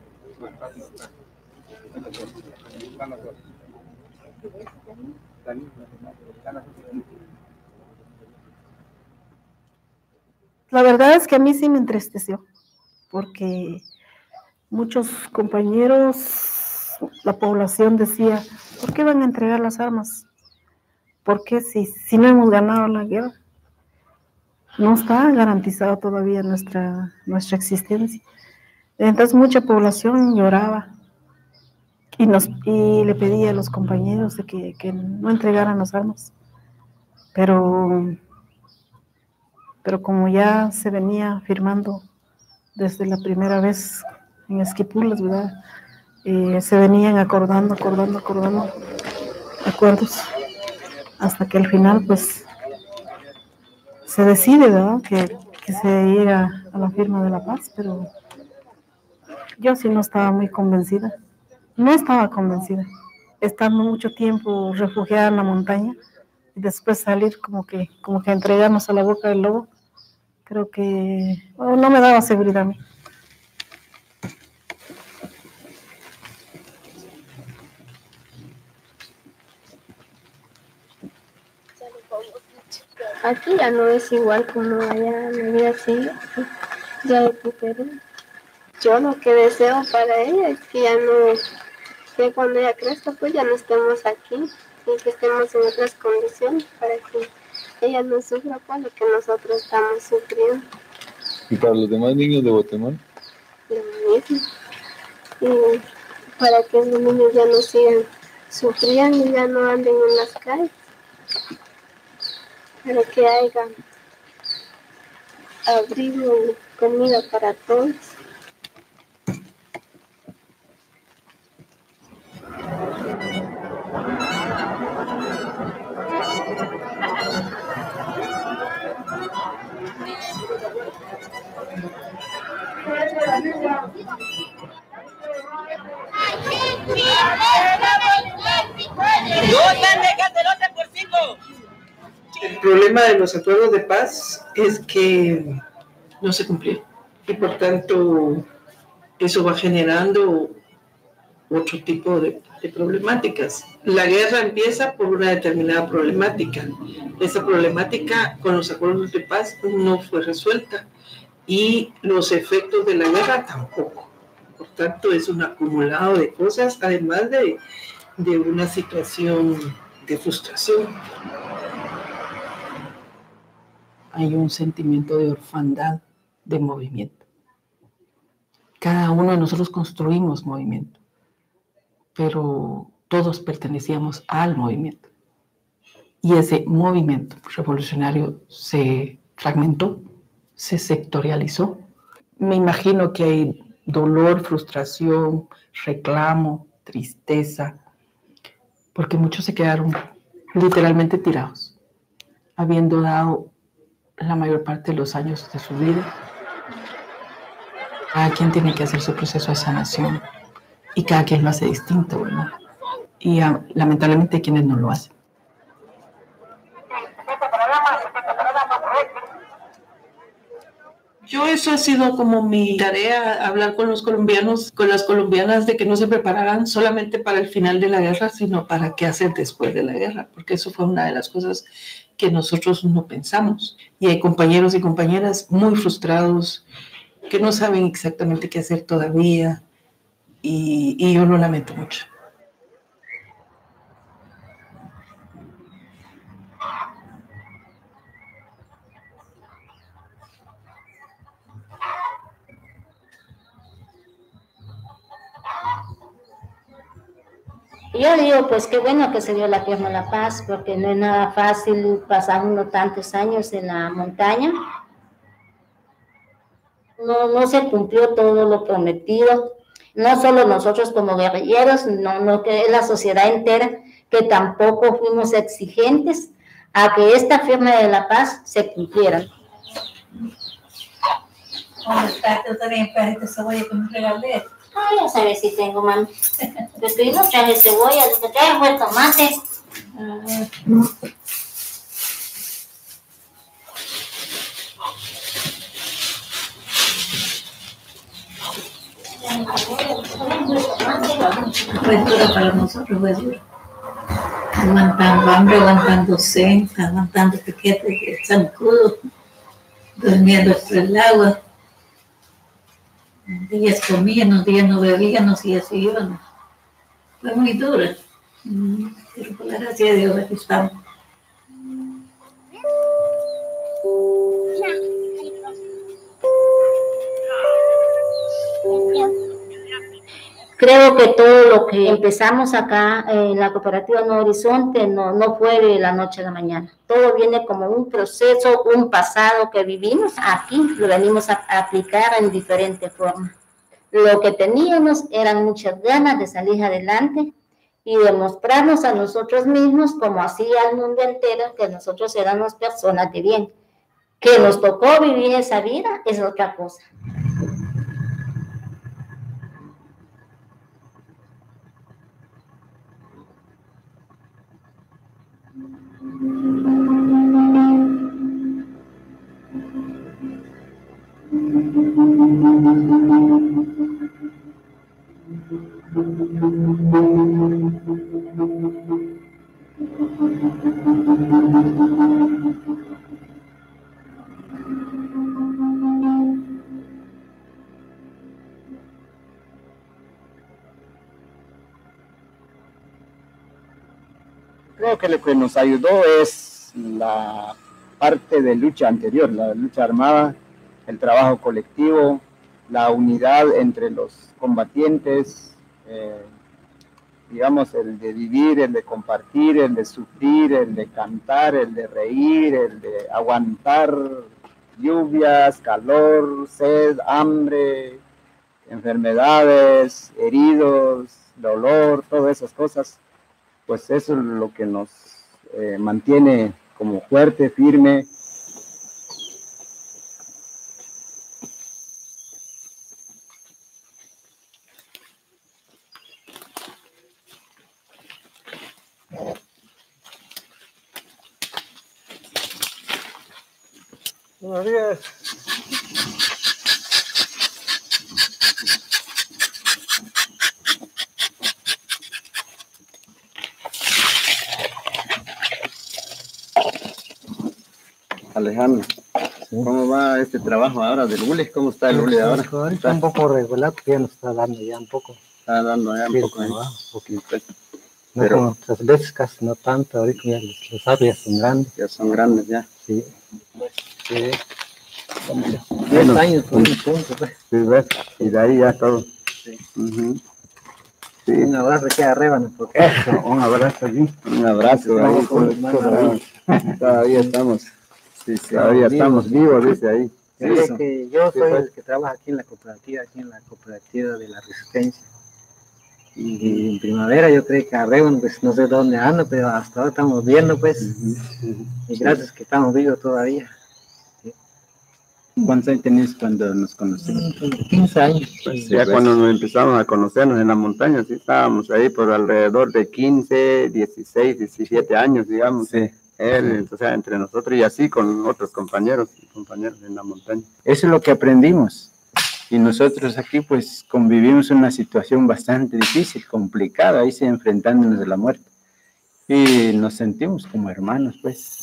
La verdad es que a mí sí me entristeció, porque muchos compañeros, la población decía, ¿por qué van a entregar las armas? ¿Por qué si, si no hemos ganado la guerra? No está garantizado todavía nuestra, nuestra existencia. Entonces mucha población lloraba y, nos, y le pedía a los compañeros de que, que no entregaran las armas. Pero, pero como ya se venía firmando desde la primera vez en Esquipulas, ¿verdad? eh, se venían acordando, acordando, acordando acuerdos, hasta que al final pues se decide, ¿verdad?, que, que se llega a la firma de la paz, pero yo sí no estaba muy convencida, no estaba convencida, estando mucho tiempo refugiada en la montaña y después salir como que, como que entregarnos a la boca del lobo, creo que bueno, no me daba seguridad a mí. Aquí ya no es igual como allá me había sido, ya de Perú. Yo lo que deseo para ella es que ya no, que cuando ella crezca pues ya no estemos aquí y que estemos en otras condiciones para que ella no sufra por lo que nosotros estamos sufriendo. ¿Y para los demás niños de Guatemala? Lo mismo. Y para que los niños ya no sigan sufriendo y ya no anden en las calles. Para que haya abrigo y comida para todos. El problema de los acuerdos de paz es que no se cumplieron y por tanto eso va generando otro tipo de, de problemáticas. La guerra empieza por una determinada problemática. Esa problemática con los acuerdos de paz no fue resuelta y los efectos de la guerra tampoco. Por tanto, es un acumulado de cosas, además de, de una situación de frustración. Hay un sentimiento de orfandad de movimiento. Cada uno de nosotros construimos movimiento, pero todos pertenecíamos al movimiento. Y ese movimiento revolucionario se fragmentó, se sectorializó. Me imagino que hay dolor, frustración, reclamo, tristeza, porque muchos se quedaron literalmente tirados, habiendo dado la mayor parte de los años de su vida. Cada quien tiene que hacer su proceso de sanación y cada quien lo hace distinto, ¿verdad? Y uh, lamentablemente hay quienes no lo hacen. Yo eso ha sido como mi tarea, hablar con los colombianos, con las colombianas, de que no se prepararan solamente para el final de la guerra, sino para qué hacer después de la guerra, porque eso fue una de las cosas que nosotros no pensamos. Y hay compañeros y compañeras muy frustrados que no saben exactamente qué hacer todavía, y, y yo lo lamento mucho. Yo digo, pues qué bueno que se dio la firma de la paz, porque no es nada fácil pasar unos tantos años en la montaña. No, no se cumplió todo lo prometido, no solo nosotros como guerrilleros, no, no que es la sociedad entera, que tampoco fuimos exigentes a que esta firma de la paz se cumpliera. ¿Cómo está? Yo también pediste cebolla que me regalé. Ah, ya sabes si tengo, mami. Pero tú no trajes cebolla, lo que traes fue tomate. Fue duro para nosotros, fue duro. Aguantando hambre, aguantando sed, aguantando piquetes de zancudo, durmiendo entre el agua. Días comíamos, días no bebíamos y así íbamos. Fue muy dura, pero por la gracia de Dios aquí estamos. Creo que todo lo que empezamos acá en la cooperativa Nuevo Horizonte no, no fue de la noche a la mañana. Todo viene como un proceso, un pasado que vivimos. Aquí lo venimos a, a aplicar en diferentes formas. Lo que teníamos eran muchas ganas de salir adelante y demostrarnos a nosotros mismos, como así al mundo entero, que nosotros éramos personas de bien. Que nos tocó vivir esa vida es otra cosa. Creo que lo que nos ayudó es la parte de lucha anterior, la lucha armada, el trabajo colectivo, la unidad entre los combatientes, eh, digamos, el de vivir, el de compartir, el de sufrir, el de cantar, el de reír, el de aguantar lluvias, calor, sed, hambre, enfermedades, heridos, dolor, todas esas cosas. Pues eso es lo que nos eh, mantiene como fuerte, firme. Buenos días. Alejandro, ¿cómo va este trabajo ahora del U L E? ¿Cómo está el U L E ahora? Ahorita un poco regular, porque ya nos está dando ya un poco. Está dando ya un Sí, poco. ¿eh? trabajo, un poquito. No Pero- como otras veces, casi no tanto, ahorita ya los, los árboles ya son grandes. Ya son grandes ya. Sí. Sí. Diez años, pues, un punto, pues. Sí, ves, y de ahí ya todo. Sí. Ujú. Sí. Un abrazo aquí arriba, ¿no? Porque Eso, un abrazo allí. Un abrazo ahí. Estamos con los manos Todavía, todavía estamos. Sí, sí, todavía vivos. estamos vivos, dice ahí. Yo sé que yo Sí, soy pues. el que trabaja aquí en la cooperativa, aquí en la cooperativa de la Resistencia. Y en primavera yo creo que arreglan, pues no sé dónde ando, pero hasta ahora estamos viendo, pues. Y gracias que estamos vivos todavía. ¿Cuántos años tenías cuando nos conocimos? quince años. Pues ya cuando nos empezamos a conocernos en la montaña, sí estábamos ahí por alrededor de quince, dieciséis, diecisiete años, digamos. Sí. Él, o sea, entre nosotros y así con otros compañeros y compañeros en la montaña. Eso es lo que aprendimos. Y nosotros aquí pues convivimos en una situación bastante difícil, complicada, ahí se enfrentándonos a la muerte. Y nos sentimos como hermanos, pues.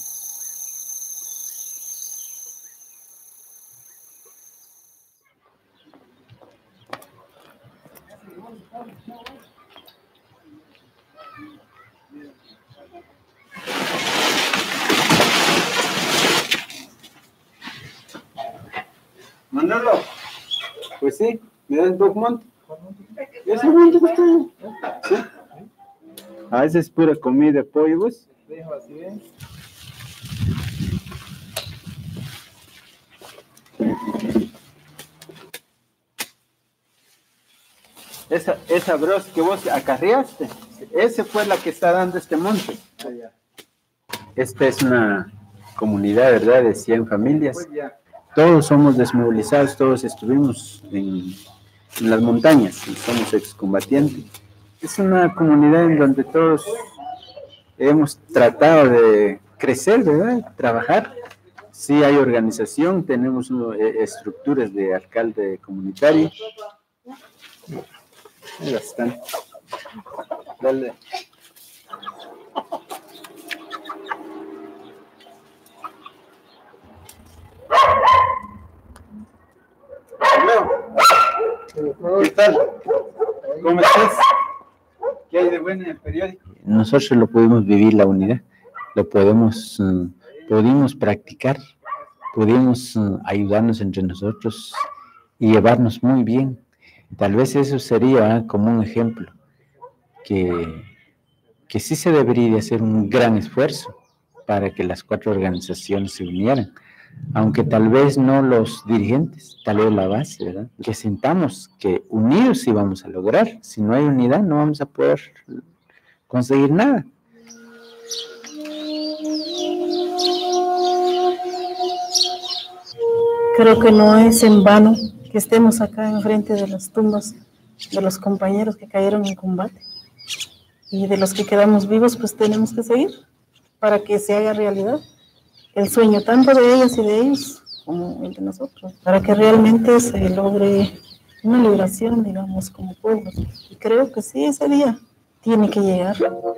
Manolo, pues sí, me das dos montes. ¿Ese monte que está ahí? Sí. A veces es pura comida, pollo, pues. Esa, esa bros que vos acarreaste, esa fue la que está dando este monte. Esta es una comunidad, ¿verdad?, de cien familias. Todos somos desmovilizados, todos estuvimos en, en las montañas y somos excombatientes. Es una comunidad en donde todos hemos tratado de crecer, ¿verdad?, trabajar. Sí hay organización, tenemos uh, estructuras de alcalde comunitario. Ahí están. Dale. ¿Qué tal? ¿Cómo estás? ¿Qué hay de bueno en el periódico? Nosotros lo pudimos vivir, la unidad, lo podemos, uh, pudimos practicar, pudimos uh, ayudarnos entre nosotros y llevarnos muy bien. Tal vez eso sería ¿eh? como un ejemplo, que, que sí se debería de hacer un gran esfuerzo para que las cuatro organizaciones se unieran, aunque tal vez no los dirigentes, tal vez la base, ¿verdad? Que sintamos que unidos sí vamos a lograr. Si no hay unidad, no vamos a poder conseguir nada. Creo que no es en vano que estemos acá enfrente de las tumbas de los compañeros que cayeron en combate. Y de los que quedamos vivos, pues tenemos que seguir para que se haga realidad el sueño tanto de ellas y de ellos como el de nosotros, para que realmente se logre una liberación, digamos, como pueblo. Y creo que sí, ese día tiene que llegar.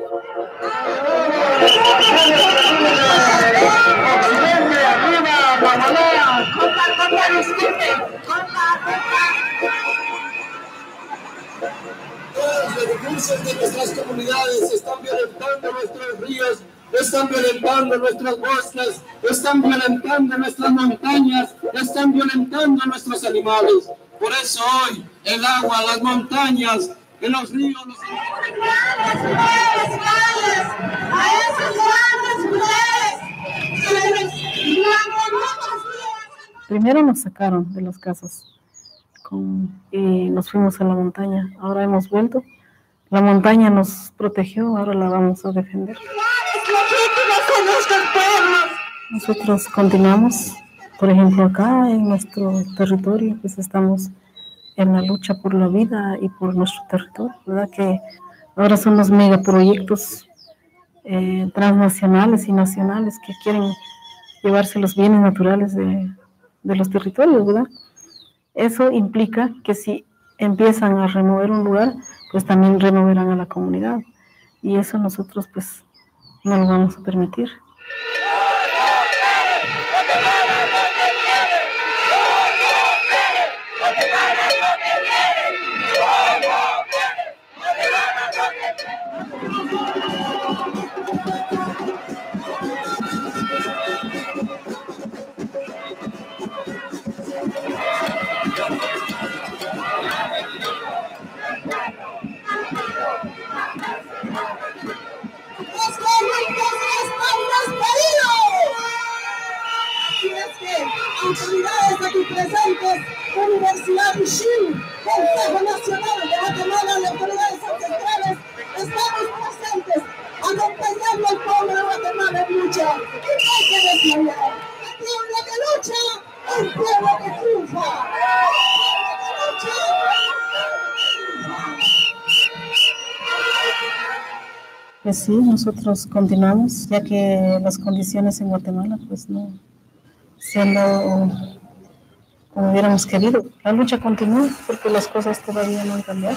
Los recursos de nuestras comunidades están violentando nuestros ríos, están violentando nuestras bosques, están violentando nuestras montañas, están violentando nuestros animales. Por eso hoy el agua, las montañas, en los ríos, los Primero nos sacaron de las casas con, y nos fuimos a la montaña. Ahora hemos vuelto. La montaña nos protegió, ahora la vamos a defender. Nosotros continuamos, por ejemplo, acá en nuestro territorio, pues estamos en la lucha por la vida y por nuestro territorio, ¿verdad? Que ahora son los megaproyectos eh, transnacionales y nacionales que quieren llevarse los bienes naturales de, de los territorios, ¿verdad? Eso implica que si empiezan a remover un lugar, pues también removerán a la comunidad. Y eso nosotros pues no lo vamos a permitir. Autoridades aquí presentes, Universidad Ushim, Consejo Nacional de Guatemala, de autoridades ancestrales, estamos presentes acompañando al pueblo de Guatemala en lucha. Y no hay que desmayar. El pueblo que lucha, el pueblo que triunfa. El pueblo que lucha, Pues sí, nosotros continuamos, ya que las condiciones en Guatemala pues no se han dado como hubiéramos querido. La lucha continúa porque las cosas todavía no han cambiado.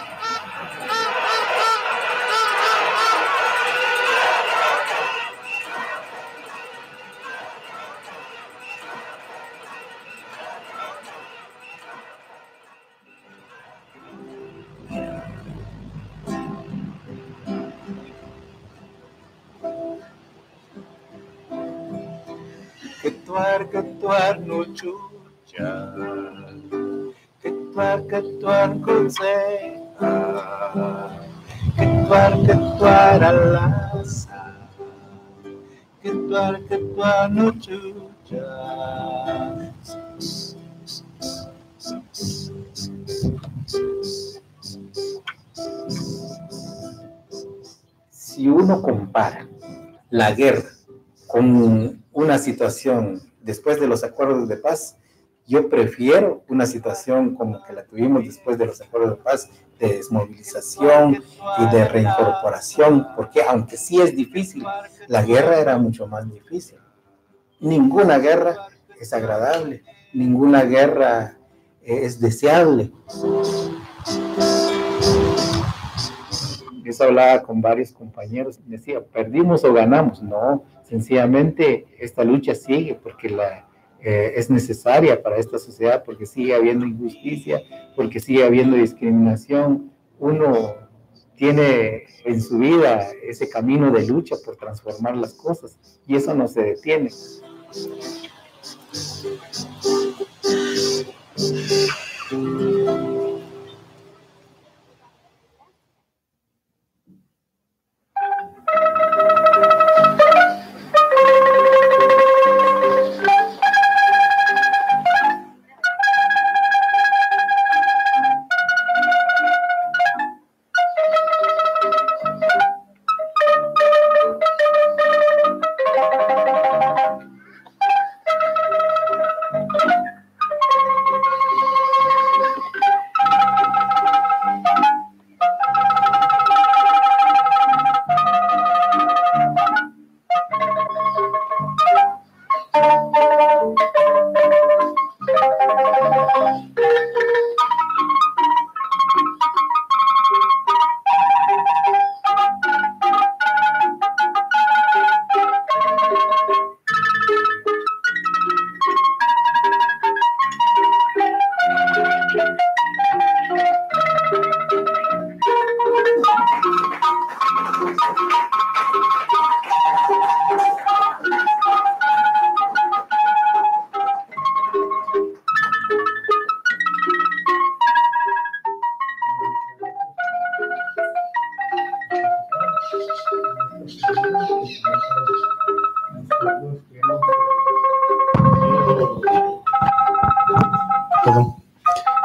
Ketuar, ketuar no chucha, ketuar, ketuar conseja, ketuar, ketuar alaza, ketuar, ketuar no chucha. Si uno compara la guerra con una situación después de los acuerdos de paz, yo prefiero una situación como que la tuvimos después de los acuerdos de paz, de desmovilización y de reincorporación, porque aunque sí es difícil, la guerra era mucho más difícil. Ninguna guerra es agradable, ninguna guerra es deseable. Yo hablaba con varios compañeros y decía, ¿perdimos o ganamos? No, sencillamente esta lucha sigue porque la, eh, es necesaria para esta sociedad, porque sigue habiendo injusticia, porque sigue habiendo discriminación. Uno tiene en su vida ese camino de lucha por transformar las cosas y eso no se detiene.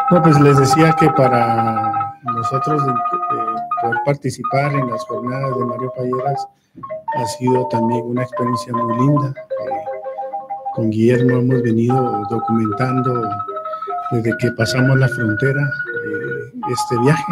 No, pues les decía que para nosotros de, de poder participar en las jornadas de Mario Payeras ha sido también una experiencia muy linda. Eh, con Guillermo hemos venido documentando desde que pasamos la frontera eh, este viaje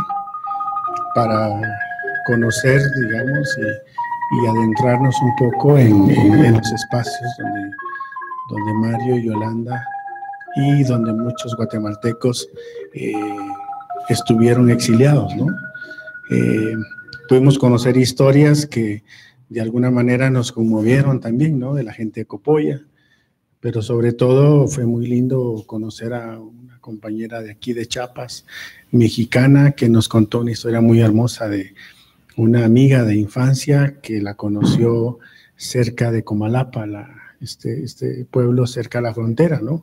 para conocer, digamos, y, y adentrarnos un poco en, en, en los espacios donde, donde Mario y Yolanda y donde muchos guatemaltecos eh, estuvieron exiliados, ¿no? Eh, pudimos conocer historias que de alguna manera nos conmovieron también, ¿no? De la gente de Copolla, pero sobre todo fue muy lindo conocer a una compañera de aquí de Chiapas, mexicana, que nos contó una historia muy hermosa de una amiga de infancia que la conoció cerca de Comalapa, la, este, este pueblo cerca de la frontera, ¿no?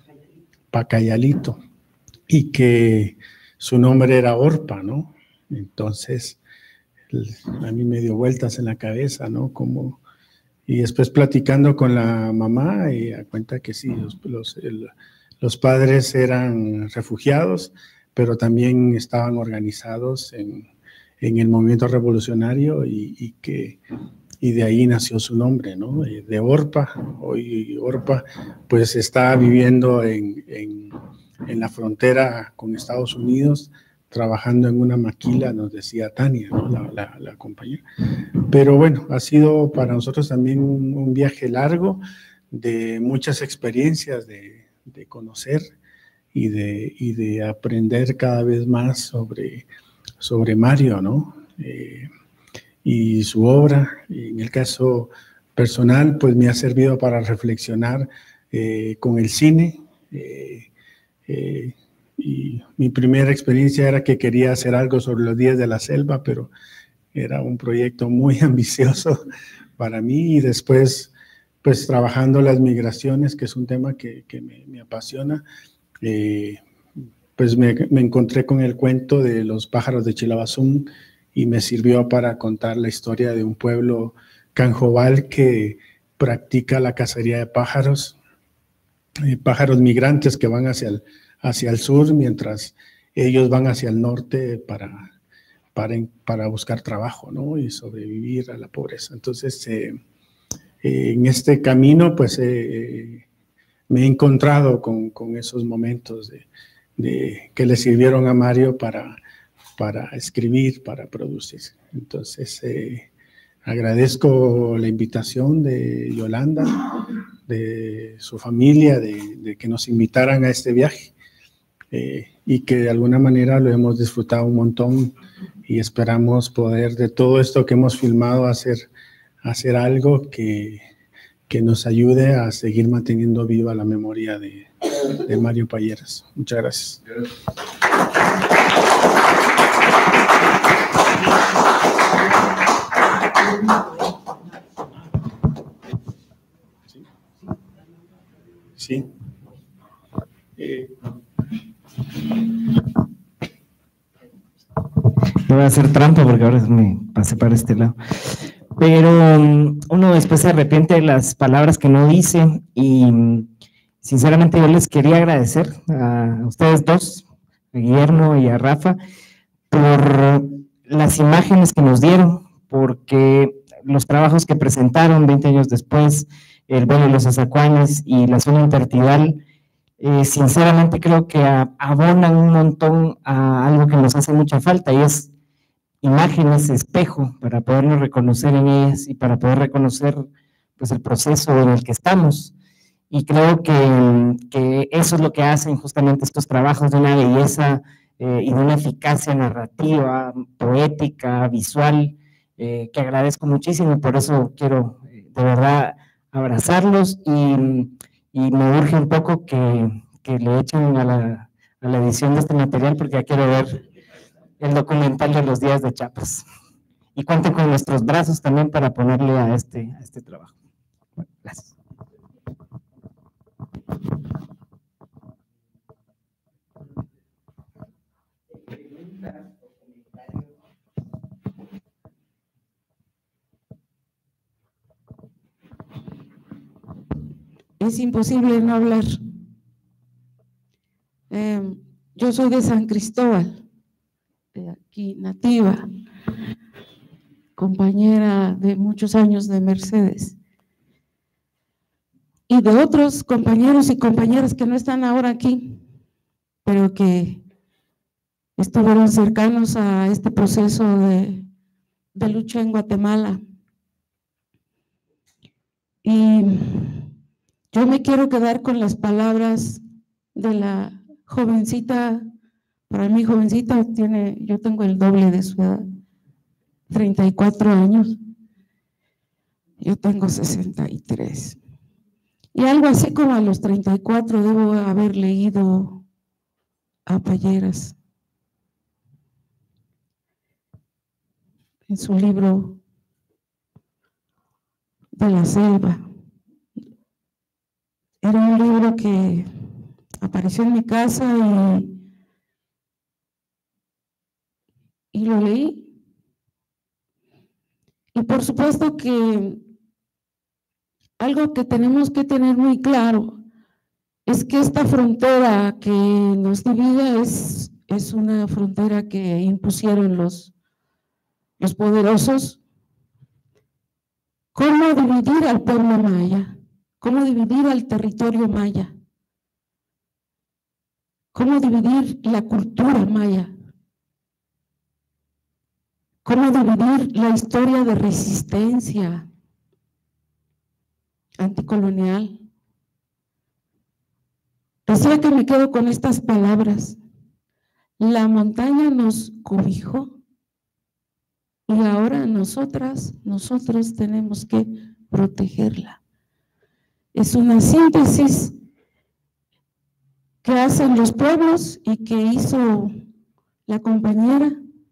Pacayalito, y que su nombre era Orpa, ¿no? Entonces, a mí me dio vueltas en la cabeza, ¿no? Como, y después platicando con la mamá, y a cuenta que sí, los, los, el, los padres eran refugiados, pero también estaban organizados en, en el movimiento revolucionario y, y que y de ahí nació su nombre, ¿no? De Orpa. Hoy Orpa pues está viviendo en, en, en la frontera con Estados Unidos, trabajando en una maquila, nos decía Tania, ¿no? la, la, la compañera. Pero bueno, ha sido para nosotros también un, un viaje largo, de muchas experiencias, de, de conocer y de, y de aprender cada vez más sobre, sobre Mario, ¿no? Eh, y su obra. En el caso personal, pues me ha servido para reflexionar eh, con el cine. Eh, eh, y mi primera experiencia era que quería hacer algo sobre los días de la selva, pero era un proyecto muy ambicioso para mí. Y después, pues trabajando las migraciones, que es un tema que, que me, me apasiona, eh, pues me, me encontré con el cuento de los pájaros de Chilabazún, y me sirvió para contar la historia de un pueblo canjobal que practica la cacería de pájaros, eh, pájaros migrantes que van hacia el, hacia el sur, mientras ellos van hacia el norte para, para, para buscar trabajo, ¿no? Y sobrevivir a la pobreza. Entonces, eh, eh, en este camino, pues, eh, me he encontrado con, con esos momentos de, de, que le sirvieron a Mario para para escribir, para producir. Entonces, eh, agradezco la invitación de Yolanda, de su familia, de, de que nos invitaran a este viaje eh, y que de alguna manera lo hemos disfrutado un montón y esperamos poder de todo esto que hemos filmado hacer, hacer algo que, que nos ayude a seguir manteniendo viva la memoria de, de Mario Payeras. Muchas gracias. Sí. Eh. No voy a hacer trampa porque ahora me pasé para este lado. Pero um, uno después se arrepiente de las palabras que no dice y sinceramente yo les quería agradecer a ustedes dos, a Guillermo y a Rafa, por las imágenes que nos dieron, porque los trabajos que presentaron veinte años después, el vuelo de los Azacuanes y la zona intertidal, eh, sinceramente creo que a, abonan un montón a algo que nos hace mucha falta, y es imágenes, espejo, para podernos reconocer en ellas y para poder reconocer pues, el proceso en el que estamos. Y creo que, que eso es lo que hacen justamente estos trabajos, de una belleza eh, y de una eficacia narrativa, poética, visual, eh, que agradezco muchísimo, y por eso quiero eh, de verdad abrazarlos, y, y me urge un poco que, que le echen a la, a la edición de este material, porque ya quiero ver el documental de los días de Chiapas. Y cuenten con nuestros brazos también para ponerle a este, a este trabajo. Bueno, gracias. Es imposible no hablar. Eh, yo soy de San Cristóbal, de aquí nativa, compañera de muchos años de Mercedes, y de otros compañeros y compañeras que no están ahora aquí, pero que estuvieron cercanos a este proceso de, de lucha en Guatemala. Y yo me quiero quedar con las palabras de la jovencita, para mí jovencita, tiene, yo tengo el doble de su edad, treinta y cuatro años, yo tengo sesenta y tres. Y algo así como a los treinta y cuatro debo haber leído a Palleras en su libro de la selva. Era un libro que apareció en mi casa y, y lo leí. Y por supuesto que algo que tenemos que tener muy claro es que esta frontera que nos divide es, es una frontera que impusieron los, los poderosos. ¿Cómo dividir al pueblo maya? ¿Cómo dividir al territorio maya? ¿Cómo dividir la cultura maya? ¿Cómo dividir la historia de resistencia anticolonial? Decía que me quedo con estas palabras. La montaña nos cobijó y ahora nosotras, nosotros tenemos que protegerla. Es una síntesis que hacen los pueblos y que hizo la compañera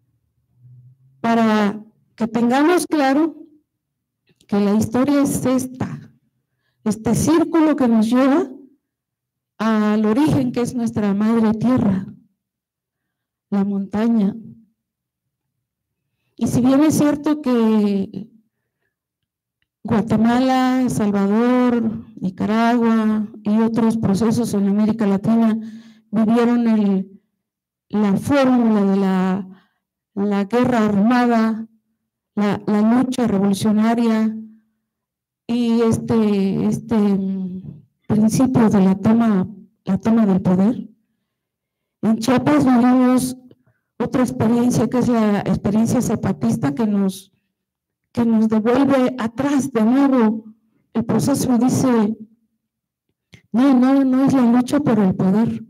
para que tengamos claro que la historia es esta, este círculo que nos lleva al origen que es nuestra madre tierra, la montaña. Y si bien es cierto que Guatemala, El Salvador, Nicaragua y otros procesos en América Latina vivieron el, la fórmula de la, la guerra armada, la, la lucha revolucionaria y este, este principio de la toma, la toma del poder. En Chiapas vivimos otra experiencia que es la experiencia zapatista que nos que nos devuelve atrás de nuevo el proceso y dice, no, no, no es la lucha por el poder,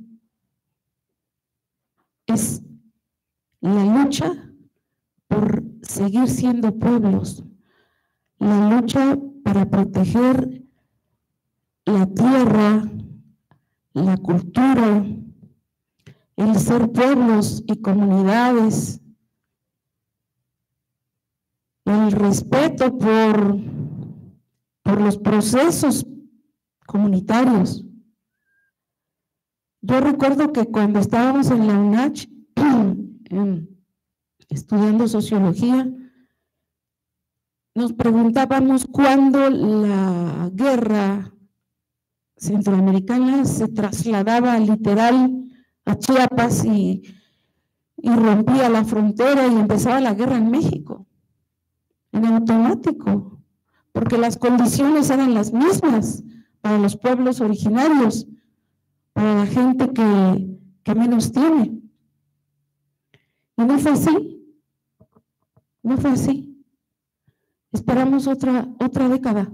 es la lucha por seguir siendo pueblos, la lucha para proteger la tierra, la cultura, el ser pueblos y comunidades, el respeto por, por los procesos comunitarios. Yo recuerdo que cuando estábamos en la UNACH estudiando sociología, nos preguntábamos cuándo la guerra centroamericana se trasladaba literal a Chiapas y, y rompía la frontera y empezaba la guerra en México. En automático, porque las condiciones eran las mismas para los pueblos originarios, para la gente que, que menos tiene. Y no fue así, no fue así. Esperamos otra, otra década.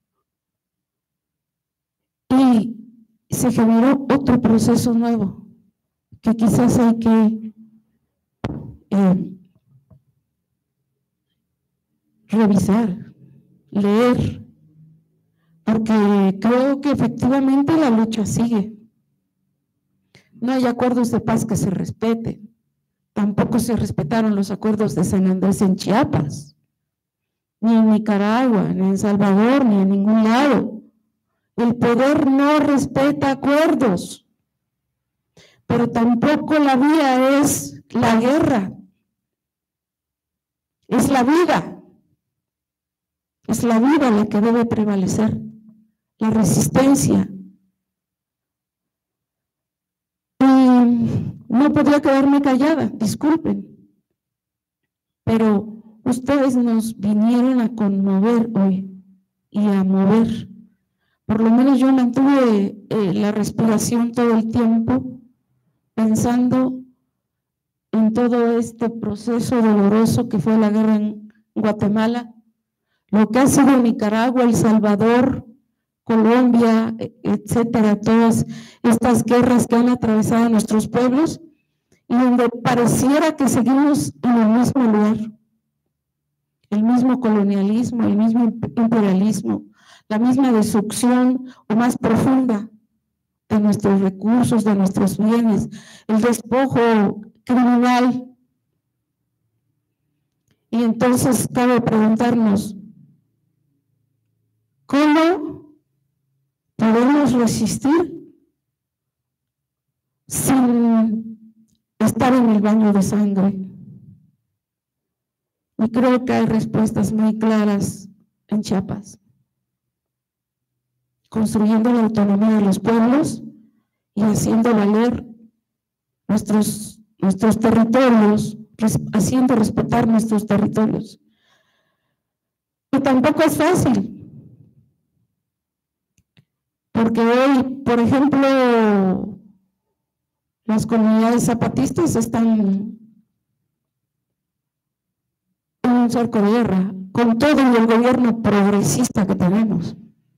Y se generó otro proceso nuevo, que quizás hay que eh, revisar, leer, porque creo que efectivamente la lucha sigue. No hay acuerdos de paz que se respeten, tampoco se respetaron los acuerdos de San Andrés en Chiapas, ni en Nicaragua, ni en El Salvador, ni en ningún lado. El poder no respeta acuerdos, pero tampoco la vía es la guerra, es la vida. Es la vida la que debe prevalecer, la resistencia. Y no podía quedarme callada, disculpen, pero ustedes nos vinieron a conmover hoy y a mover. Por lo menos yo mantuve eh, la respiración todo el tiempo, pensando en todo este proceso doloroso que fue la guerra en Guatemala, lo que ha sido Nicaragua, El Salvador, Colombia, etcétera, todas estas guerras que han atravesado nuestros pueblos y donde pareciera que seguimos en el mismo lugar, el mismo colonialismo, el mismo imperialismo, la misma destrucción o más profunda de nuestros recursos, de nuestros bienes, el despojo criminal. Y entonces cabe preguntarnos, ¿cómo podemos resistir sin estar en el baño de sangre? Y creo que hay respuestas muy claras en Chiapas. Construyendo la autonomía de los pueblos y haciendo valer nuestros, nuestros territorios, res, haciendo respetar nuestros territorios. Y tampoco es fácil, porque hoy, por ejemplo, las comunidades zapatistas están en un cerco de guerra, con todo el gobierno progresista que tenemos.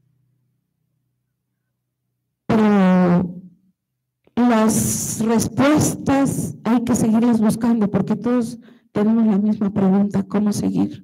Pero las respuestas hay que seguirlas buscando, porque todos tenemos la misma pregunta, ¿cómo seguir?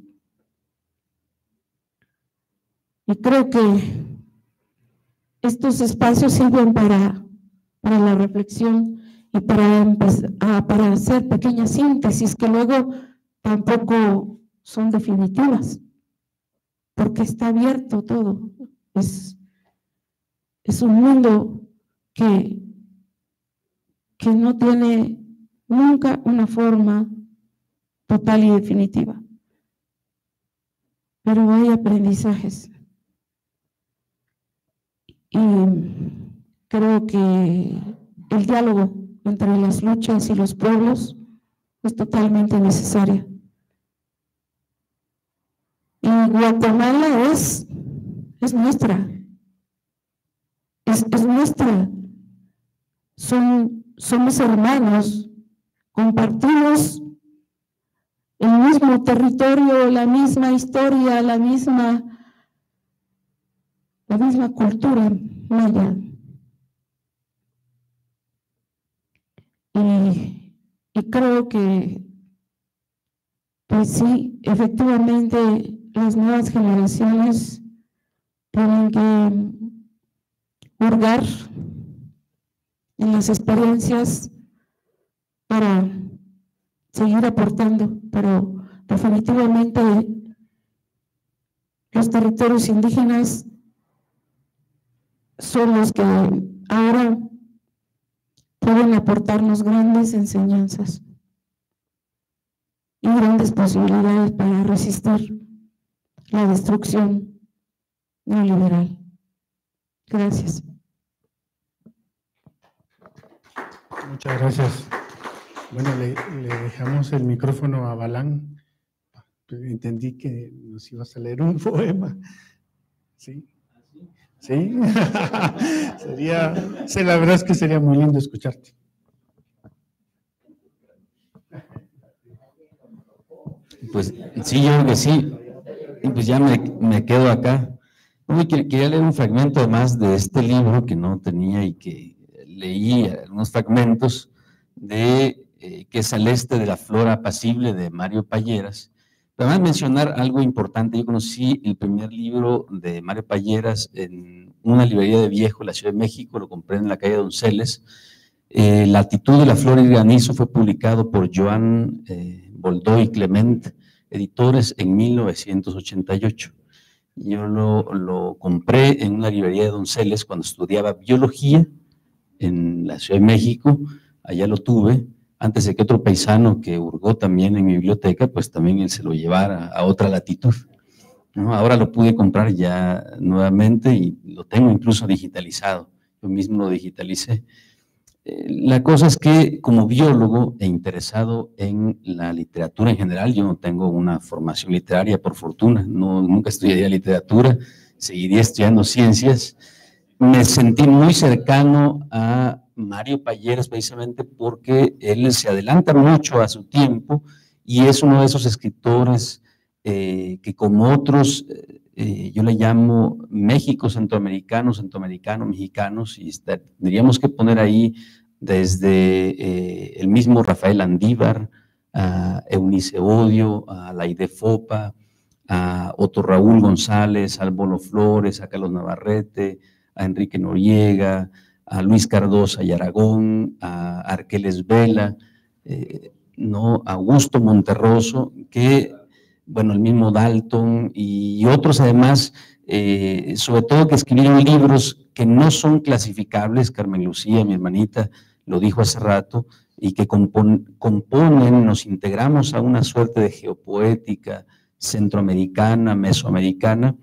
Y creo que estos espacios sirven para, para la reflexión y para, empezar, para hacer pequeñas síntesis que luego tampoco son definitivas, porque está abierto todo. Es, es un mundo que, que no tiene nunca una forma total y definitiva, pero hay aprendizajes. Y creo que el diálogo entre las luchas y los pueblos es totalmente necesario. Y Guatemala es, es nuestra, es, es nuestra. Son, somos hermanos, compartimos el mismo territorio, la misma historia, la misma, la misma cultura maya. Y, y creo que, pues sí, efectivamente, las nuevas generaciones tienen que hurgar en las experiencias para seguir aportando, pero definitivamente los territorios indígenas son los que ahora pueden aportarnos grandes enseñanzas y grandes posibilidades para resistir la destrucción neoliberal. Gracias. Muchas gracias. Bueno, le, le dejamos el micrófono a Balán. Entendí que nos ibas a leer un poema. ¿Sí? ¿Sí? Sería, sí, la verdad es que sería muy lindo escucharte. Pues sí, yo creo que sí. Y pues ya me, me quedo acá. Uy, quería leer un fragmento más de este libro que no tenía y que leí algunos fragmentos de eh, que es Al este de la flora apacible de Mario Palleras. Pero además mencionar algo importante, yo conocí el primer libro de Mario Palleras en una librería de viejo en la Ciudad de México, lo compré en la calle Donceles. Eh, La actitud de la flor y granizo fue publicado por Joan eh, Boldó y Clement, editores, en mil novecientos ochenta y ocho. Yo lo, lo compré en una librería de Donceles cuando estudiaba biología en la Ciudad de México, allá lo tuve, antes de que otro paisano que hurgó también en mi biblioteca, pues también él se lo llevara a otra latitud, ¿no? Ahora lo pude comprar ya nuevamente y lo tengo incluso digitalizado, yo mismo lo digitalicé. La cosa es que como biólogo e interesado en la literatura en general, yo no tengo una formación literaria por fortuna, no, nunca estudiaría literatura, seguiría estudiando ciencias. Me sentí muy cercano a Mario Palleras precisamente porque él se adelanta mucho a su tiempo y es uno de esos escritores eh, que como otros, eh, yo le llamo México centroamericanos, centroamericanos, mexicanos, y está, tendríamos que poner ahí desde eh, el mismo Rafael Andívar, a Eunice Odio, a Laide Fopa, a Otto Raúl González, a Albolo Flores, a Carlos Navarrete, a Enrique Noriega, a Luis Cardosa y Aragón, a Arqueles Vela, eh, ¿no? Augusto Monterroso, que, bueno, el mismo Dalton y otros además, eh, sobre todo que escribieron libros que no son clasificables, Carmen Lucía, mi hermanita, lo dijo hace rato, y que compon, componen, nos integramos a una suerte de geopoética centroamericana, mesoamericana.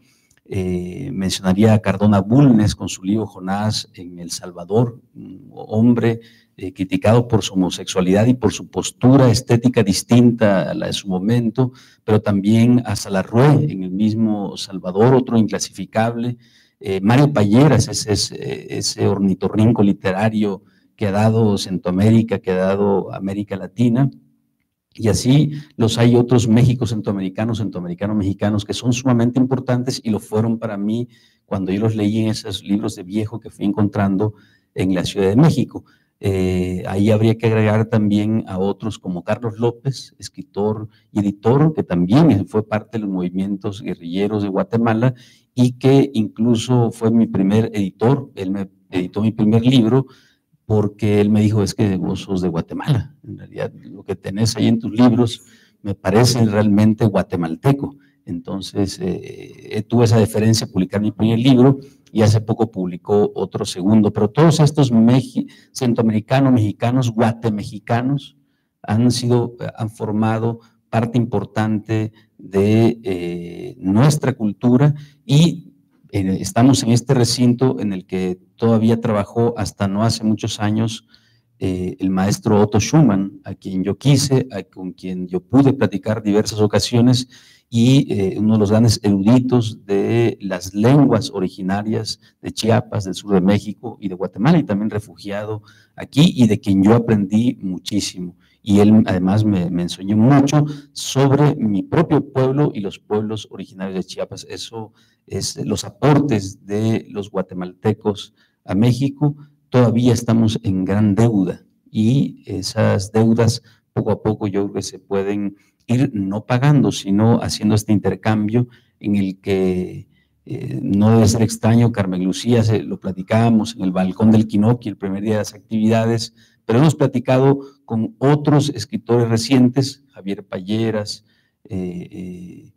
Eh, mencionaría a Cardona Bulnes con su libro Jonás en El Salvador, un hombre eh, criticado por su homosexualidad y por su postura estética distinta a la de su momento, pero también a Salarrué en el mismo Salvador, otro inclasificable. Eh, Mario Palleras, ese, ese, ese ornitorrinco literario que ha dado Centroamérica, que ha dado América Latina. Y así los hay otros México centroamericanos, centroamericanos mexicanos que son sumamente importantes y lo fueron para mí cuando yo los leí en esos libros de viejo que fui encontrando en la Ciudad de México. Eh, ahí habría que agregar también a otros como Carlos López, escritor y editor, que también fue parte de los movimientos guerrilleros de Guatemala y que incluso fue mi primer editor. Él me editó mi primer libro porque él me dijo, es que vos sos de Guatemala, en realidad lo que tenés ahí en tus libros me parece realmente guatemalteco. Entonces eh, tuve esa deferencia de publicar mi primer libro y hace poco publicó otro segundo, pero todos estos centroamericanos, mexicanos, guatemexicanos han sido, han formado parte importante de eh, nuestra cultura y eh, estamos en este recinto en el que todavía trabajó hasta no hace muchos años eh, el maestro Otto Schumann, a quien yo quise, a, con quien yo pude platicar diversas ocasiones, y eh, uno de los grandes eruditos de las lenguas originarias de Chiapas, del sur de México y de Guatemala, y también refugiado aquí, y de quien yo aprendí muchísimo. Y él además me, me enseñó mucho sobre mi propio pueblo y los pueblos originarios de Chiapas. Eso es los aportes de los guatemaltecos a México. Todavía estamos en gran deuda y esas deudas poco a poco yo creo que se pueden ir no pagando, sino haciendo este intercambio en el que eh, no debe ser extraño. Carmen Lucía, se, lo platicábamos en el balcón del Quinoqui el primer día de las actividades, pero hemos platicado con otros escritores recientes, Javier Palleras, eh, eh,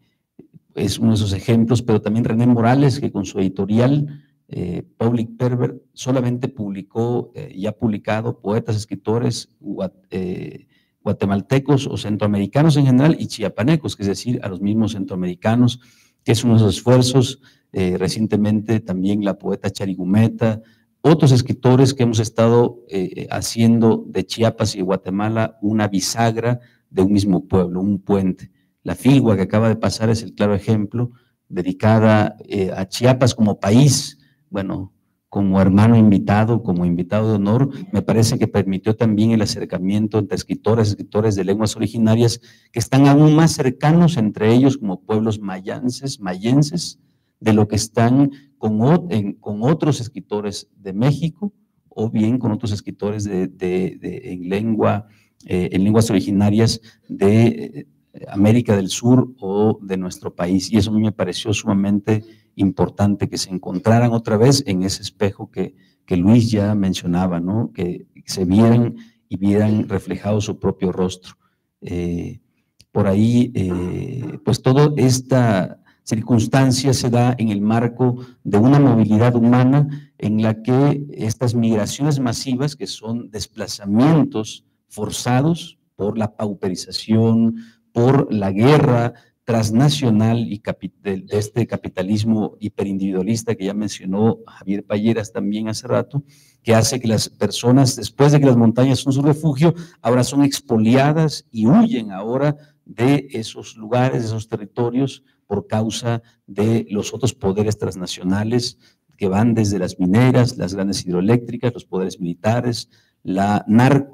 es uno de esos ejemplos, pero también René Morales, que con su editorial eh, Public Pervert solamente publicó eh, y ha publicado poetas, escritores guat, eh, guatemaltecos o centroamericanos en general y chiapanecos, que es decir, a los mismos centroamericanos, que es uno de esos esfuerzos. Eh, recientemente también la poeta Charigumeta, otros escritores que hemos estado eh, haciendo de Chiapas y Guatemala una bisagra de un mismo pueblo, un puente. La Filgua que acaba de pasar es el claro ejemplo, dedicada eh, a Chiapas como país, bueno, como hermano invitado, como invitado de honor, me parece que permitió también el acercamiento entre escritores, escritores de lenguas originarias que están aún más cercanos entre ellos como pueblos mayenses, mayenses, de lo que están con, en, con otros escritores de México o bien con otros escritores de, de, de, en, lengua, eh, en lenguas originarias de eh, América del Sur o de nuestro país. Y eso a mí me pareció sumamente importante que se encontraran otra vez en ese espejo que, que Luis ya mencionaba, ¿no? Que se vieran y vieran reflejado su propio rostro. Eh, por ahí, eh, pues toda esta circunstancia se da en el marco de una movilidad humana en la que estas migraciones masivas, que son desplazamientos forzados por la pauperización, por la guerra, transnacional y capi- de, de este capitalismo hiperindividualista que ya mencionó Javier Payeras también hace rato, que hace que las personas, después de que las montañas son su refugio, ahora son expoliadas y huyen ahora de esos lugares, de esos territorios, por causa de los otros poderes transnacionales que van desde las mineras, las grandes hidroeléctricas, los poderes militares, la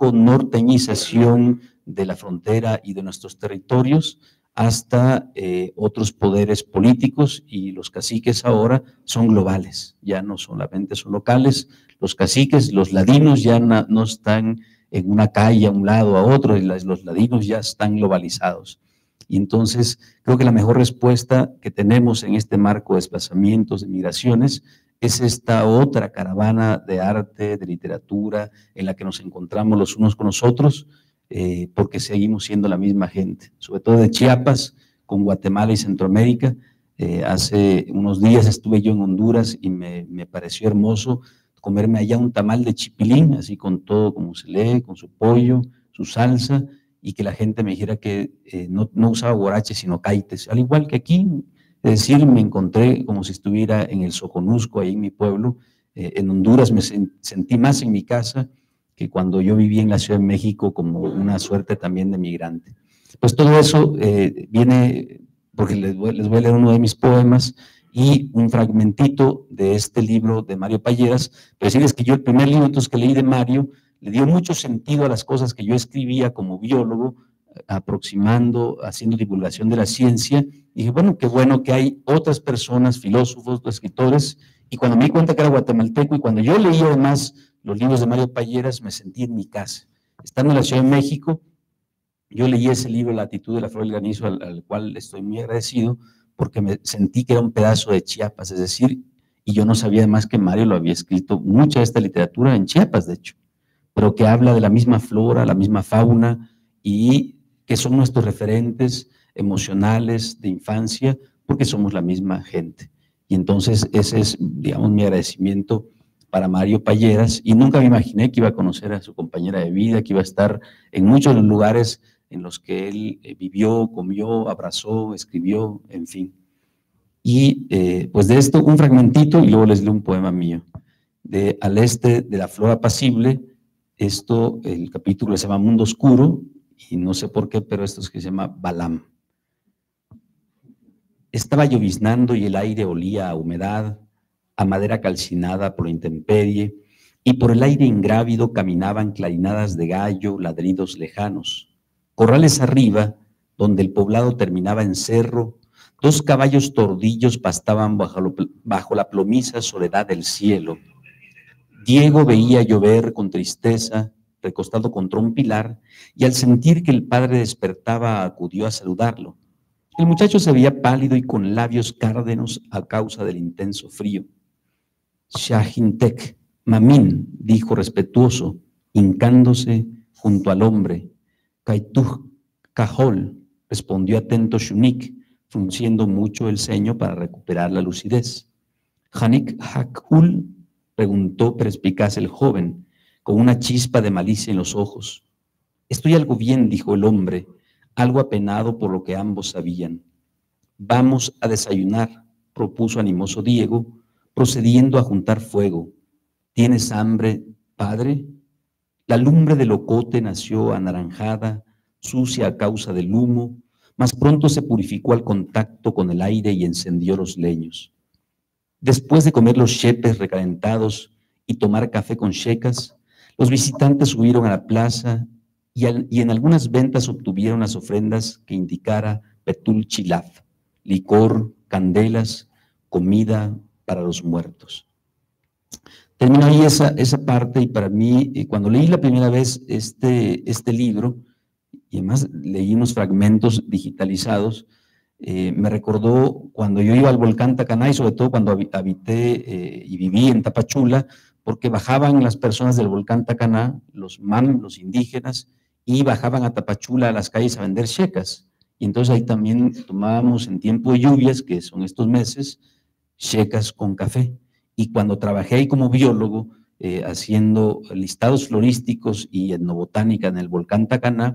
narco-norteñización de la frontera y de nuestros territorios, hasta eh, otros poderes políticos, y los caciques ahora son globales, ya no solamente son locales. Los caciques, los ladinos ya na, no están en una calle a un lado a otro, y las, los ladinos ya están globalizados. Y entonces creo que la mejor respuesta que tenemos en este marco de desplazamientos, de migraciones, es esta otra caravana de arte, de literatura, en la que nos encontramos los unos con los otros, eh, porque seguimos siendo la misma gente, sobre todo de Chiapas, con Guatemala y Centroamérica. Eh, hace unos días estuve yo en Honduras y me, me pareció hermoso comerme allá un tamal de chipilín, así con todo como se lee, con su pollo, su salsa, y que la gente me dijera que eh, no, no usaba guaraches, sino caites, al igual que aquí. Es decir, me encontré como si estuviera en el Soconusco, ahí en mi pueblo. Eh, en Honduras me sen, sentí más en mi casa que cuando yo vivía en la Ciudad de México, como una suerte también de migrante. Pues todo eso eh, viene, porque les voy, les voy a leer uno de mis poemas y un fragmentito de este libro de Mario Payeras. Pero decirles que yo el primer libro entonces que leí de Mario le dio mucho sentido a las cosas que yo escribía como biólogo, aproximando, haciendo divulgación de la ciencia, y dije, bueno, qué bueno que hay otras personas, filósofos, escritores, y cuando me di cuenta que era guatemalteco, y cuando yo leí además los libros de Mario Payeras, me sentí en mi casa. Estando en la Ciudad de México, yo leí ese libro, La actitud de la flor del granizo, al, al cual estoy muy agradecido, porque me sentí que era un pedazo de Chiapas, es decir, y yo no sabía además que Mario lo había escrito, mucha de esta literatura en Chiapas, de hecho, pero que habla de la misma flora, la misma fauna, y que son nuestros referentes emocionales de infancia, porque somos la misma gente. Y entonces ese es, digamos, mi agradecimiento para Mario Payeras, y nunca me imaginé que iba a conocer a su compañera de vida, que iba a estar en muchos de los lugares en los que él vivió, comió, abrazó, escribió, en fin. Y eh, pues de esto un fragmentito, y luego les leo un poema mío, de Al este de la flor apacible. Esto, el capítulo se llama Mundo Oscuro, y no sé por qué, pero esto es que se llama Balam. Estaba lloviznando y el aire olía a humedad, a madera calcinada por la intemperie, y por el aire ingrávido caminaban clarinadas de gallo, ladridos lejanos. Corrales arriba, donde el poblado terminaba en cerro, dos caballos tordillos pastaban bajo, lo, bajo la plomiza soledad del cielo. Diego veía llover con tristeza, recostado contra un pilar, y al sentir que el padre despertaba acudió a saludarlo. El muchacho se veía pálido y con labios cárdenos a causa del intenso frío. Shahintec, mamín, dijo respetuoso, hincándose junto al hombre. Kaituj Cajol, respondió atento Shunik, frunciendo mucho el ceño para recuperar la lucidez. Hanik Hakul, preguntó perspicaz el joven, con una chispa de malicia en los ojos. Estoy algo bien, dijo el hombre, algo apenado por lo que ambos sabían. Vamos a desayunar, propuso animoso Diego, procediendo a juntar fuego. ¿Tienes hambre, padre? La lumbre del ocote nació anaranjada, sucia a causa del humo, mas pronto se purificó al contacto con el aire y encendió los leños. Después de comer los chepes recalentados y tomar café con checas, los visitantes subieron a la plaza y, al, y en algunas ventas obtuvieron las ofrendas que indicara Petul Chilaf, licor, candelas, comida para los muertos. Termino ahí esa, esa parte, y para mí, eh, cuando leí la primera vez este, este libro, y además leí unos fragmentos digitalizados, eh, me recordó cuando yo iba al volcán Tacaná, y sobre todo cuando habité eh, y viví en Tapachula, porque bajaban las personas del volcán Tacaná, los man, los indígenas, y bajaban a Tapachula a las calles a vender checas. Y entonces ahí también tomábamos en tiempo de lluvias, que son estos meses, checas con café. Y cuando trabajé ahí como biólogo, eh, haciendo listados florísticos y etnobotánica en el volcán Tacaná,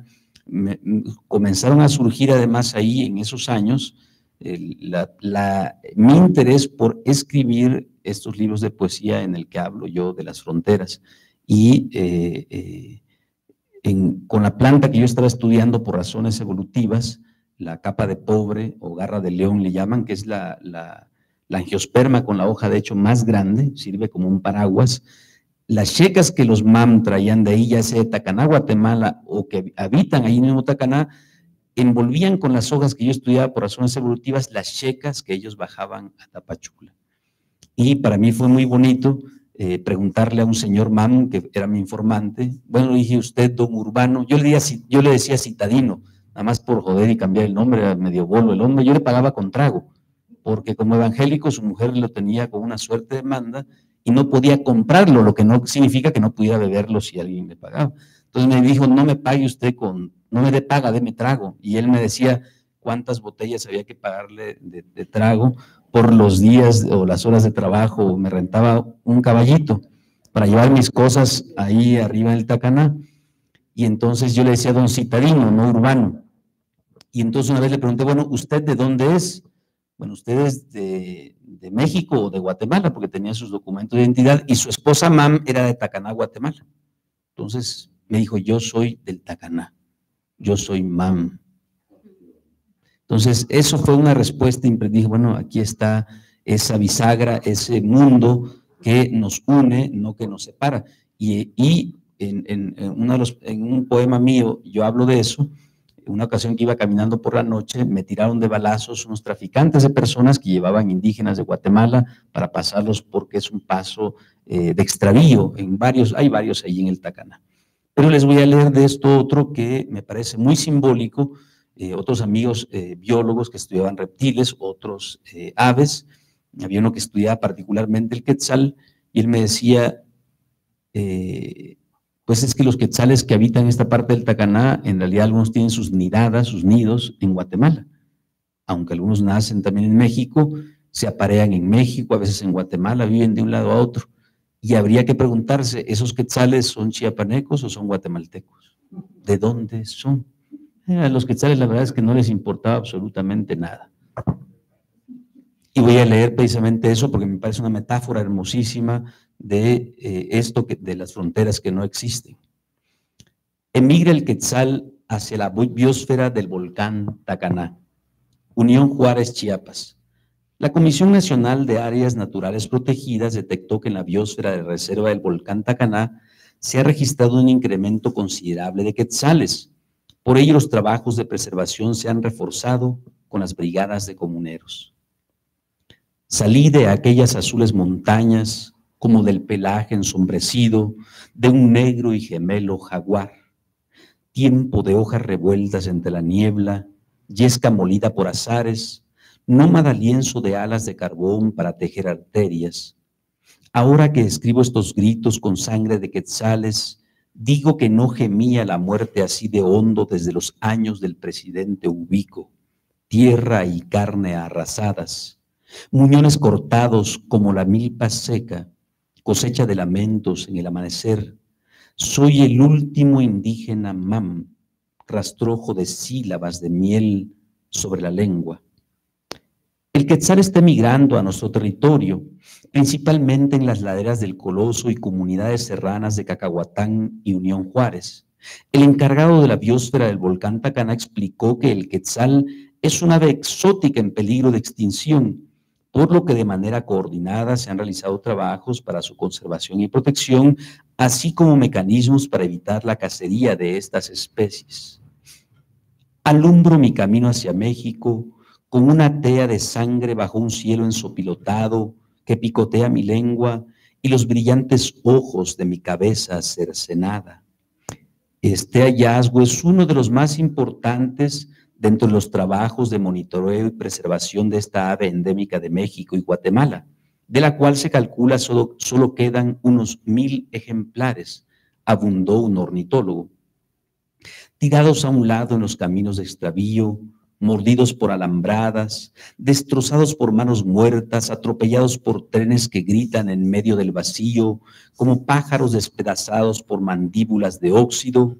me, comenzaron a surgir además ahí en esos años el, la, la, mi interés por escribir estos libros de poesía en el que hablo yo de las fronteras. Y eh, eh, en, con la planta que yo estaba estudiando por razones evolutivas, la capa de pobre o garra de león le llaman, que es la, la, la angiosperma con la hoja de hecho más grande, sirve como un paraguas. Las checas que los mam traían de ahí, ya sea de Tacaná, Guatemala, o que habitan ahí mismo Tacaná, envolvían con las hojas que yo estudiaba por razones evolutivas las checas que ellos bajaban a Tapachula. Y para mí fue muy bonito eh, preguntarle a un señor mam, que era mi informante, bueno, le dije, usted, don Urbano, yo le, decía, yo le decía citadino, nada más por joder y cambiar el nombre, era medio bolo el hombre, yo le pagaba con trago, porque como evangélico su mujer lo tenía con una suerte de manda y no podía comprarlo, lo que no significa que no pudiera beberlo si alguien le pagaba. Entonces me dijo, no me pague usted con, no me dé paga, déme trago. Y él me decía cuántas botellas había que pagarle de, de trago por los días o las horas de trabajo. Me rentaba un caballito para llevar mis cosas ahí arriba del Tacaná. Y entonces yo le decía don citadino, no Urbano. Y entonces una vez le pregunté, bueno, ¿usted de dónde es? Bueno, usted es de, de México o de Guatemala, porque tenía sus documentos de identidad, y su esposa mam era de Tacaná, Guatemala. Entonces me dijo, yo soy del Tacaná, yo soy mam. Entonces eso fue una respuesta, y dije, bueno, aquí está esa bisagra, ese mundo que nos une, no que nos separa. Y, y en, en, en, uno de los, en un poema mío yo hablo de eso. Una ocasión que iba caminando por la noche, me tiraron de balazos unos traficantes de personas que llevaban indígenas de Guatemala para pasarlos porque es un paso eh, de extravío, en varios, hay varios ahí en el Tacaná. Pero les voy a leer de esto otro que me parece muy simbólico, eh, otros amigos eh, biólogos que estudiaban reptiles, otros eh, aves, había uno que estudiaba particularmente el quetzal, y él me decía, eh, pues es que los quetzales que habitan esta parte del Tacaná, en realidad algunos tienen sus nidadas, sus nidos en Guatemala, aunque algunos nacen también en México, se aparean en México, a veces en Guatemala, viven de un lado a otro, y habría que preguntarse, ¿esos quetzales son chiapanecos o son guatemaltecos? ¿De dónde son? A los quetzales la verdad es que no les importaba absolutamente nada. Y voy a leer precisamente eso porque me parece una metáfora hermosísima de eh, esto, que, de las fronteras que no existen. Emigra el quetzal hacia la biosfera del volcán Tacaná. Unión Juárez, Chiapas. La Comisión Nacional de Áreas Naturales Protegidas detectó que en la biosfera de reserva del volcán Tacaná se ha registrado un incremento considerable de quetzales. Por ello, los trabajos de preservación se han reforzado con las brigadas de comuneros. Salí de aquellas azules montañas, como del pelaje ensombrecido de un negro y gemelo jaguar. Tiempo de hojas revueltas entre la niebla, yesca molida por azares, nómada lienzo de alas de carbón para tejer arterias. Ahora que escribo estos gritos con sangre de quetzales, digo que no gemía la muerte así de hondo desde los años del presidente Ubico. Tierra y carne arrasadas, muñones cortados como la milpa seca, cosecha de lamentos en el amanecer. Soy el último indígena mam, rastrojo de sílabas de miel sobre la lengua. El quetzal está migrando a nuestro territorio, principalmente en las laderas del Coloso y comunidades serranas de Cacahuatán y Unión Juárez. El encargado de la biosfera del volcán Tacaná explicó que el quetzal es una ave exótica en peligro de extinción, por lo que de manera coordinada se han realizado trabajos para su conservación y protección, así como mecanismos para evitar la cacería de estas especies. Alumbro mi camino hacia México con una tea de sangre bajo un cielo ensopilotado que picotea mi lengua y los brillantes ojos de mi cabeza cercenada. Este hallazgo es uno de los más importantes dentro de los trabajos de monitoreo y preservación de esta ave endémica de México y Guatemala, de la cual se calcula solo, solo quedan unos mil ejemplares, abundó un ornitólogo. Tirados a un lado en los caminos de extravío, mordidos por alambradas, destrozados por manos muertas, atropellados por trenes que gritan en medio del vacío, como pájaros despedazados por mandíbulas de óxido,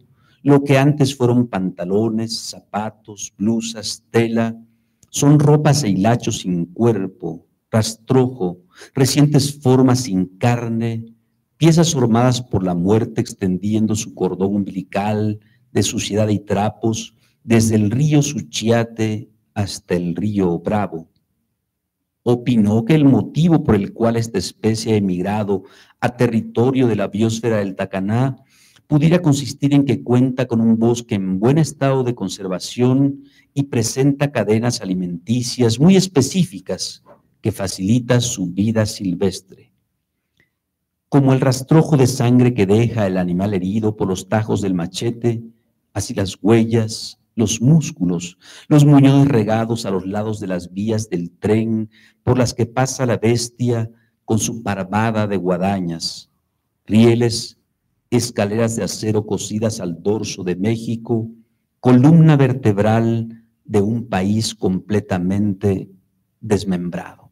Lo que antes fueron pantalones, zapatos, blusas, tela, son ropas e hilachos sin cuerpo, rastrojo, recientes formas sin carne, piezas formadas por la muerte extendiendo su cordón umbilical de suciedad y trapos desde el río Suchiate hasta el río Bravo. Opinó que el motivo por el cual esta especie ha emigrado a territorio de la biosfera del Tacaná pudiera consistir en que cuenta con un bosque en buen estado de conservación y presenta cadenas alimenticias muy específicas que facilitan su vida silvestre. Como el rastrojo de sangre que deja el animal herido por los tajos del machete, así las huellas, los músculos, los muñones regados a los lados de las vías del tren por las que pasa la bestia con su parvada de guadañas, rieles, escaleras de acero cosidas al dorso de México, columna vertebral de un país completamente desmembrado.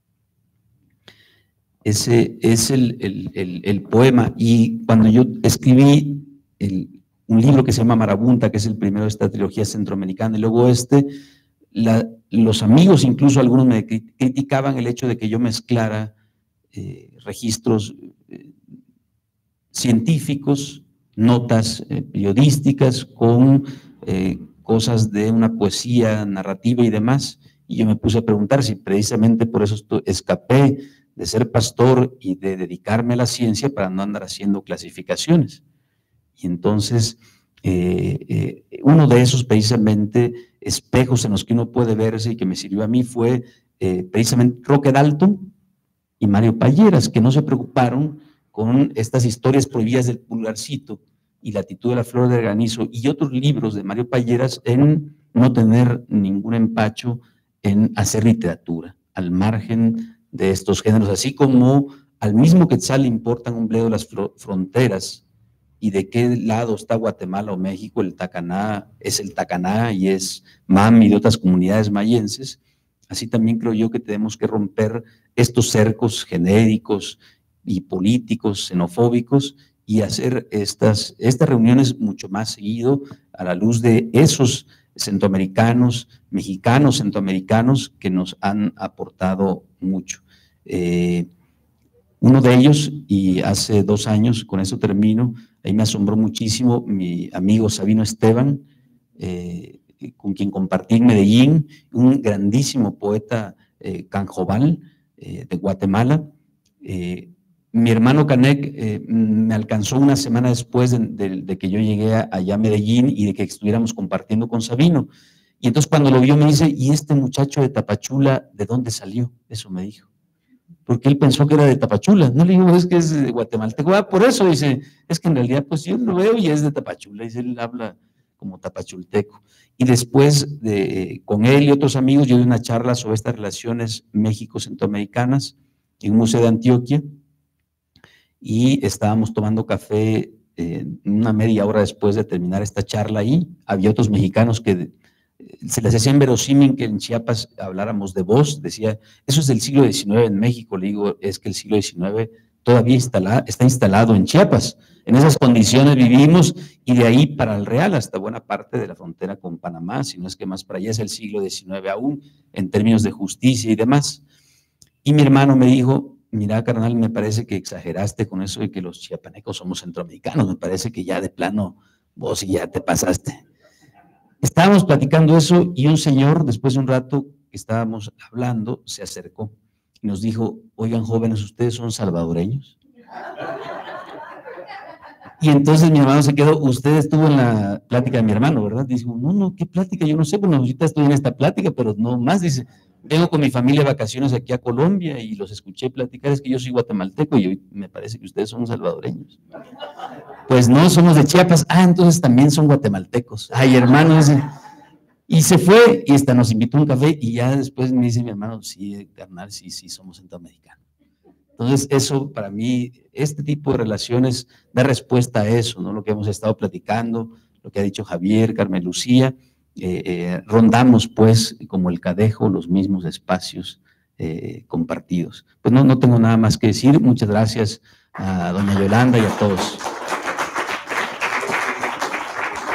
Ese es el, el, el, el poema, y cuando yo escribí el, un libro que se llama Marabunta, que es el primero de esta trilogía centroamericana, y luego este, la, los amigos, incluso algunos me criticaban el hecho de que yo mezclara eh, registros eh, científicos, notas eh, periodísticas con eh, cosas de una poesía narrativa y demás, y yo me puse a preguntar si precisamente por eso escapé de ser pastor y de dedicarme a la ciencia para no andar haciendo clasificaciones. Y entonces, eh, eh, uno de esos precisamente espejos en los que uno puede verse y que me sirvió a mí fue eh, precisamente Roque Dalton y Mario Palleras, que no se preocuparon con estas historias prohibidas del pulgarcito y La actitud de la flor del granizo y otros libros de Mario Palleras en no tener ningún empacho en hacer literatura, al margen de estos géneros, así como al mismo Quetzal le importan un bledo las fronteras y de qué lado está Guatemala o México. El Tacaná es el Tacaná y es Mami y de otras comunidades mayenses. Así también creo yo que tenemos que romper estos cercos genéricos y políticos, xenofóbicos, y hacer estas, estas reuniones mucho más seguido a la luz de esos centroamericanos, mexicanos, centroamericanos que nos han aportado mucho. Eh, uno de ellos, y hace dos años, con eso termino, ahí me asombró muchísimo mi amigo Sabino Esteban, eh, con quien compartí en Medellín, un grandísimo poeta eh, canjobal eh, de Guatemala. Eh, mi hermano Canek eh, me alcanzó una semana después de, de, de que yo llegué a, allá a Medellín y de que estuviéramos compartiendo con Sabino. Y entonces cuando lo vio me dice, ¿y este muchacho de Tapachula de dónde salió? Eso me dijo. Porque él pensó que era de Tapachula. No le digo, es que es de guatemalteco. Ah, por eso, dice, es que en realidad pues yo lo veo y es de Tapachula. Dice, él habla como tapachulteco. Y después, de, con él y otros amigos, yo di una charla sobre estas relaciones México-centroamericanas en un museo de Antioquia, y estábamos tomando café eh, una media hora después de terminar esta charla ahí. Había otros mexicanos que se les hacía inverosímil que en Chiapas habláramos de voz. Decía, eso es del siglo diecinueve en México. Le digo, es que el siglo diecinueve todavía instala, está instalado en Chiapas. En esas condiciones vivimos, y de ahí para el Real hasta buena parte de la frontera con Panamá, si no es que más para allá es el siglo diecinueve aún, en términos de justicia y demás. Y mi hermano me dijo, mira, carnal, me parece que exageraste con eso de que los chiapanecos somos centroamericanos, me parece que ya de plano vos ya te pasaste. Estábamos platicando eso y un señor, después de un rato que estábamos hablando, se acercó y nos dijo, oigan jóvenes, ¿ustedes son salvadoreños? Y entonces mi hermano se quedó, usted estuvo en la plática de mi hermano, ¿verdad? Dice, no, no, ¿qué plática? Yo no sé, bueno, ahorita estoy en esta plática, pero no más, dice, vengo con mi familia de vacaciones aquí a Colombia y los escuché platicar, es que yo soy guatemalteco y hoy me parece que ustedes son salvadoreños. Pues no, somos de Chiapas. Ah, entonces también son guatemaltecos. Ay, hermano, ese. Y se fue y hasta nos invitó a un café y ya después me dice mi hermano, sí, carnal, sí, sí, somos centroamericanos. Entonces eso para mí, este tipo de relaciones da respuesta a eso, ¿no? Lo que hemos estado platicando, lo que ha dicho Javier, Carmen Lucía, eh, eh, rondamos pues como el cadejo los mismos espacios eh, compartidos. Pues no, no tengo nada más que decir. Muchas gracias a doña Yolanda y a todos.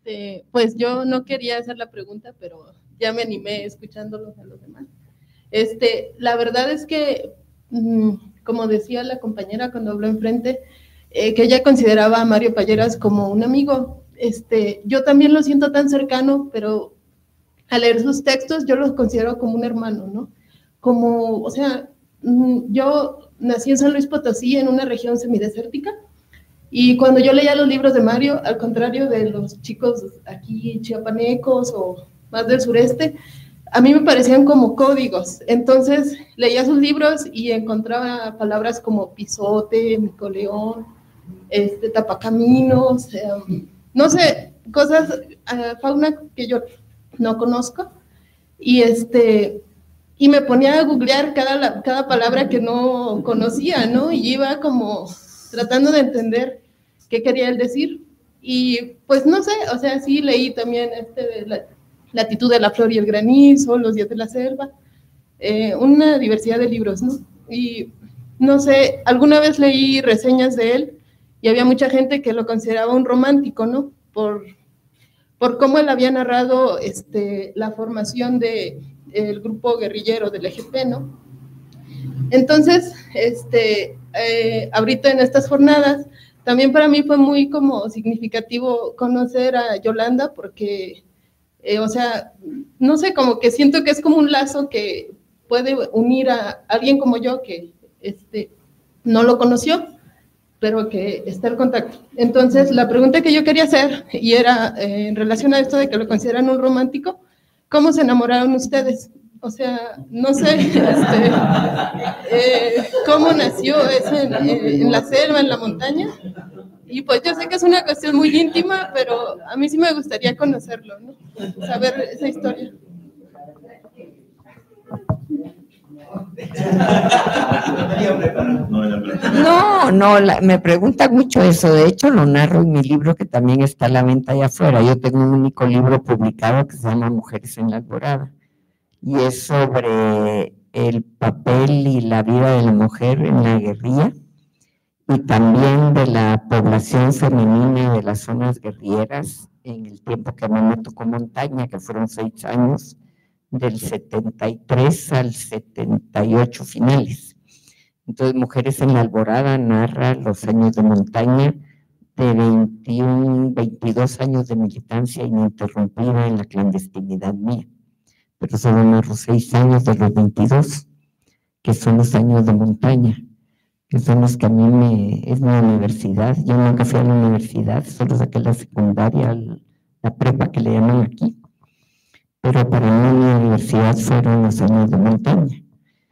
Este, pues yo no quería hacer la pregunta, pero ya me animé escuchándolos a los demás. Este, la verdad es que, como decía la compañera cuando habló enfrente, eh, que ella consideraba a Mario Palleras como un amigo. Este, yo también lo siento tan cercano, pero al leer sus textos yo los considero como un hermano, ¿no? Como, o sea, yo nací en San Luis Potosí, en una región semidesértica, y cuando yo leía los libros de Mario, al contrario de los chicos aquí chiapanecos o más del sureste, a mí me parecían como códigos. Entonces leía sus libros y encontraba palabras como pisote, micoleón, este, tapacaminos, eh, no sé, cosas, uh, fauna que yo no conozco, y este... y me ponía a googlear cada, cada palabra que no conocía, ¿no? Y iba como tratando de entender qué quería él decir. Y pues no sé, o sea, sí leí también este de la latitud de la flor y el granizo, Los días de la selva, eh, una diversidad de libros, ¿no? Y no sé, alguna vez leí reseñas de él y había mucha gente que lo consideraba un romántico, ¿no? Por, por cómo él había narrado este, la formación de el grupo guerrillero del E G P, ¿no? Entonces, este, eh, ahorita en estas jornadas, también para mí fue muy como significativo conocer a Yolanda, porque, eh, o sea, no sé, como que siento que es como un lazo que puede unir a alguien como yo, que este, no lo conoció, pero que está en contacto. Entonces, la pregunta que yo quería hacer, y era eh, en relación a esto de que lo consideran un romántico, ¿cómo se enamoraron ustedes? O sea, no sé, este, eh, ¿cómo nació eso en, en la selva, en la montaña? Y pues yo sé que es una cuestión muy íntima, pero a mí sí me gustaría conocerlo, ¿no? Saber esa historia. No, no, la, me preguntan mucho eso. De hecho, lo narro en mi libro, que también está a la venta allá afuera. Yo tengo un único libro publicado que se llama Mujeres en la Alborada, y es sobre el papel y la vida de la mujer en la guerrilla, y también de la población femenina de las zonas guerrilleras en el tiempo que a mí me tocó montaña, que fueron seis años, del setenta y tres al setenta y ocho finales. Entonces, Mujeres en la Alborada narra los años de montaña de veintiuno, veintidós años de militancia ininterrumpida en la clandestinidad mía. Pero solo narro seis años de los veintidós, que son los años de montaña, que son los que a mí me, es mi universidad. Yo nunca fui a la universidad, solo saqué la secundaria, la prepa que le llaman aquí. Pero para mí mi universidad fueron los años de montaña.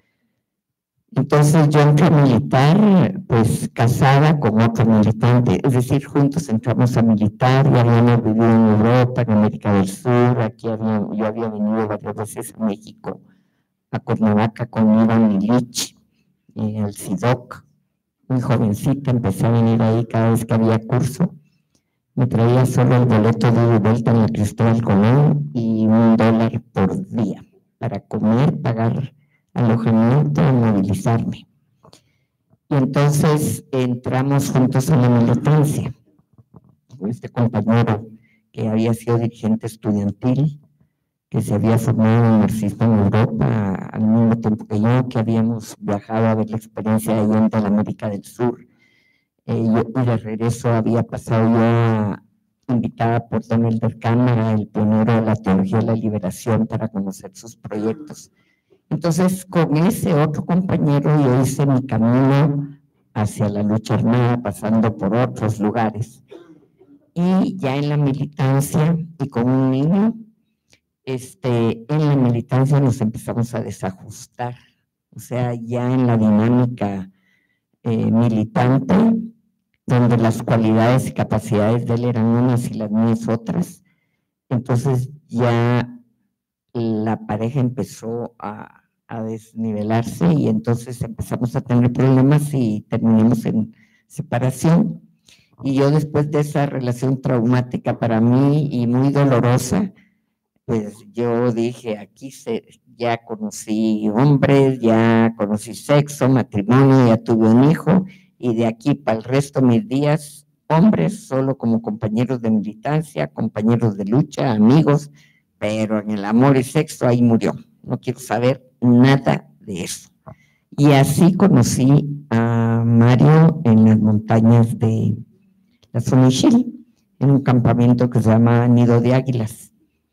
Entonces yo entré a militar, pues casada con otro militante, es decir, juntos entramos a militar, ya habíamos vivido en Europa, en América del Sur, aquí había, yo había venido varias veces a México, a Cuernavaca con Iván Ilich, eh, al C I D O C, muy jovencita, empecé a venir ahí cada vez que había curso. Me traía solo el boleto de ida y vuelta en la Cristóbal Colón y un dólar por día para comer, pagar alojamiento y movilizarme. Y entonces entramos juntos a la militancia. Con este compañero que había sido dirigente estudiantil, que se había formado en marxismo en Europa al mismo tiempo que yo, que habíamos viajado a ver la experiencia de Allende en la América del Sur. Eh, yo, y de regreso había pasado yo invitada por Don Elder Cámara, el pionero de la teología de la liberación, para conocer sus proyectos. Entonces, con ese otro compañero yo hice mi camino hacia la lucha armada, pasando por otros lugares. Y ya en la militancia, y con un niño, este, en la militancia nos empezamos a desajustar. O sea, ya en la dinámica eh, militante, donde las cualidades y capacidades de él eran unas y las mías otras, entonces ya la pareja empezó a, a desnivelarse y entonces empezamos a tener problemas y terminamos en separación. Y yo, después de esa relación traumática para mí y muy dolorosa, pues yo dije, aquí se, ya conocí hombres, ya conocí sexo, matrimonio, ya tuve un hijo, y de aquí para el resto de mis días hombres solo como compañeros de militancia, compañeros de lucha, amigos, pero en el amor y sexo ahí murió. No quiero saber nada de eso. Y así conocí a Mario en las montañas de la Xonixil, en un campamento que se llama Nido de Águilas.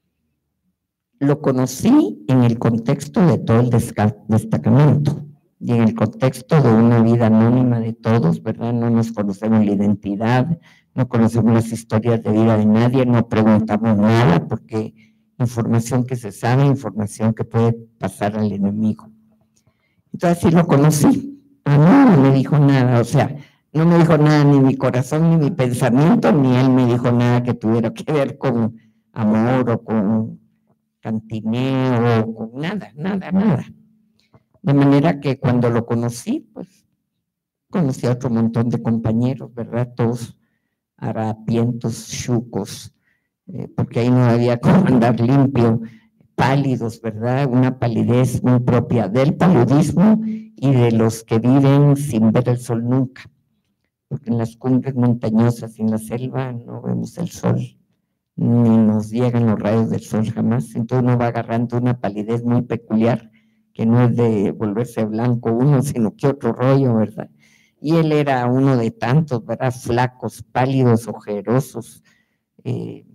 Lo conocí en el contexto de todo el destacamento y en el contexto de una vida anónima de todos, ¿verdad? No nos conocemos la identidad, no conocemos las historias de vida de nadie, no preguntamos nada porque información que se sabe, información que puede pasar al enemigo. Entonces sí lo conocí. A mí no me dijo nada, o sea, no me dijo nada ni mi corazón ni mi pensamiento, ni él me dijo nada que tuviera que ver con amor o con cantineo o con nada, nada, nada. De manera que cuando lo conocí, pues conocí a otro montón de compañeros, ¿verdad? Todos harapientos, chucos, eh, porque ahí no había cómo andar limpio, pálidos, ¿verdad? Una palidez muy propia del paludismo y de los que viven sin ver el sol nunca, porque en las cumbres montañosas y en la selva no vemos el sol, ni nos llegan los rayos del sol jamás, entonces uno va agarrando una palidez muy peculiar, que no es de volverse blanco uno, sino que otro rollo, ¿verdad? Y él era uno de tantos, ¿verdad? Flacos, pálidos, ojerosos, eh,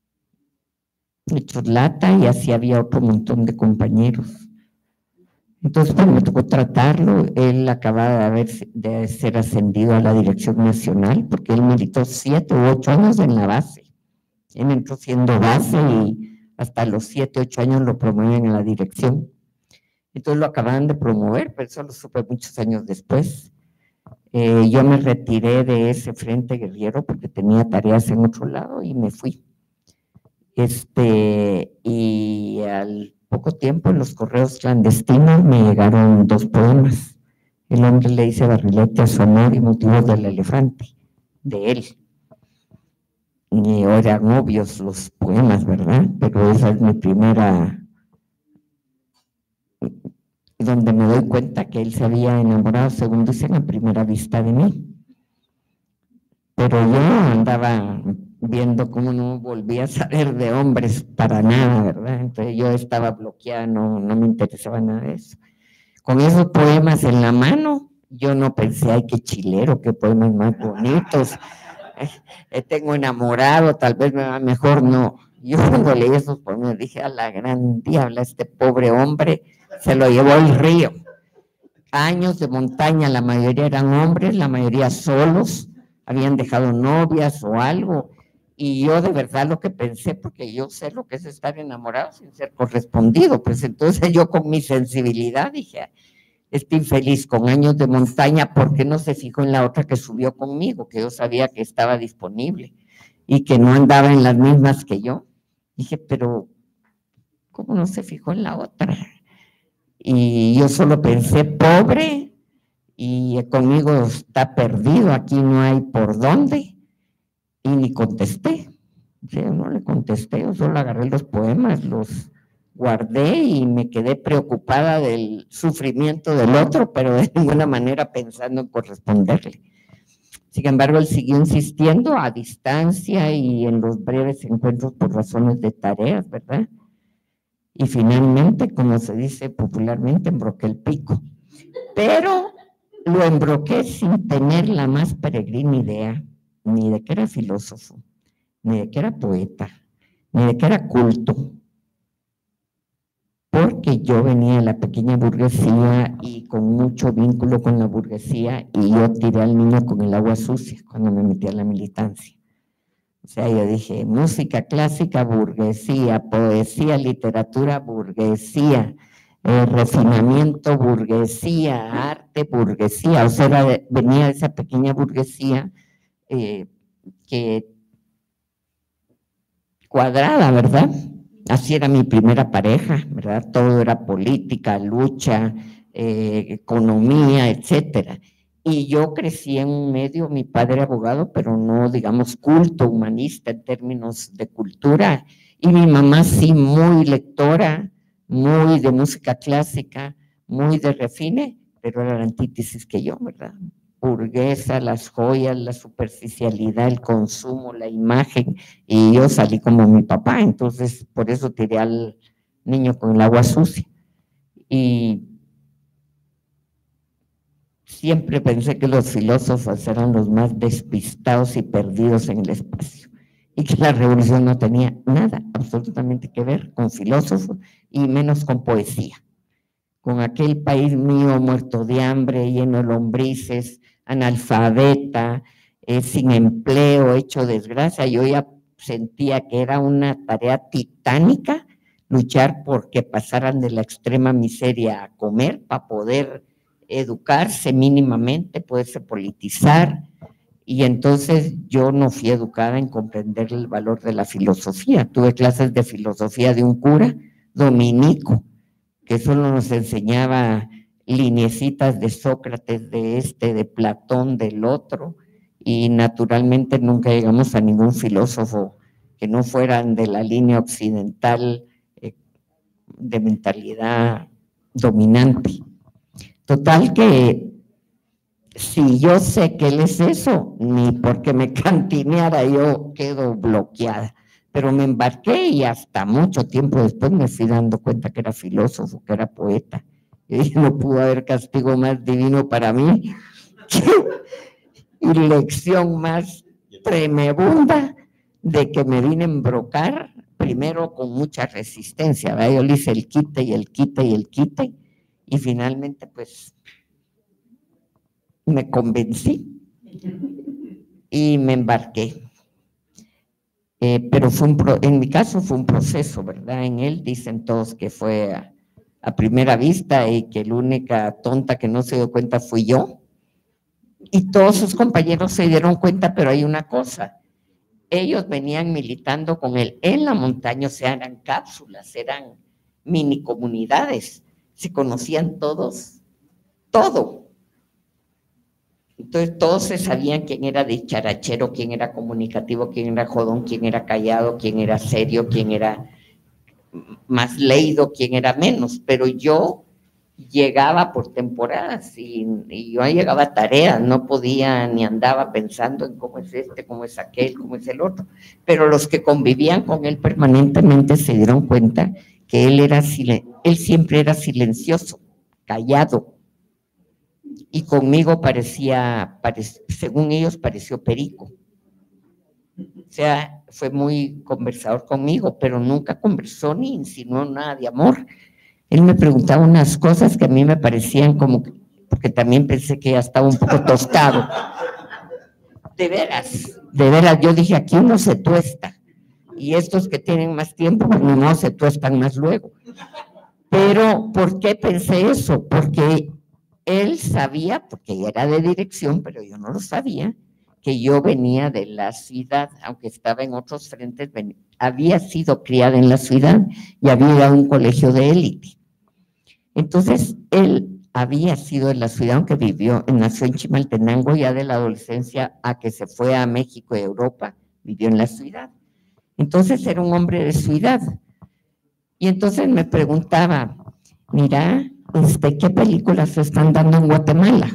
hechos lata, y así había otro montón de compañeros. Entonces, pues me tocó tratarlo. Él acababa de, haber, de ser ascendido a la dirección nacional, porque él militó siete u ocho años en la base. Él entró siendo base y hasta los siete, ocho años lo promovían en la dirección. Entonces lo acababan de promover, pero eso lo supe muchos años después. Eh, yo me retiré de ese frente guerrillero porque tenía tareas en otro lado y me fui. Este, y al poco tiempo en los correos clandestinos me llegaron dos poemas. El hombre le dice barrilete a su amor y motivos del elefante, de él. Y eran obvios los poemas, ¿verdad? Pero esa es mi primera, donde me doy cuenta que él se había enamorado, según dicen, a primera vista de mí. Pero yo andaba viendo cómo no volvía a saber de hombres para nada, ¿verdad? Entonces yo estaba bloqueada, no, no me interesaba nada de eso. Con esos poemas en la mano, yo no pensé, ay, qué chilero, qué poemas más bonitos, eh, tengo enamorado, tal vez me va mejor, no. Yo cuando leí esos poemas dije, a la gran diabla, este pobre hombre se lo llevó el río. Años de montaña, la mayoría eran hombres, la mayoría solos, habían dejado novias o algo, y yo de verdad lo que pensé, porque yo sé lo que es estar enamorado sin ser correspondido, pues entonces yo con mi sensibilidad dije, este infeliz con años de montaña, ¿por qué no se fijó en la otra que subió conmigo? Que yo sabía que estaba disponible y que no andaba en las mismas que yo. Dije, pero ¿cómo no se fijó en la otra? Y yo solo pensé, pobre, y conmigo está perdido, aquí no hay por dónde, y ni contesté. O sea, no le contesté, yo solo agarré los poemas, los guardé y me quedé preocupada del sufrimiento del otro, pero de ninguna manera pensando en corresponderle. Sin embargo, él siguió insistiendo a distancia y en los breves encuentros por razones de tareas, ¿verdad? Y finalmente, como se dice popularmente, embroqué el pico. Pero lo embroqué sin tener la más peregrina idea, ni de que era filósofo, ni de que era poeta, ni de que era culto, porque yo venía de la pequeña burguesía y con mucho vínculo con la burguesía, y yo tiré al niño con el agua sucia cuando me metí a la militancia. O sea, yo dije, música clásica, burguesía, poesía, literatura, burguesía, eh, refinamiento, burguesía, arte, burguesía. O sea, era, venía de esa pequeña burguesía eh, que cuadrada, ¿verdad? Así era mi primera pareja, ¿verdad? Todo era política, lucha, eh, economía, etcétera. Y yo crecí en un medio, mi padre abogado, pero no, digamos, culto, humanista en términos de cultura. Y mi mamá sí, muy lectora, muy de música clásica, muy de refine, pero era la antítesis que yo, ¿verdad? burguesa, las joyas, la superficialidad, el consumo, la imagen, y yo salí como mi papá, entonces por eso tiré al niño con el agua sucia. Y siempre pensé que los filósofos eran los más despistados y perdidos en el espacio, y que la revolución no tenía nada, absolutamente que ver con filósofos, y menos con poesía. Con aquel país mío muerto de hambre, lleno de lombrices, analfabeta, eh, sin empleo, hecho desgracia, yo ya sentía que era una tarea titánica luchar por que pasaran de la extrema miseria a comer para poder educarse mínimamente, poderse politizar, y entonces yo no fui educada en comprender el valor de la filosofía. Tuve clases de filosofía de un cura dominico, que solo nos enseñaba lineecitas de Sócrates, de este, de Platón, del otro, y naturalmente nunca llegamos a ningún filósofo que no fueran de la línea occidental eh, de mentalidad dominante. Total que si yo sé que él es eso, ni porque me cantineara yo quedo bloqueada. Pero me embarqué y hasta mucho tiempo después me fui dando cuenta que era filósofo, que era poeta. Y dije, no pudo haber castigo más divino para mí y lección más tremebunda de que me vine a embrocar, primero con mucha resistencia, ¿verdad? Yo le hice el quite y el quite y el quite, y finalmente pues me convencí y me embarqué. Eh, pero fue un pro, en mi caso fue un proceso, ¿verdad? En él dicen todos que fue a, a primera vista y que la única tonta que no se dio cuenta fui yo. Y todos sus compañeros se dieron cuenta, pero hay una cosa. Ellos venían militando con él en la montaña, o sea, eran cápsulas, eran mini comunidades. Se conocían todos, todo. Entonces todos se sabían quién era dicharachero, quién era comunicativo, quién era jodón, quién era callado, quién era serio, quién era más leído, quién era menos, pero yo llegaba por temporadas y, y yo llegaba a tareas, no podía ni andaba pensando en cómo es este, cómo es aquel, cómo es el otro, pero los que convivían con él permanentemente se dieron cuenta que él, era, él siempre era silencioso, callado, y conmigo parecía, parec, según ellos, pareció perico. O sea, fue muy conversador conmigo, pero nunca conversó ni insinuó nada de amor. Él me preguntaba unas cosas que a mí me parecían como, que, porque también pensé que ya estaba un poco tostado. De veras, de veras, yo dije, aquí uno se tuesta, y estos que tienen más tiempo, pues no se tuestan más luego. Pero, ¿por qué pensé eso? Porque él sabía, porque era de dirección, pero yo no lo sabía, que yo venía de la ciudad, aunque estaba en otros frentes, ven, había sido criada en la ciudad y había ido a un colegio de élite. Entonces, él había sido en la ciudad, aunque vivió, nació en Chimaltenango, ya de la adolescencia a que se fue a México y Europa, vivió en la ciudad. Entonces, era un hombre de ciudad. Y entonces me preguntaba, mira, Este, ¿qué películas se están dando en Guatemala?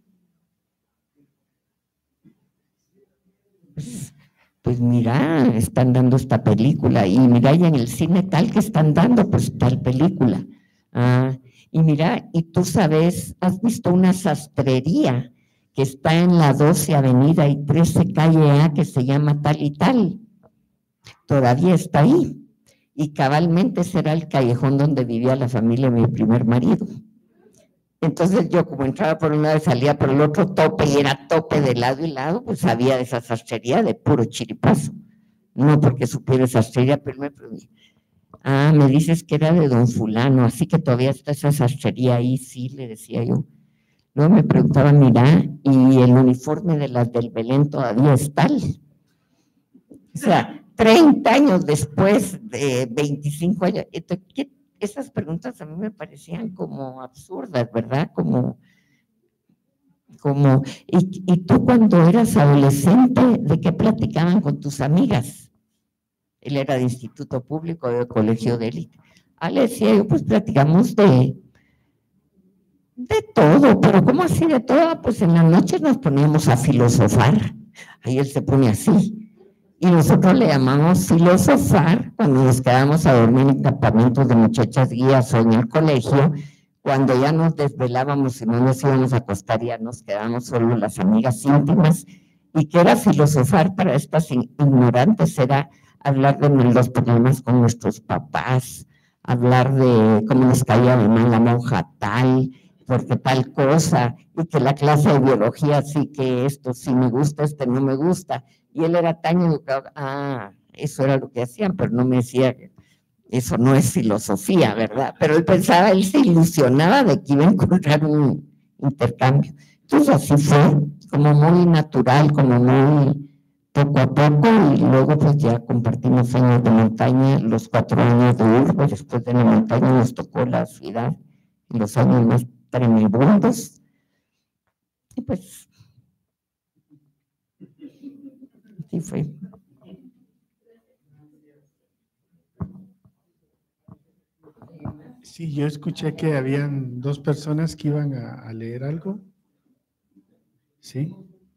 Pues, pues mira, están dando esta película, y mira, y en el cine tal que están dando, pues tal película. Ah, y mira, y tú sabes, has visto una sastrería que está en la doce Avenida y trece Calle A, que se llama tal y tal. Todavía está ahí. Y cabalmente será el callejón donde vivía la familia de mi primer marido. Entonces yo, como entraba por un lado y salía por el otro, tope, y era tope de lado y lado, pues sabía de esa sastrería de puro chiripazo. No porque supiera esa sastrería, pero me pregunté, ah, me dices que era de don fulano, así que todavía está esa sastrería ahí, sí, le decía yo. Luego me preguntaba, mira, ¿y el uniforme de las del Belén todavía es tal? O sea, treinta años después, de veinticinco años, ¿qué? Esas preguntas a mí me parecían como absurdas, ¿verdad? Como, como, y, y tú cuando eras adolescente, ¿de qué platicaban con tus amigas? Él era de instituto público, de colegio de élite. Ah, le decía yo, pues platicamos de, De todo, pero ¿cómo así de todo? Pues en la noche nos poníamos a filosofar. Ahí él se pone así. Y nosotros le llamamos filosofar cuando nos quedamos a dormir en campamentos de muchachas guías o en el colegio, cuando ya nos desvelábamos y no nos íbamos a acostar, ya nos quedamos solo las amigas íntimas. Y que era filosofar para estas ignorantes, era hablar de los problemas con nuestros papás, hablar de cómo nos caía de mal la monja tal, porque tal cosa, y que la clase de biología sí que esto sí me gusta, este no me gusta. Y él era tan educado, ah, eso era lo que hacían, pero no me decía, eso no es filosofía, ¿verdad? Pero él pensaba, él se ilusionaba de que iba a encontrar un intercambio. Entonces así fue, como muy natural, como muy poco a poco, y luego pues ya compartimos años de montaña, los cuatro años de urbe, después de la montaña nos tocó la ciudad, y los años más tremebundos, y pues así fue. Sí, yo escuché que habían dos personas que iban a, a leer algo. Sí.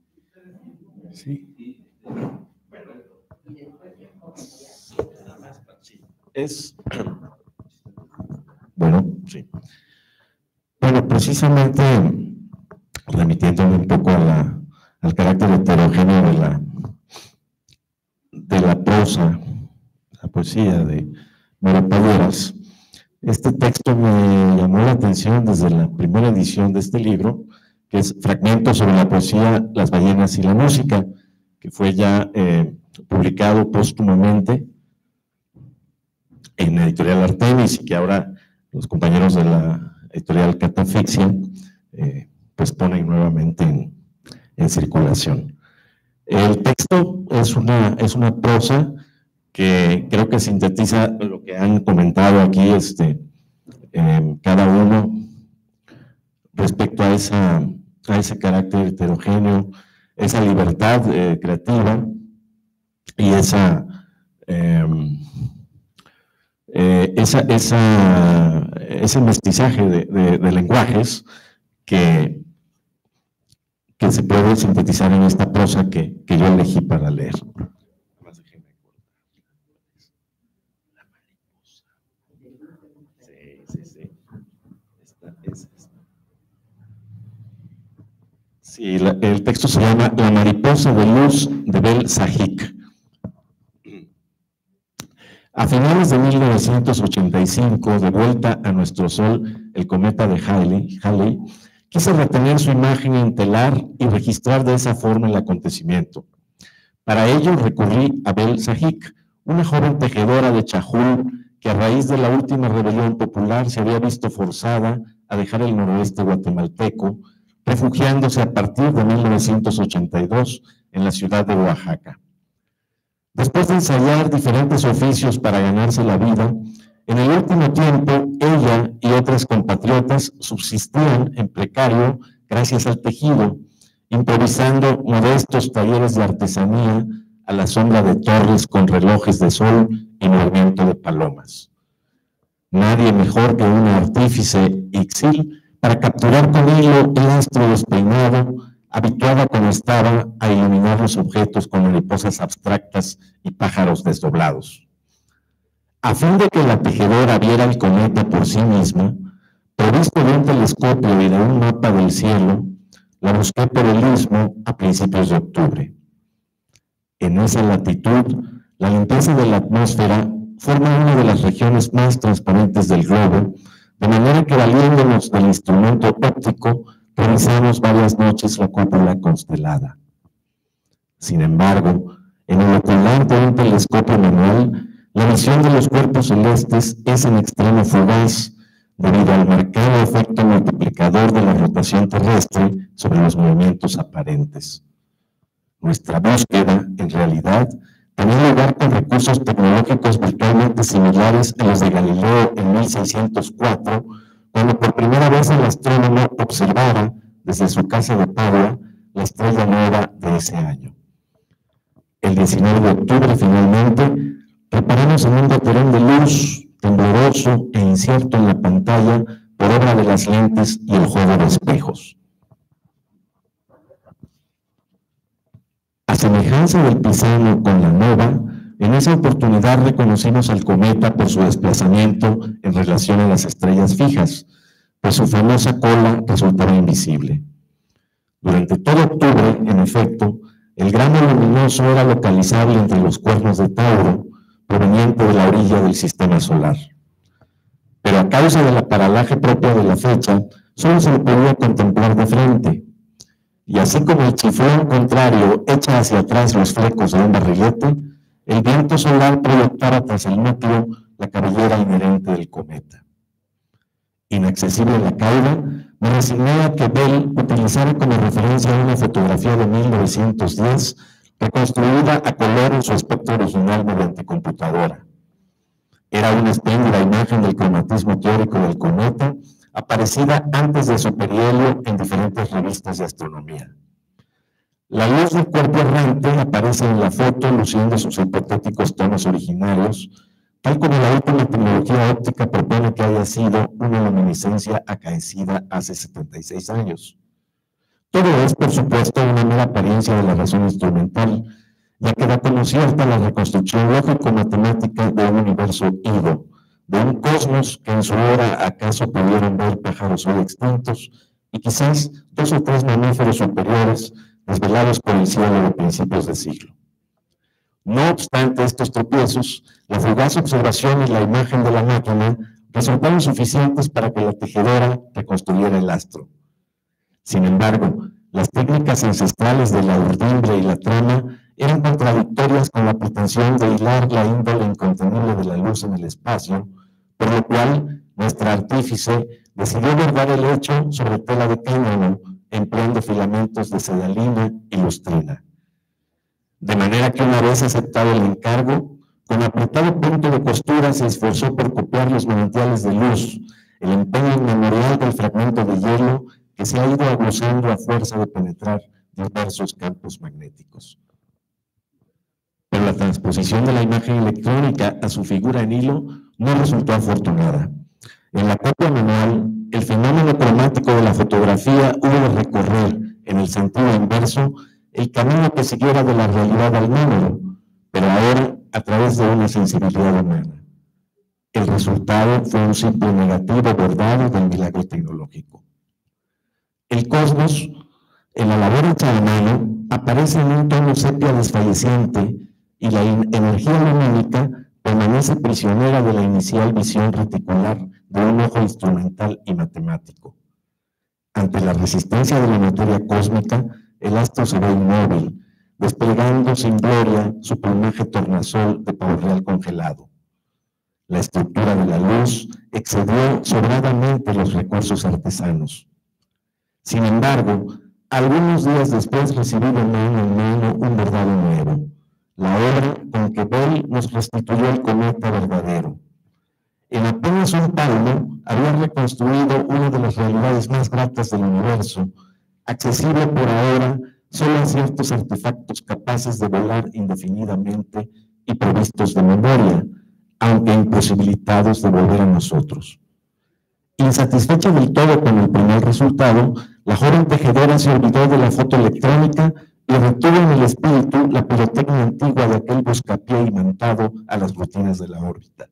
Sí. Es, bueno, sí. Bueno, precisamente remitiéndome un poco a la, al carácter heterogéneo de la, de la prosa, la poesía de Mario Palleras, este texto me llamó la atención desde la primera edición de este libro, que es Fragmentos sobre la poesía, las ballenas y la música, que fue ya eh, publicado póstumamente en la editorial Artemis, y que ahora los compañeros de la editorial Catafixia eh, pues ponen nuevamente en, en circulación. El texto es una, es una prosa que creo que sintetiza lo que han comentado aquí este, eh, cada uno respecto a, esa, a ese carácter heterogéneo, esa libertad eh, creativa y esa, eh, eh, esa, esa, ese mestizaje de, de, de lenguajes que, que se puede sintetizar en esta prosa que, que yo elegí para leer. Sí, la, el texto se llama La mariposa de luz de Bel-Sahik. A finales de mil novecientos ochenta y cinco, de vuelta a nuestro Sol, el cometa de Halley, Halley, quise retener su imagen en telar y registrar de esa forma el acontecimiento. Para ello recurrí a Bel-Sahik, una joven tejedora de Chajul que a raíz de la última rebelión popular se había visto forzada a dejar el noroeste guatemalteco, refugiándose a partir de mil novecientos ochenta y dos en la ciudad de Oaxaca. Después de ensayar diferentes oficios para ganarse la vida, en el último tiempo ella y otras compatriotas subsistían en precario gracias al tejido, improvisando modestos talleres de artesanía a la sombra de torres con relojes de sol y movimiento de palomas. Nadie mejor que un artífice Ixil para capturar con hilo el astro despeinado, habituada como estaba a iluminar los objetos con mariposas abstractas y pájaros desdoblados. A fin de que la tejedora viera el cometa por sí misma, provisto de un telescopio y de un mapa del cielo, la busqué por el istmo a principios de octubre. En esa latitud, la limpieza de la atmósfera forma una de las regiones más transparentes del globo, de manera que valiéndonos del instrumento óptico, revisamos varias noches la cúpula constelada. Sin embargo, en el oculante de un telescopio manual, la visión de los cuerpos celestes es en extremo fugaz, debido al marcado efecto multiplicador de la rotación terrestre sobre los movimientos aparentes. Nuestra búsqueda, en realidad, tenía lugar con recursos tecnológicos virtualmente similares a los de Galileo en mil seiscientos cuatro, cuando por primera vez el astrónomo observara desde su casa de Padua la estrella nueva de ese año. El diecinueve de octubre, finalmente, reparamos en un baterón de luz tembloroso e incierto en la pantalla por obra de las lentes y el juego de espejos. A semejanza del Pisano con la nova, en esa oportunidad reconocimos al cometa por su desplazamiento en relación a las estrellas fijas, pues su famosa cola resultaba invisible. Durante todo octubre, en efecto, el grano luminoso era localizable entre los cuernos de Tauro, proveniente de la orilla del sistema solar. Pero a causa del aparalaje propio de la fecha, solo se le podía contemplar de frente. Y así como el chiflón contrario echa hacia atrás los flecos de un barrilete, el viento solar proyectaba tras el núcleo la cabellera inherente del cometa. Inaccesible a la caída, me resigné a que Bell utilizara como referencia una fotografía de mil novecientos diez reconstruida a color en su aspecto original mediante computadora. Era una espléndida imagen del cromatismo teórico del cometa, aparecida antes de su perihelio en diferentes revistas de astronomía. La luz del cuerpo errante aparece en la foto luciendo sus hipotéticos tonos originarios, tal como la última tecnología óptica propone que haya sido una luminiscencia acaecida hace setenta y seis años. Todo es, por supuesto, una mera apariencia de la razón instrumental, ya que da como cierta la reconstrucción lógico-matemática de un universo ido, de un cosmos que en su hora acaso pudieron ver pájaros hoy extintos y quizás dos o tres mamíferos superiores desvelados por el cielo de principios de siglo. No obstante estos tropiezos, la fugaz observación y la imagen de la máquina resultaron suficientes para que la tejedora reconstruyera el astro. Sin embargo, las técnicas ancestrales de la urdimbre y la trama eran contradictorias con la pretensión de hilar la índole incontenible de la luz en el espacio, por lo cual nuestra artífice decidió bordar el hecho sobre tela de cáñamo, empleando filamentos de sedalina y lustrina. De manera que una vez aceptado el encargo, con apretado punto de costura se esforzó por copiar los manantiales de luz, el empeño inmemorial del fragmento de hielo que se ha ido aguzando a fuerza de penetrar diversos campos magnéticos. Pero la transposición de la imagen electrónica a su figura en hilo no resultó afortunada. En la copia manual, el fenómeno cromático de la fotografía hubo de recorrer, en el sentido inverso, el camino que siguiera de la realidad al número, pero ahora a través de una sensibilidad humana. El resultado fue un simple negativo bordado del milagro tecnológico. El cosmos, en la labor hecha a mano, aparece en un tono sepia desfalleciente y la energía lumínica permanece prisionera de la inicial visión reticular de un ojo instrumental y matemático. Ante la resistencia de la materia cósmica, el astro se ve inmóvil, desplegando sin gloria su plumaje tornasol de pavo real congelado. La estructura de la luz excedió sobradamente los recursos artesanos. Sin embargo, algunos días después recibí de mano en mano un bordado nuevo, la obra con que Bell nos restituyó el cometa verdadero. En apenas un palmo había reconstruido una de las realidades más gratas del universo, accesible por ahora solo a ciertos artefactos capaces de volar indefinidamente y provistos de memoria, aunque imposibilitados de volver a nosotros. Insatisfecha del todo con el primer resultado, la joven tejedora se olvidó de la foto electrónica y retuvo en el espíritu la pirotecnia antigua de aquel buscapié imantado a las rutinas de la órbita.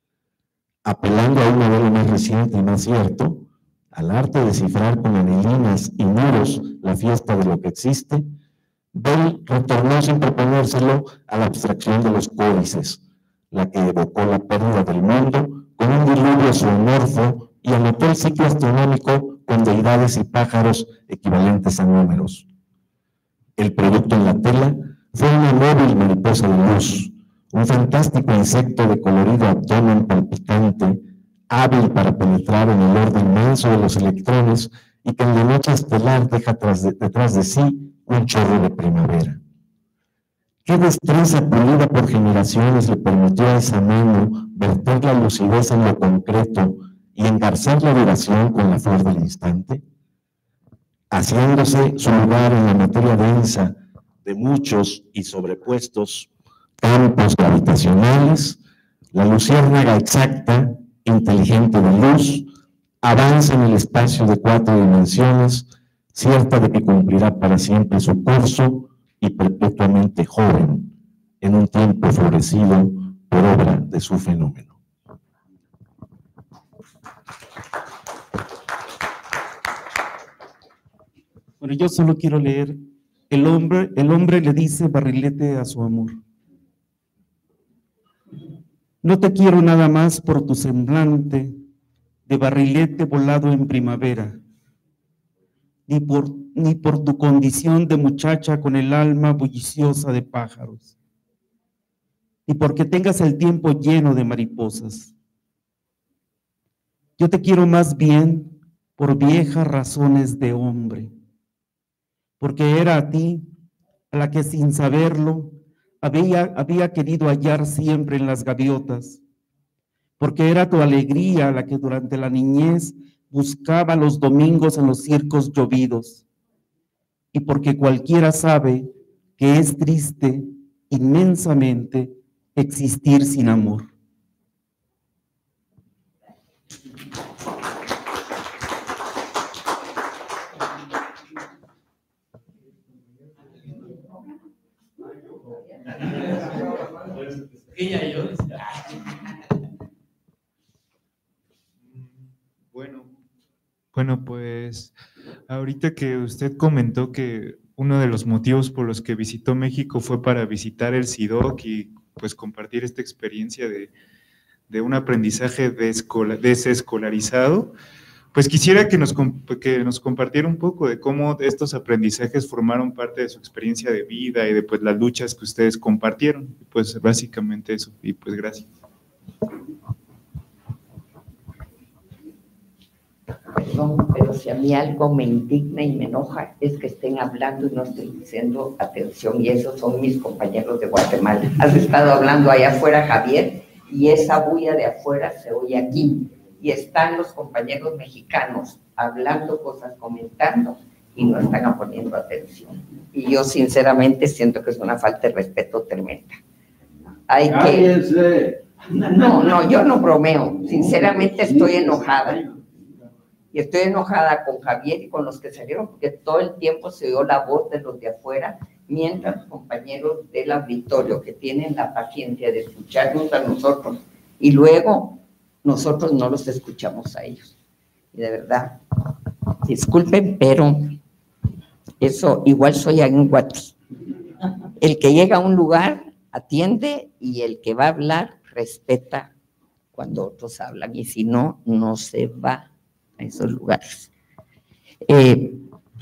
Apelando a un modelo más reciente y más cierto, al arte de cifrar con anilinas y muros la fiesta de lo que existe, Bell retornó sin proponérselo a la abstracción de los códices, la que evocó la pérdida del mundo con un diluvio zoomorfo y anotó el ciclo astronómico con deidades y pájaros equivalentes a números. El producto en la tela fue una móvil mariposa de luz, un fantástico insecto de colorido abdomen palpitante, hábil para penetrar en el orden manso de los electrones y que en la noche estelar deja tras de, detrás de sí un chorro de primavera. Qué destreza pulida por generaciones le permitió a esa mano verter la lucidez en lo concreto y engarzar la duración con la flor del instante, haciéndose su lugar en la materia densa de muchos y sobrepuestos campos gravitacionales, la luciérnaga exacta, inteligente de luz, avanza en el espacio de cuatro dimensiones, cierta de que cumplirá para siempre su curso y perpetuamente joven, en un tiempo florecido por obra de su fenómeno. Bueno, yo solo quiero leer, el hombre, el hombre le dice barrilete a su amor. No te quiero nada más por tu semblante de barrilete volado en primavera, ni por, ni por tu condición de muchacha con el alma bulliciosa de pájaros, ni porque tengas el tiempo lleno de mariposas. Yo te quiero más bien por viejas razones de hombre, porque era a ti a la que sin saberlo había, había querido hallar siempre en las gaviotas, porque era tu alegría la que durante la niñez buscaba los domingos en los circos llovidos, y porque cualquiera sabe que es triste inmensamente existir sin amor. Bueno, bueno, pues ahorita que usted comentó que uno de los motivos por los que visitó México fue para visitar el C I D O C y pues compartir esta experiencia de, de un aprendizaje descola, desescolarizado, pues quisiera que nos, que nos compartiera un poco de cómo estos aprendizajes formaron parte de su experiencia de vida y de pues, las luchas que ustedes compartieron. Pues básicamente eso, y pues gracias. Perdón, pero si a mí algo me indigna y me enoja es que estén hablando y no estoy diciendo atención, y esos son mis compañeros de Guatemala. Has estado hablando allá afuera, Javier, y esa bulla de afuera se oye aquí, y están los compañeros mexicanos hablando cosas, comentando, y no están poniendo atención. Y yo sinceramente siento que es una falta de respeto tremenda. Hay que... No, no, yo no bromeo, sinceramente estoy enojada. Y estoy enojada con Javier y con los que salieron, porque todo el tiempo se oyó la voz de los de afuera, mientras los compañeros del auditorio que tienen la paciencia de escucharnos a nosotros, y luego nosotros no los escuchamos a ellos. Y de verdad, disculpen, pero eso igual soy en Guati. El que llega a un lugar atiende, y el que va a hablar respeta cuando otros hablan, y si no, no se va a esos lugares. Eh,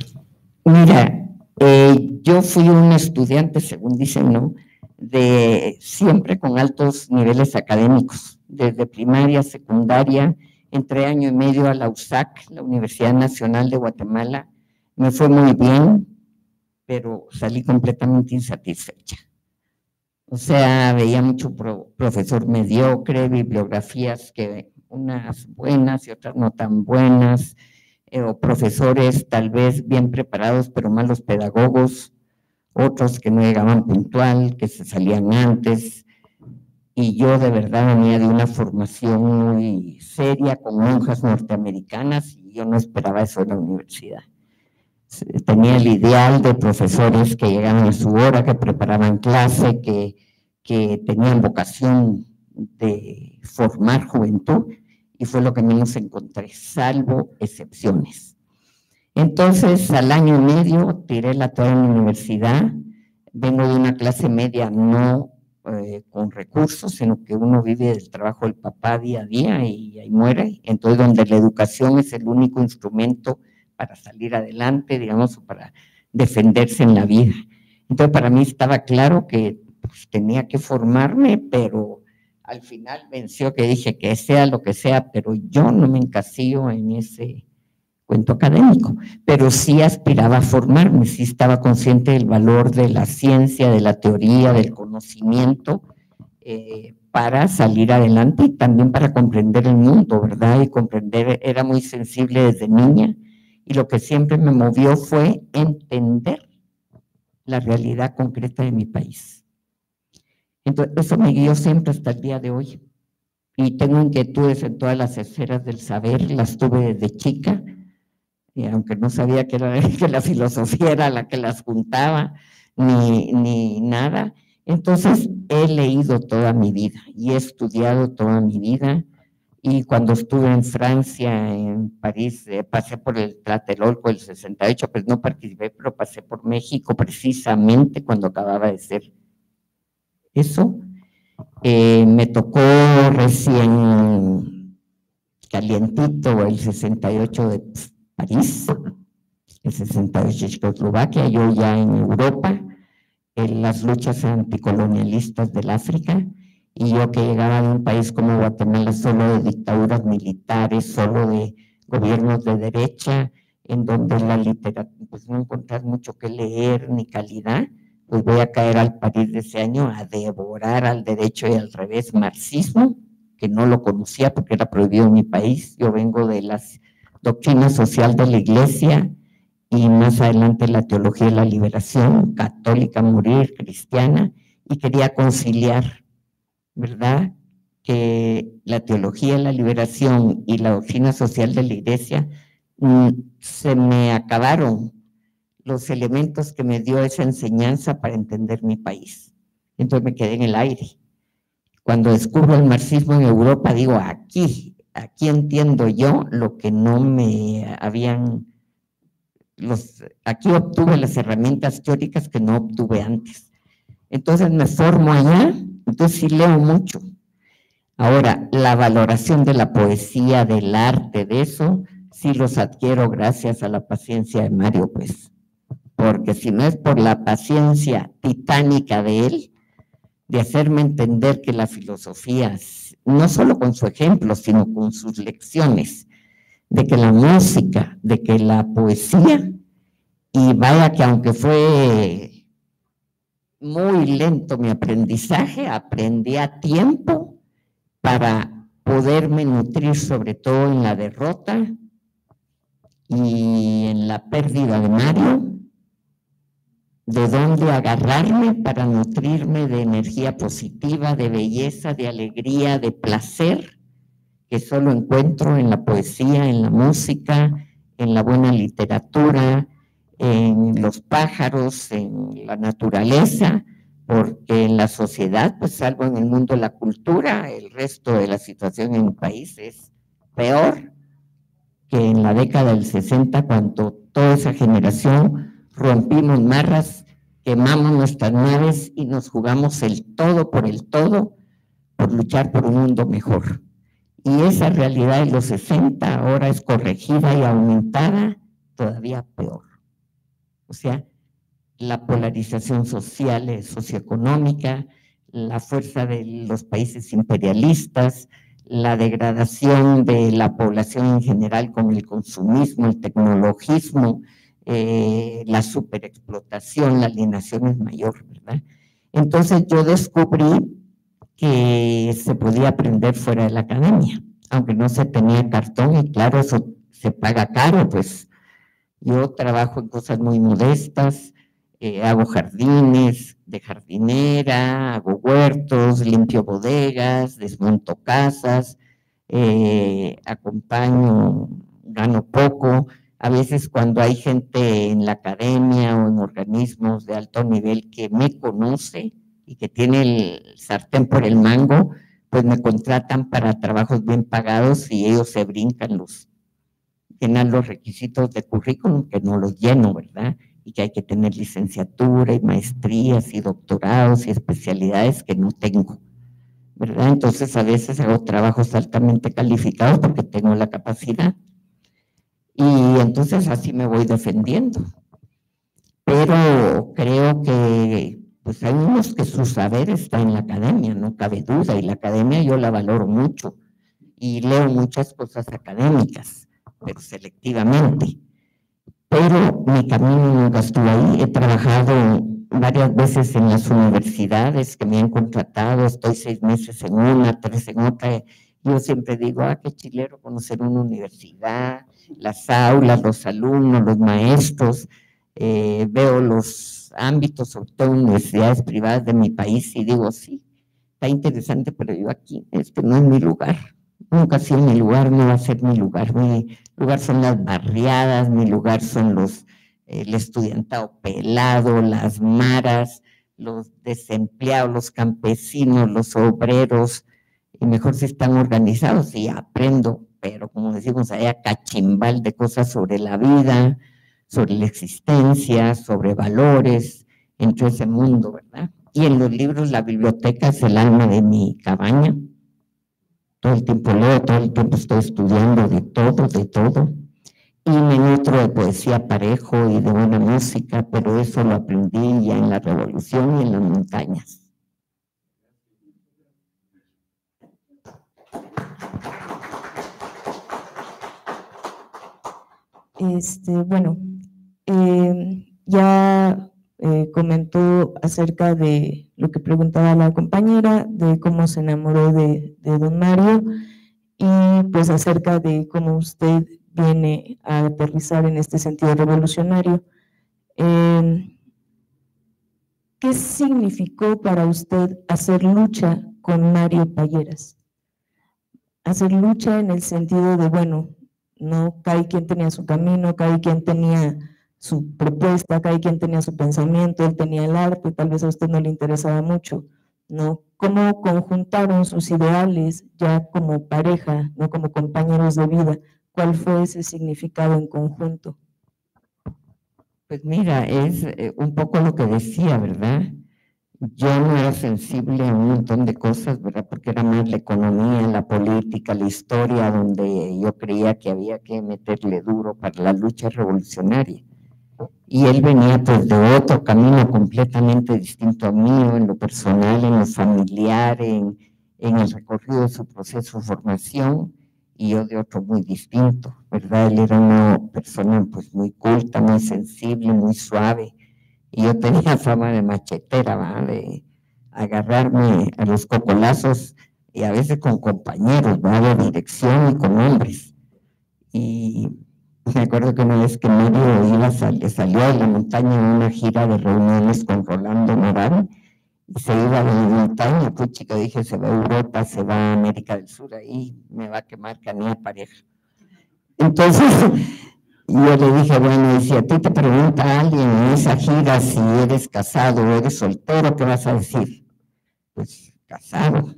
mira, eh, yo fui un estudiante, según dicen, ¿no?, de siempre con altos niveles académicos, desde primaria, secundaria, entré año y medio a la U S A C, la Universidad Nacional de Guatemala, me fue muy bien, pero salí completamente insatisfecha. O sea, veía mucho pro, profesor mediocre, bibliografías que unas buenas y otras no tan buenas, eh, o profesores tal vez bien preparados, pero malos pedagogos, otros que no llegaban puntual, que se salían antes, y yo de verdad venía de una formación muy seria con monjas norteamericanas, y yo no esperaba eso en la universidad. Tenía el ideal de profesores que llegaban a su hora, que preparaban clase, que, que tenían vocación de formar juventud, y fue lo que menos encontré, salvo excepciones. Entonces, al año y medio, tiré la toalla en la universidad. Vengo de una clase media no eh, con recursos, sino que uno vive del trabajo del papá día a día y ahí muere. Entonces, donde la educación es el único instrumento para salir adelante, digamos, o para defenderse en la vida. Entonces, para mí estaba claro que pues, tenía que formarme, pero al final venció que dije que sea lo que sea, pero yo no me encasillo en ese cuento académico, pero sí aspiraba a formarme, sí estaba consciente del valor de la ciencia, de la teoría, del conocimiento, eh, para salir adelante y también para comprender el mundo, ¿verdad? Y comprender, era muy sensible desde niña, y lo que siempre me movió fue entender la realidad concreta de mi país. Entonces, eso me guió siempre hasta el día de hoy. y tengo inquietudes en todas las esferas del saber, las tuve desde chica, y aunque no sabía que, era, que la filosofía era la que las juntaba, ni, ni nada. Entonces he leído toda mi vida y he estudiado toda mi vida, y cuando estuve en Francia, en París, eh, pasé por el Tlatelolco del sesenta y ocho, pues no participé, pero pasé por México precisamente cuando acababa de ser eso. Eh, me tocó recién calientito el sesenta y ocho de París, el sesenta y ocho de Checoslovaquia, yo ya en Europa, en las luchas anticolonialistas del África, y yo que llegaba de un país como Guatemala solo de dictaduras militares, solo de gobiernos de derecha, en donde la literatura, pues no encontrar mucho que leer ni calidad, pues voy a caer al París de ese año a devorar al derecho y al revés marxismo, que no lo conocía porque era prohibido en mi país. Yo vengo de la doctrina social de la Iglesia y más adelante la teología de la liberación, católica a morir, cristiana, y quería conciliar, ¿verdad?, que la teología de la liberación y la doctrina social de la Iglesia, mmm, se me acabaron los elementos que me dio esa enseñanza para entender mi país. Entonces me quedé en el aire. Cuando descubro el marxismo en Europa, digo, aquí, aquí entiendo yo lo que no me habían, los, aquí obtuve las herramientas teóricas que no obtuve antes. Entonces me formo allá, entonces sí leo mucho. Ahora, la valoración de la poesía, del arte, de eso, sí los adquiero gracias a la paciencia de Mario, pues. Porque si no es por la paciencia titánica de él, de hacerme entender que la filosofía, no solo con su ejemplo, sino con sus lecciones, de que la música, de que la poesía, y vaya que aunque fue muy lento mi aprendizaje, aprendí a tiempo para poderme nutrir sobre todo en la derrota y en la pérdida de Mario, de dónde agarrarme para nutrirme de energía positiva, de belleza, de alegría, de placer, que solo encuentro en la poesía, en la música, en la buena literatura, en los pájaros, en la naturaleza, porque en la sociedad, pues salvo en el mundo de la cultura, el resto de la situación en mi país es peor que en la década del sesenta, cuando toda esa generación rompimos marras, quemamos nuestras naves y nos jugamos el todo por el todo por luchar por un mundo mejor. Y esa realidad de los sesenta ahora es corregida y aumentada todavía peor. O sea, la polarización social, socioeconómica, la fuerza de los países imperialistas, la degradación de la población en general con el consumismo, el tecnologismo, Eh, la superexplotación, la alienación es mayor, ¿verdad? Entonces yo descubrí que se podía aprender fuera de la academia, aunque no se tenía cartón, y claro, eso se paga caro, pues yo trabajo en cosas muy modestas, eh, hago jardines de jardinera, hago huertos, limpio bodegas, desmonto casas, eh, acompaño, gano poco. A veces cuando hay gente en la academia o en organismos de alto nivel que me conoce y que tiene el sartén por el mango, pues me contratan para trabajos bien pagados y ellos se brincan los, llenan los requisitos de currículum, que no los lleno, ¿verdad? Y que hay que tener licenciatura y maestrías y doctorados y especialidades que no tengo, ¿verdad? Entonces a veces hago trabajos altamente calificados porque tengo la capacidad. Y entonces así me voy defendiendo. Pero creo que pues hay unos que su saber está en la academia, no cabe duda, y la academia yo la valoro mucho y leo muchas cosas académicas, pero selectivamente. Pero mi camino nunca estuvo ahí. He trabajado varias veces en las universidades que me han contratado, estoy seis meses en una, tres en otra. Yo siempre digo, ah, qué chilero conocer una universidad, las aulas, los alumnos, los maestros, eh, veo los ámbitos, sobre todo universidades privadas de mi país, y digo, sí, está interesante, pero yo aquí, este no es mi lugar. Nunca ha sido mi lugar, no va a ser mi lugar. Mi lugar son las barriadas, mi lugar son los, el estudiantado pelado, las maras, los desempleados, los campesinos, los obreros, y mejor si están organizados y aprendo, pero como decimos allá, cachimbal de cosas sobre la vida, sobre la existencia, sobre valores, entre ese mundo, ¿verdad? Y en los libros, la biblioteca es el alma de mi cabaña. Todo el tiempo leo, todo el tiempo estoy estudiando de todo, de todo. Y me nutro de poesía Parejo y de buena música, pero eso lo aprendí ya en la revolución y en las montañas. Este, bueno, eh, ya eh, comentó acerca de lo que preguntaba la compañera, de cómo se enamoró de, de don Mario, y pues acerca de cómo usted viene a aterrizar en este sentido revolucionario. Eh, ¿Qué significó para usted hacer lucha con Mario Payeras? Hacer lucha en el sentido de, bueno, no, cada quien tenía su camino, cada quien tenía su propuesta, cada quien tenía su pensamiento, él tenía el arte, tal vez a usted no le interesaba mucho, ¿no? ¿Cómo conjuntaron sus ideales ya como pareja, no como compañeros de vida? ¿Cuál fue ese significado en conjunto? Pues mira, es eh, un poco lo que decía, ¿verdad? Yo no era sensible a un montón de cosas, ¿verdad? Porque era más la economía, la política, la historia, donde yo creía que había que meterle duro para la lucha revolucionaria. Y él venía pues de otro camino completamente distinto al mío, en lo personal, en lo familiar, en, en el recorrido de su proceso de formación, y yo de otro muy distinto, ¿verdad? Él era una persona pues muy culta, muy sensible, muy suave, y yo tenía fama de machetera, ¿va? De agarrarme a los cocolazos, y a veces con compañeros, ¿va? De dirección y con hombres. Y me acuerdo que una vez que Mario iba a sal, salió de la montaña en una gira de reuniones con Rolando Morán, y se iba de la montaña, pues chica, dije, se va a Europa, se va a América del Sur, ahí me va a quemar canilla pareja. Entonces, yo le dije, bueno, y si a ti te pregunta alguien en esa gira si eres casado o eres soltero, ¿qué vas a decir? Pues, casado.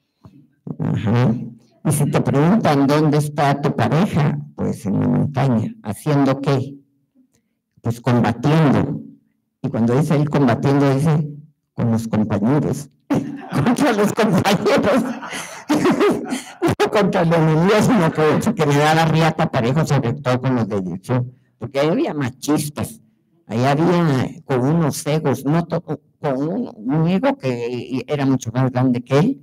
Ajá. Y si te preguntan dónde está tu pareja, pues en la montaña. ¿Haciendo qué? Pues combatiendo. Y cuando dice él combatiendo, dice con los compañeros. Contra los compañeros. No contra el enemigo, sino que, que le daba riata parejo, sobre todo con los de dirección. Porque ahí había machistas. Ahí había con unos egos, no todo, con un, un ego que era mucho más grande que él,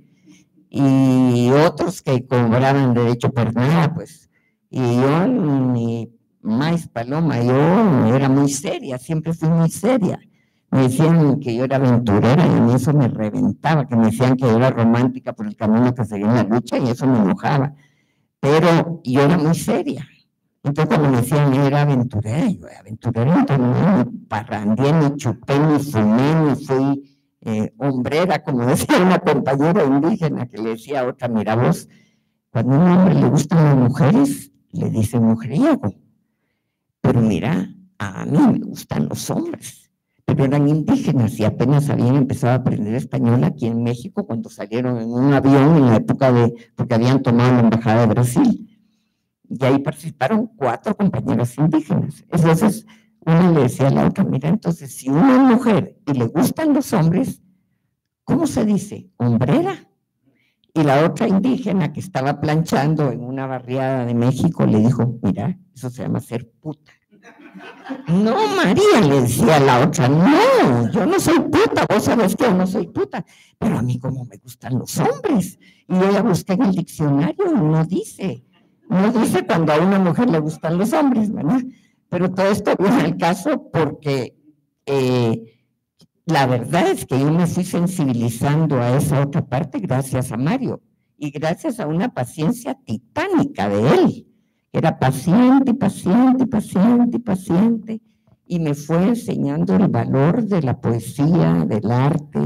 y otros que cobraban derecho por nada, pues. Y yo, mi maíz paloma, yo era muy seria, siempre fui muy seria. Me decían que yo era aventurera y a mí eso me reventaba, que me decían que yo era romántica por el camino que seguía en la lucha y eso me enojaba. Pero yo era muy seria. Entonces cuando me decían yo era aventurera, yo era aventurera, entonces ni parrandié, ni chupé, ni fumé, ni fui Eh, hombrera, como decía una compañera indígena que le decía a otra, mira vos, cuando a un hombre le gustan las mujeres, le dice mujeriego, pero mira, a mí me gustan los hombres, pero eran indígenas y apenas habían empezado a aprender español aquí en México cuando salieron en un avión en la época de, porque habían tomado la embajada de Brasil, y ahí participaron cuatro compañeras indígenas. Entonces una le decía a la otra, mira, entonces si una es mujer y le gustan los hombres, ¿cómo se dice? Hombrera. Y la otra indígena que estaba planchando en una barriada de México le dijo, mira, eso se llama ser puta. No, María, le decía la otra, no, yo no soy puta, vos sabés que yo no soy puta, pero a mí como me gustan los hombres. Y yo ya busqué en el diccionario, no dice, no dice cuando a una mujer le gustan los hombres, ¿verdad? Pero todo esto viene al caso porque eh, la verdad es que yo me fui sensibilizando a esa otra parte gracias a Mario y gracias a una paciencia titánica de él. Era paciente y paciente y paciente y paciente y me fue enseñando el valor de la poesía, del arte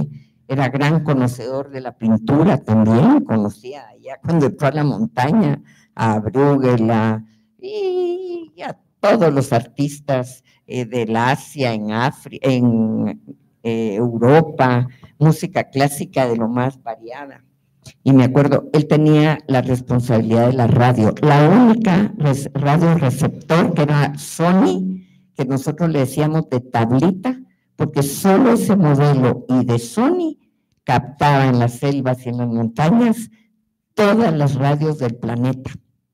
era gran conocedor de la pintura también, conocía allá cuando entró a la montaña, a Bruegel, a, y a todos los artistas eh, del Asia, en, Afri en eh, Europa, música clásica de lo más variada. Y me acuerdo, él tenía la responsabilidad de la radio, la única res, radio receptor que era Sony, que nosotros le decíamos de tablita, porque solo ese modelo y de Sony captaba en las selvas y en las montañas todas las radios del planeta.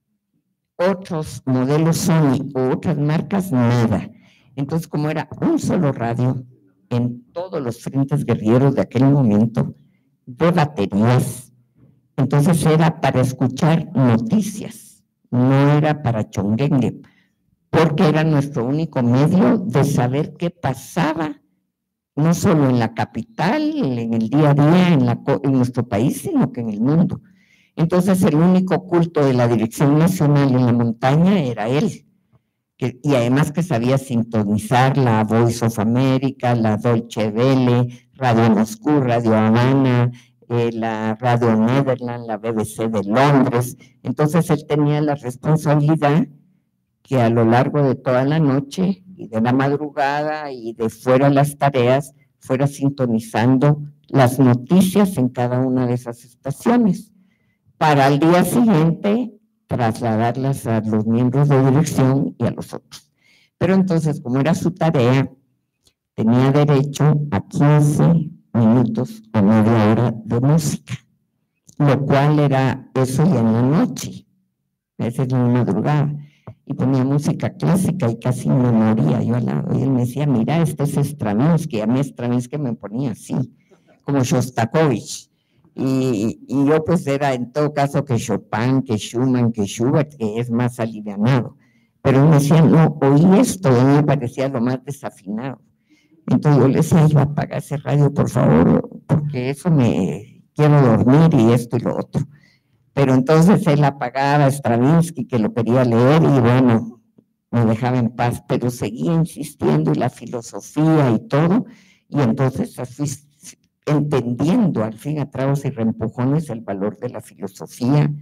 Otros modelos Sony o otras marcas, nada. Entonces, como era un solo radio en todos los frentes guerrilleros de aquel momento, de baterías, entonces era para escuchar noticias, no era para chonguengue, porque era nuestro único medio de saber qué pasaba, no solo en la capital, en el día a día, en, la, en nuestro país, sino que en el mundo. Entonces el único culto de la Dirección Nacional en la montaña era él, que, y además que sabía sintonizar la Voice of America, la Deutsche Welle, Radio Moscú, Radio Habana, eh, la Radio Netherlands, la B B C de Londres. Entonces él tenía la responsabilidad que a lo largo de toda la noche y de la madrugada y de fuera las tareas, fuera sintonizando las noticias en cada una de esas estaciones, para al día siguiente trasladarlas a los miembros de dirección y a los otros. Pero entonces, como era su tarea, tenía derecho a quince minutos o media hora de música, lo cual era eso ya en la noche, esa es la madrugada. Y ponía música clásica y casi me moría yo al lado. Y él me decía, mira, este es Stravinsky. A mí Stravinsky me ponía así, como Shostakovich. Y, y yo pues era en todo caso que Chopin, que Schumann, que Schubert, que es más alivianado. Pero él me decía, no, oí esto, y a mí me parecía lo más desafinado. Entonces yo le decía, iba a apagar ese radio, por favor, porque eso me quiero dormir y esto y lo otro. Pero entonces él apagaba a Stravinsky, que lo quería leer, y bueno, me dejaba en paz, pero seguía insistiendo, y la filosofía y todo, y entonces fui entendiendo al fin a tragos y reempujones el valor de la filosofía,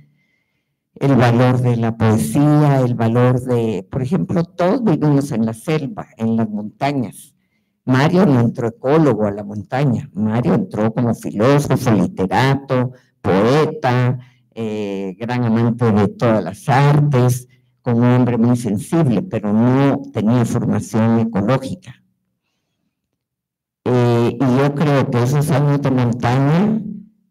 el valor de la poesía, el valor de, por ejemplo, todos vivimos en la selva, en las montañas. Mario no entró ecólogo a la montaña, Mario entró como filósofo, literato, poeta, Eh, gran amante de todas las artes, como un hombre muy sensible, pero no tenía formación ecológica. Eh, y yo creo que esos años de montaña,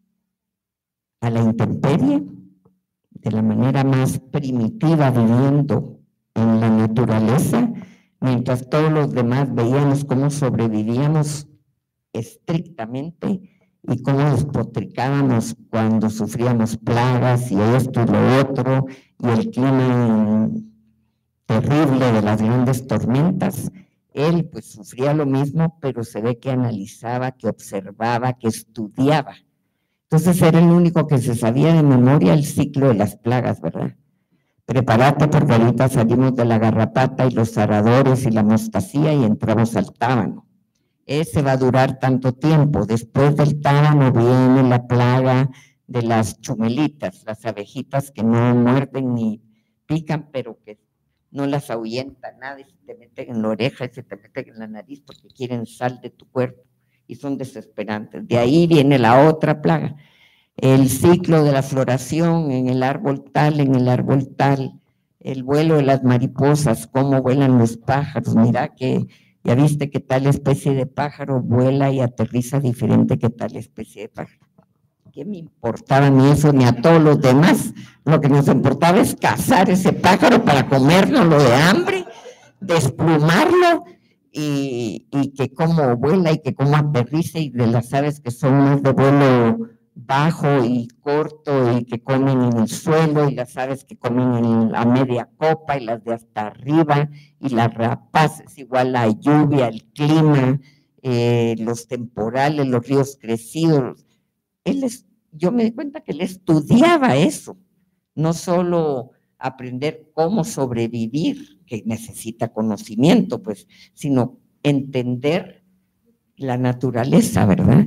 a la intemperie, de la manera más primitiva, viviendo en la naturaleza, mientras todos los demás veíamos cómo sobrevivíamos estrictamente, y cómo despotricábamos cuando sufríamos plagas y esto y lo otro, y el clima terrible de las grandes tormentas. Él pues sufría lo mismo, pero se ve que analizaba, que observaba, que estudiaba. Entonces era el único que se sabía de memoria el ciclo de las plagas, ¿verdad? Prepárate porque ahorita salimos de la garrapata y los aradores y la mostacía y entramos al tábano. Ese va a durar tanto tiempo. Después del tábano viene la plaga de las chumelitas, las abejitas que no muerden ni pican, pero que no las ahuyenta nada y se te meten en la oreja y se te meten en la nariz porque quieren sal de tu cuerpo y son desesperantes. De ahí viene la otra plaga, el ciclo de la floración en el árbol tal, en el árbol tal, el vuelo de las mariposas, cómo vuelan los pájaros. Mira que ya viste que tal especie de pájaro vuela y aterriza diferente que tal especie de pájaro. ¿Qué me importaba a mí eso ni a todos los demás? Lo que nos importaba es cazar ese pájaro para comérnoslo de hambre, desplumarlo y, y que cómo vuela y que cómo aterriza, y de las aves que son más de vuelo bajo y corto y que comen en el suelo, y las aves que comen en la media copa y las de hasta arriba, y las rapaces, igual la lluvia, el clima, eh, los temporales, los ríos crecidos. Él es, yo me di cuenta que él estudiaba eso, no solo aprender cómo sobrevivir, que necesita conocimiento, pues, sino entender la naturaleza, ¿verdad?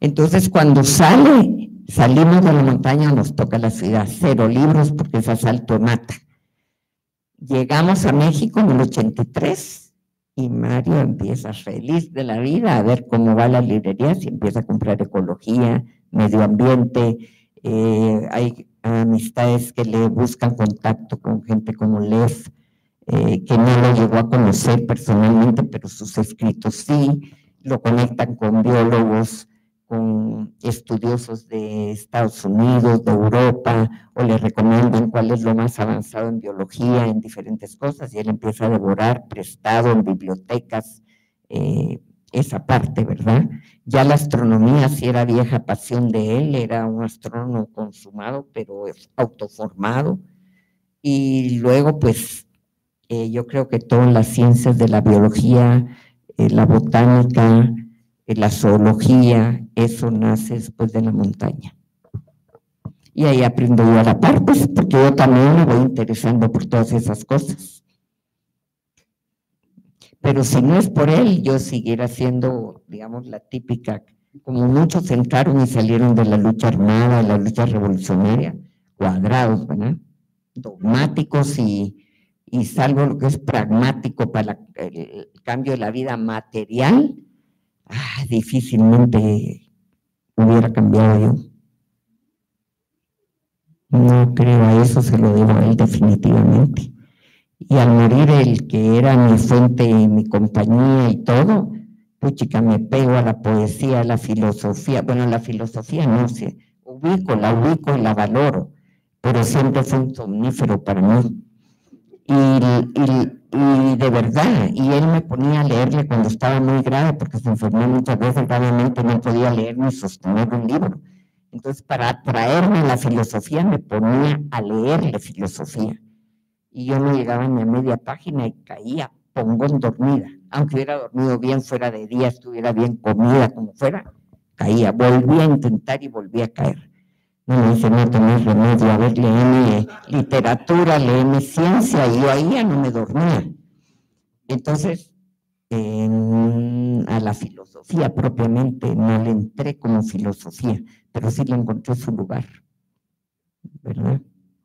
Entonces, cuando sale, salimos de la montaña, nos toca la ciudad, cero libros porque es asalto mata. Llegamos a México en el ochenta y tres y Mario empieza feliz de la vida a ver cómo va la librería, y empieza a comprar ecología, medio ambiente, eh, hay amistades que le buscan contacto con gente como Lev, eh, que no lo llegó a conocer personalmente, pero sus escritos sí, lo conectan con biólogos, con estudiosos de Estados Unidos, de Europa, o le recomiendan cuál es lo más avanzado en biología, en diferentes cosas, y él empieza a devorar prestado en bibliotecas, eh, esa parte, ¿verdad? Ya la astronomía sí era vieja pasión de él, era un astrónomo consumado, pero autoformado, y luego pues eh, yo creo que todas las ciencias de la biología, eh, la botánica, eh, la zoología, eso nace después de la montaña. Y ahí aprendo yo a la par, pues, porque yo también me voy interesando por todas esas cosas. Pero si no es por él, yo siguiera siendo, digamos, la típica, como muchos entraron y salieron de la lucha armada, de la lucha revolucionaria, cuadrados, ¿verdad? Dogmáticos y, y salvo lo que es pragmático para la, el cambio de la vida material, ah, difícilmente hubiera cambiado yo. No creo, a eso se lo debo a él definitivamente. Y al morir el que era mi fuente y mi compañía y todo, puchica, me pego a la poesía, a la filosofía. Bueno, la filosofía no sé, ubico, la ubico y la valoro, pero siempre fue un somnífero para mí. Y, y, y de verdad, y él me ponía a leerle cuando estaba muy grave, porque se enfermó muchas veces gravemente, no podía leer ni sostener un libro. Entonces, para atraerme a la filosofía, me ponía a leerle filosofía. Y yo no llegaba ni a media página y caía pongón dormida. Aunque hubiera dormido bien, fuera de día, estuviera bien comida, como fuera, caía. Volvía a intentar y volvía a caer. No me dice, no tenés remedio, a ver, léeme literatura, léeme ciencia, y yo ahí ya no me dormía. Entonces, en, a la filosofía propiamente no le entré como filosofía, pero sí le encontré su lugar, ¿verdad?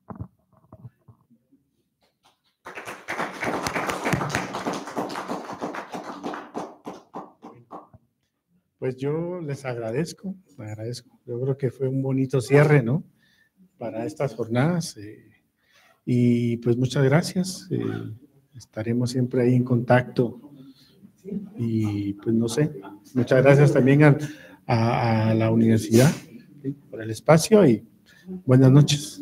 Pues yo les agradezco, les agradezco. Yo creo que fue un bonito cierre, ¿no? Para estas jornadas. Eh, y pues muchas gracias. Eh, estaremos siempre ahí en contacto. Y pues no sé, muchas gracias también a, a, a la universidad, ¿sí? Por el espacio y buenas noches.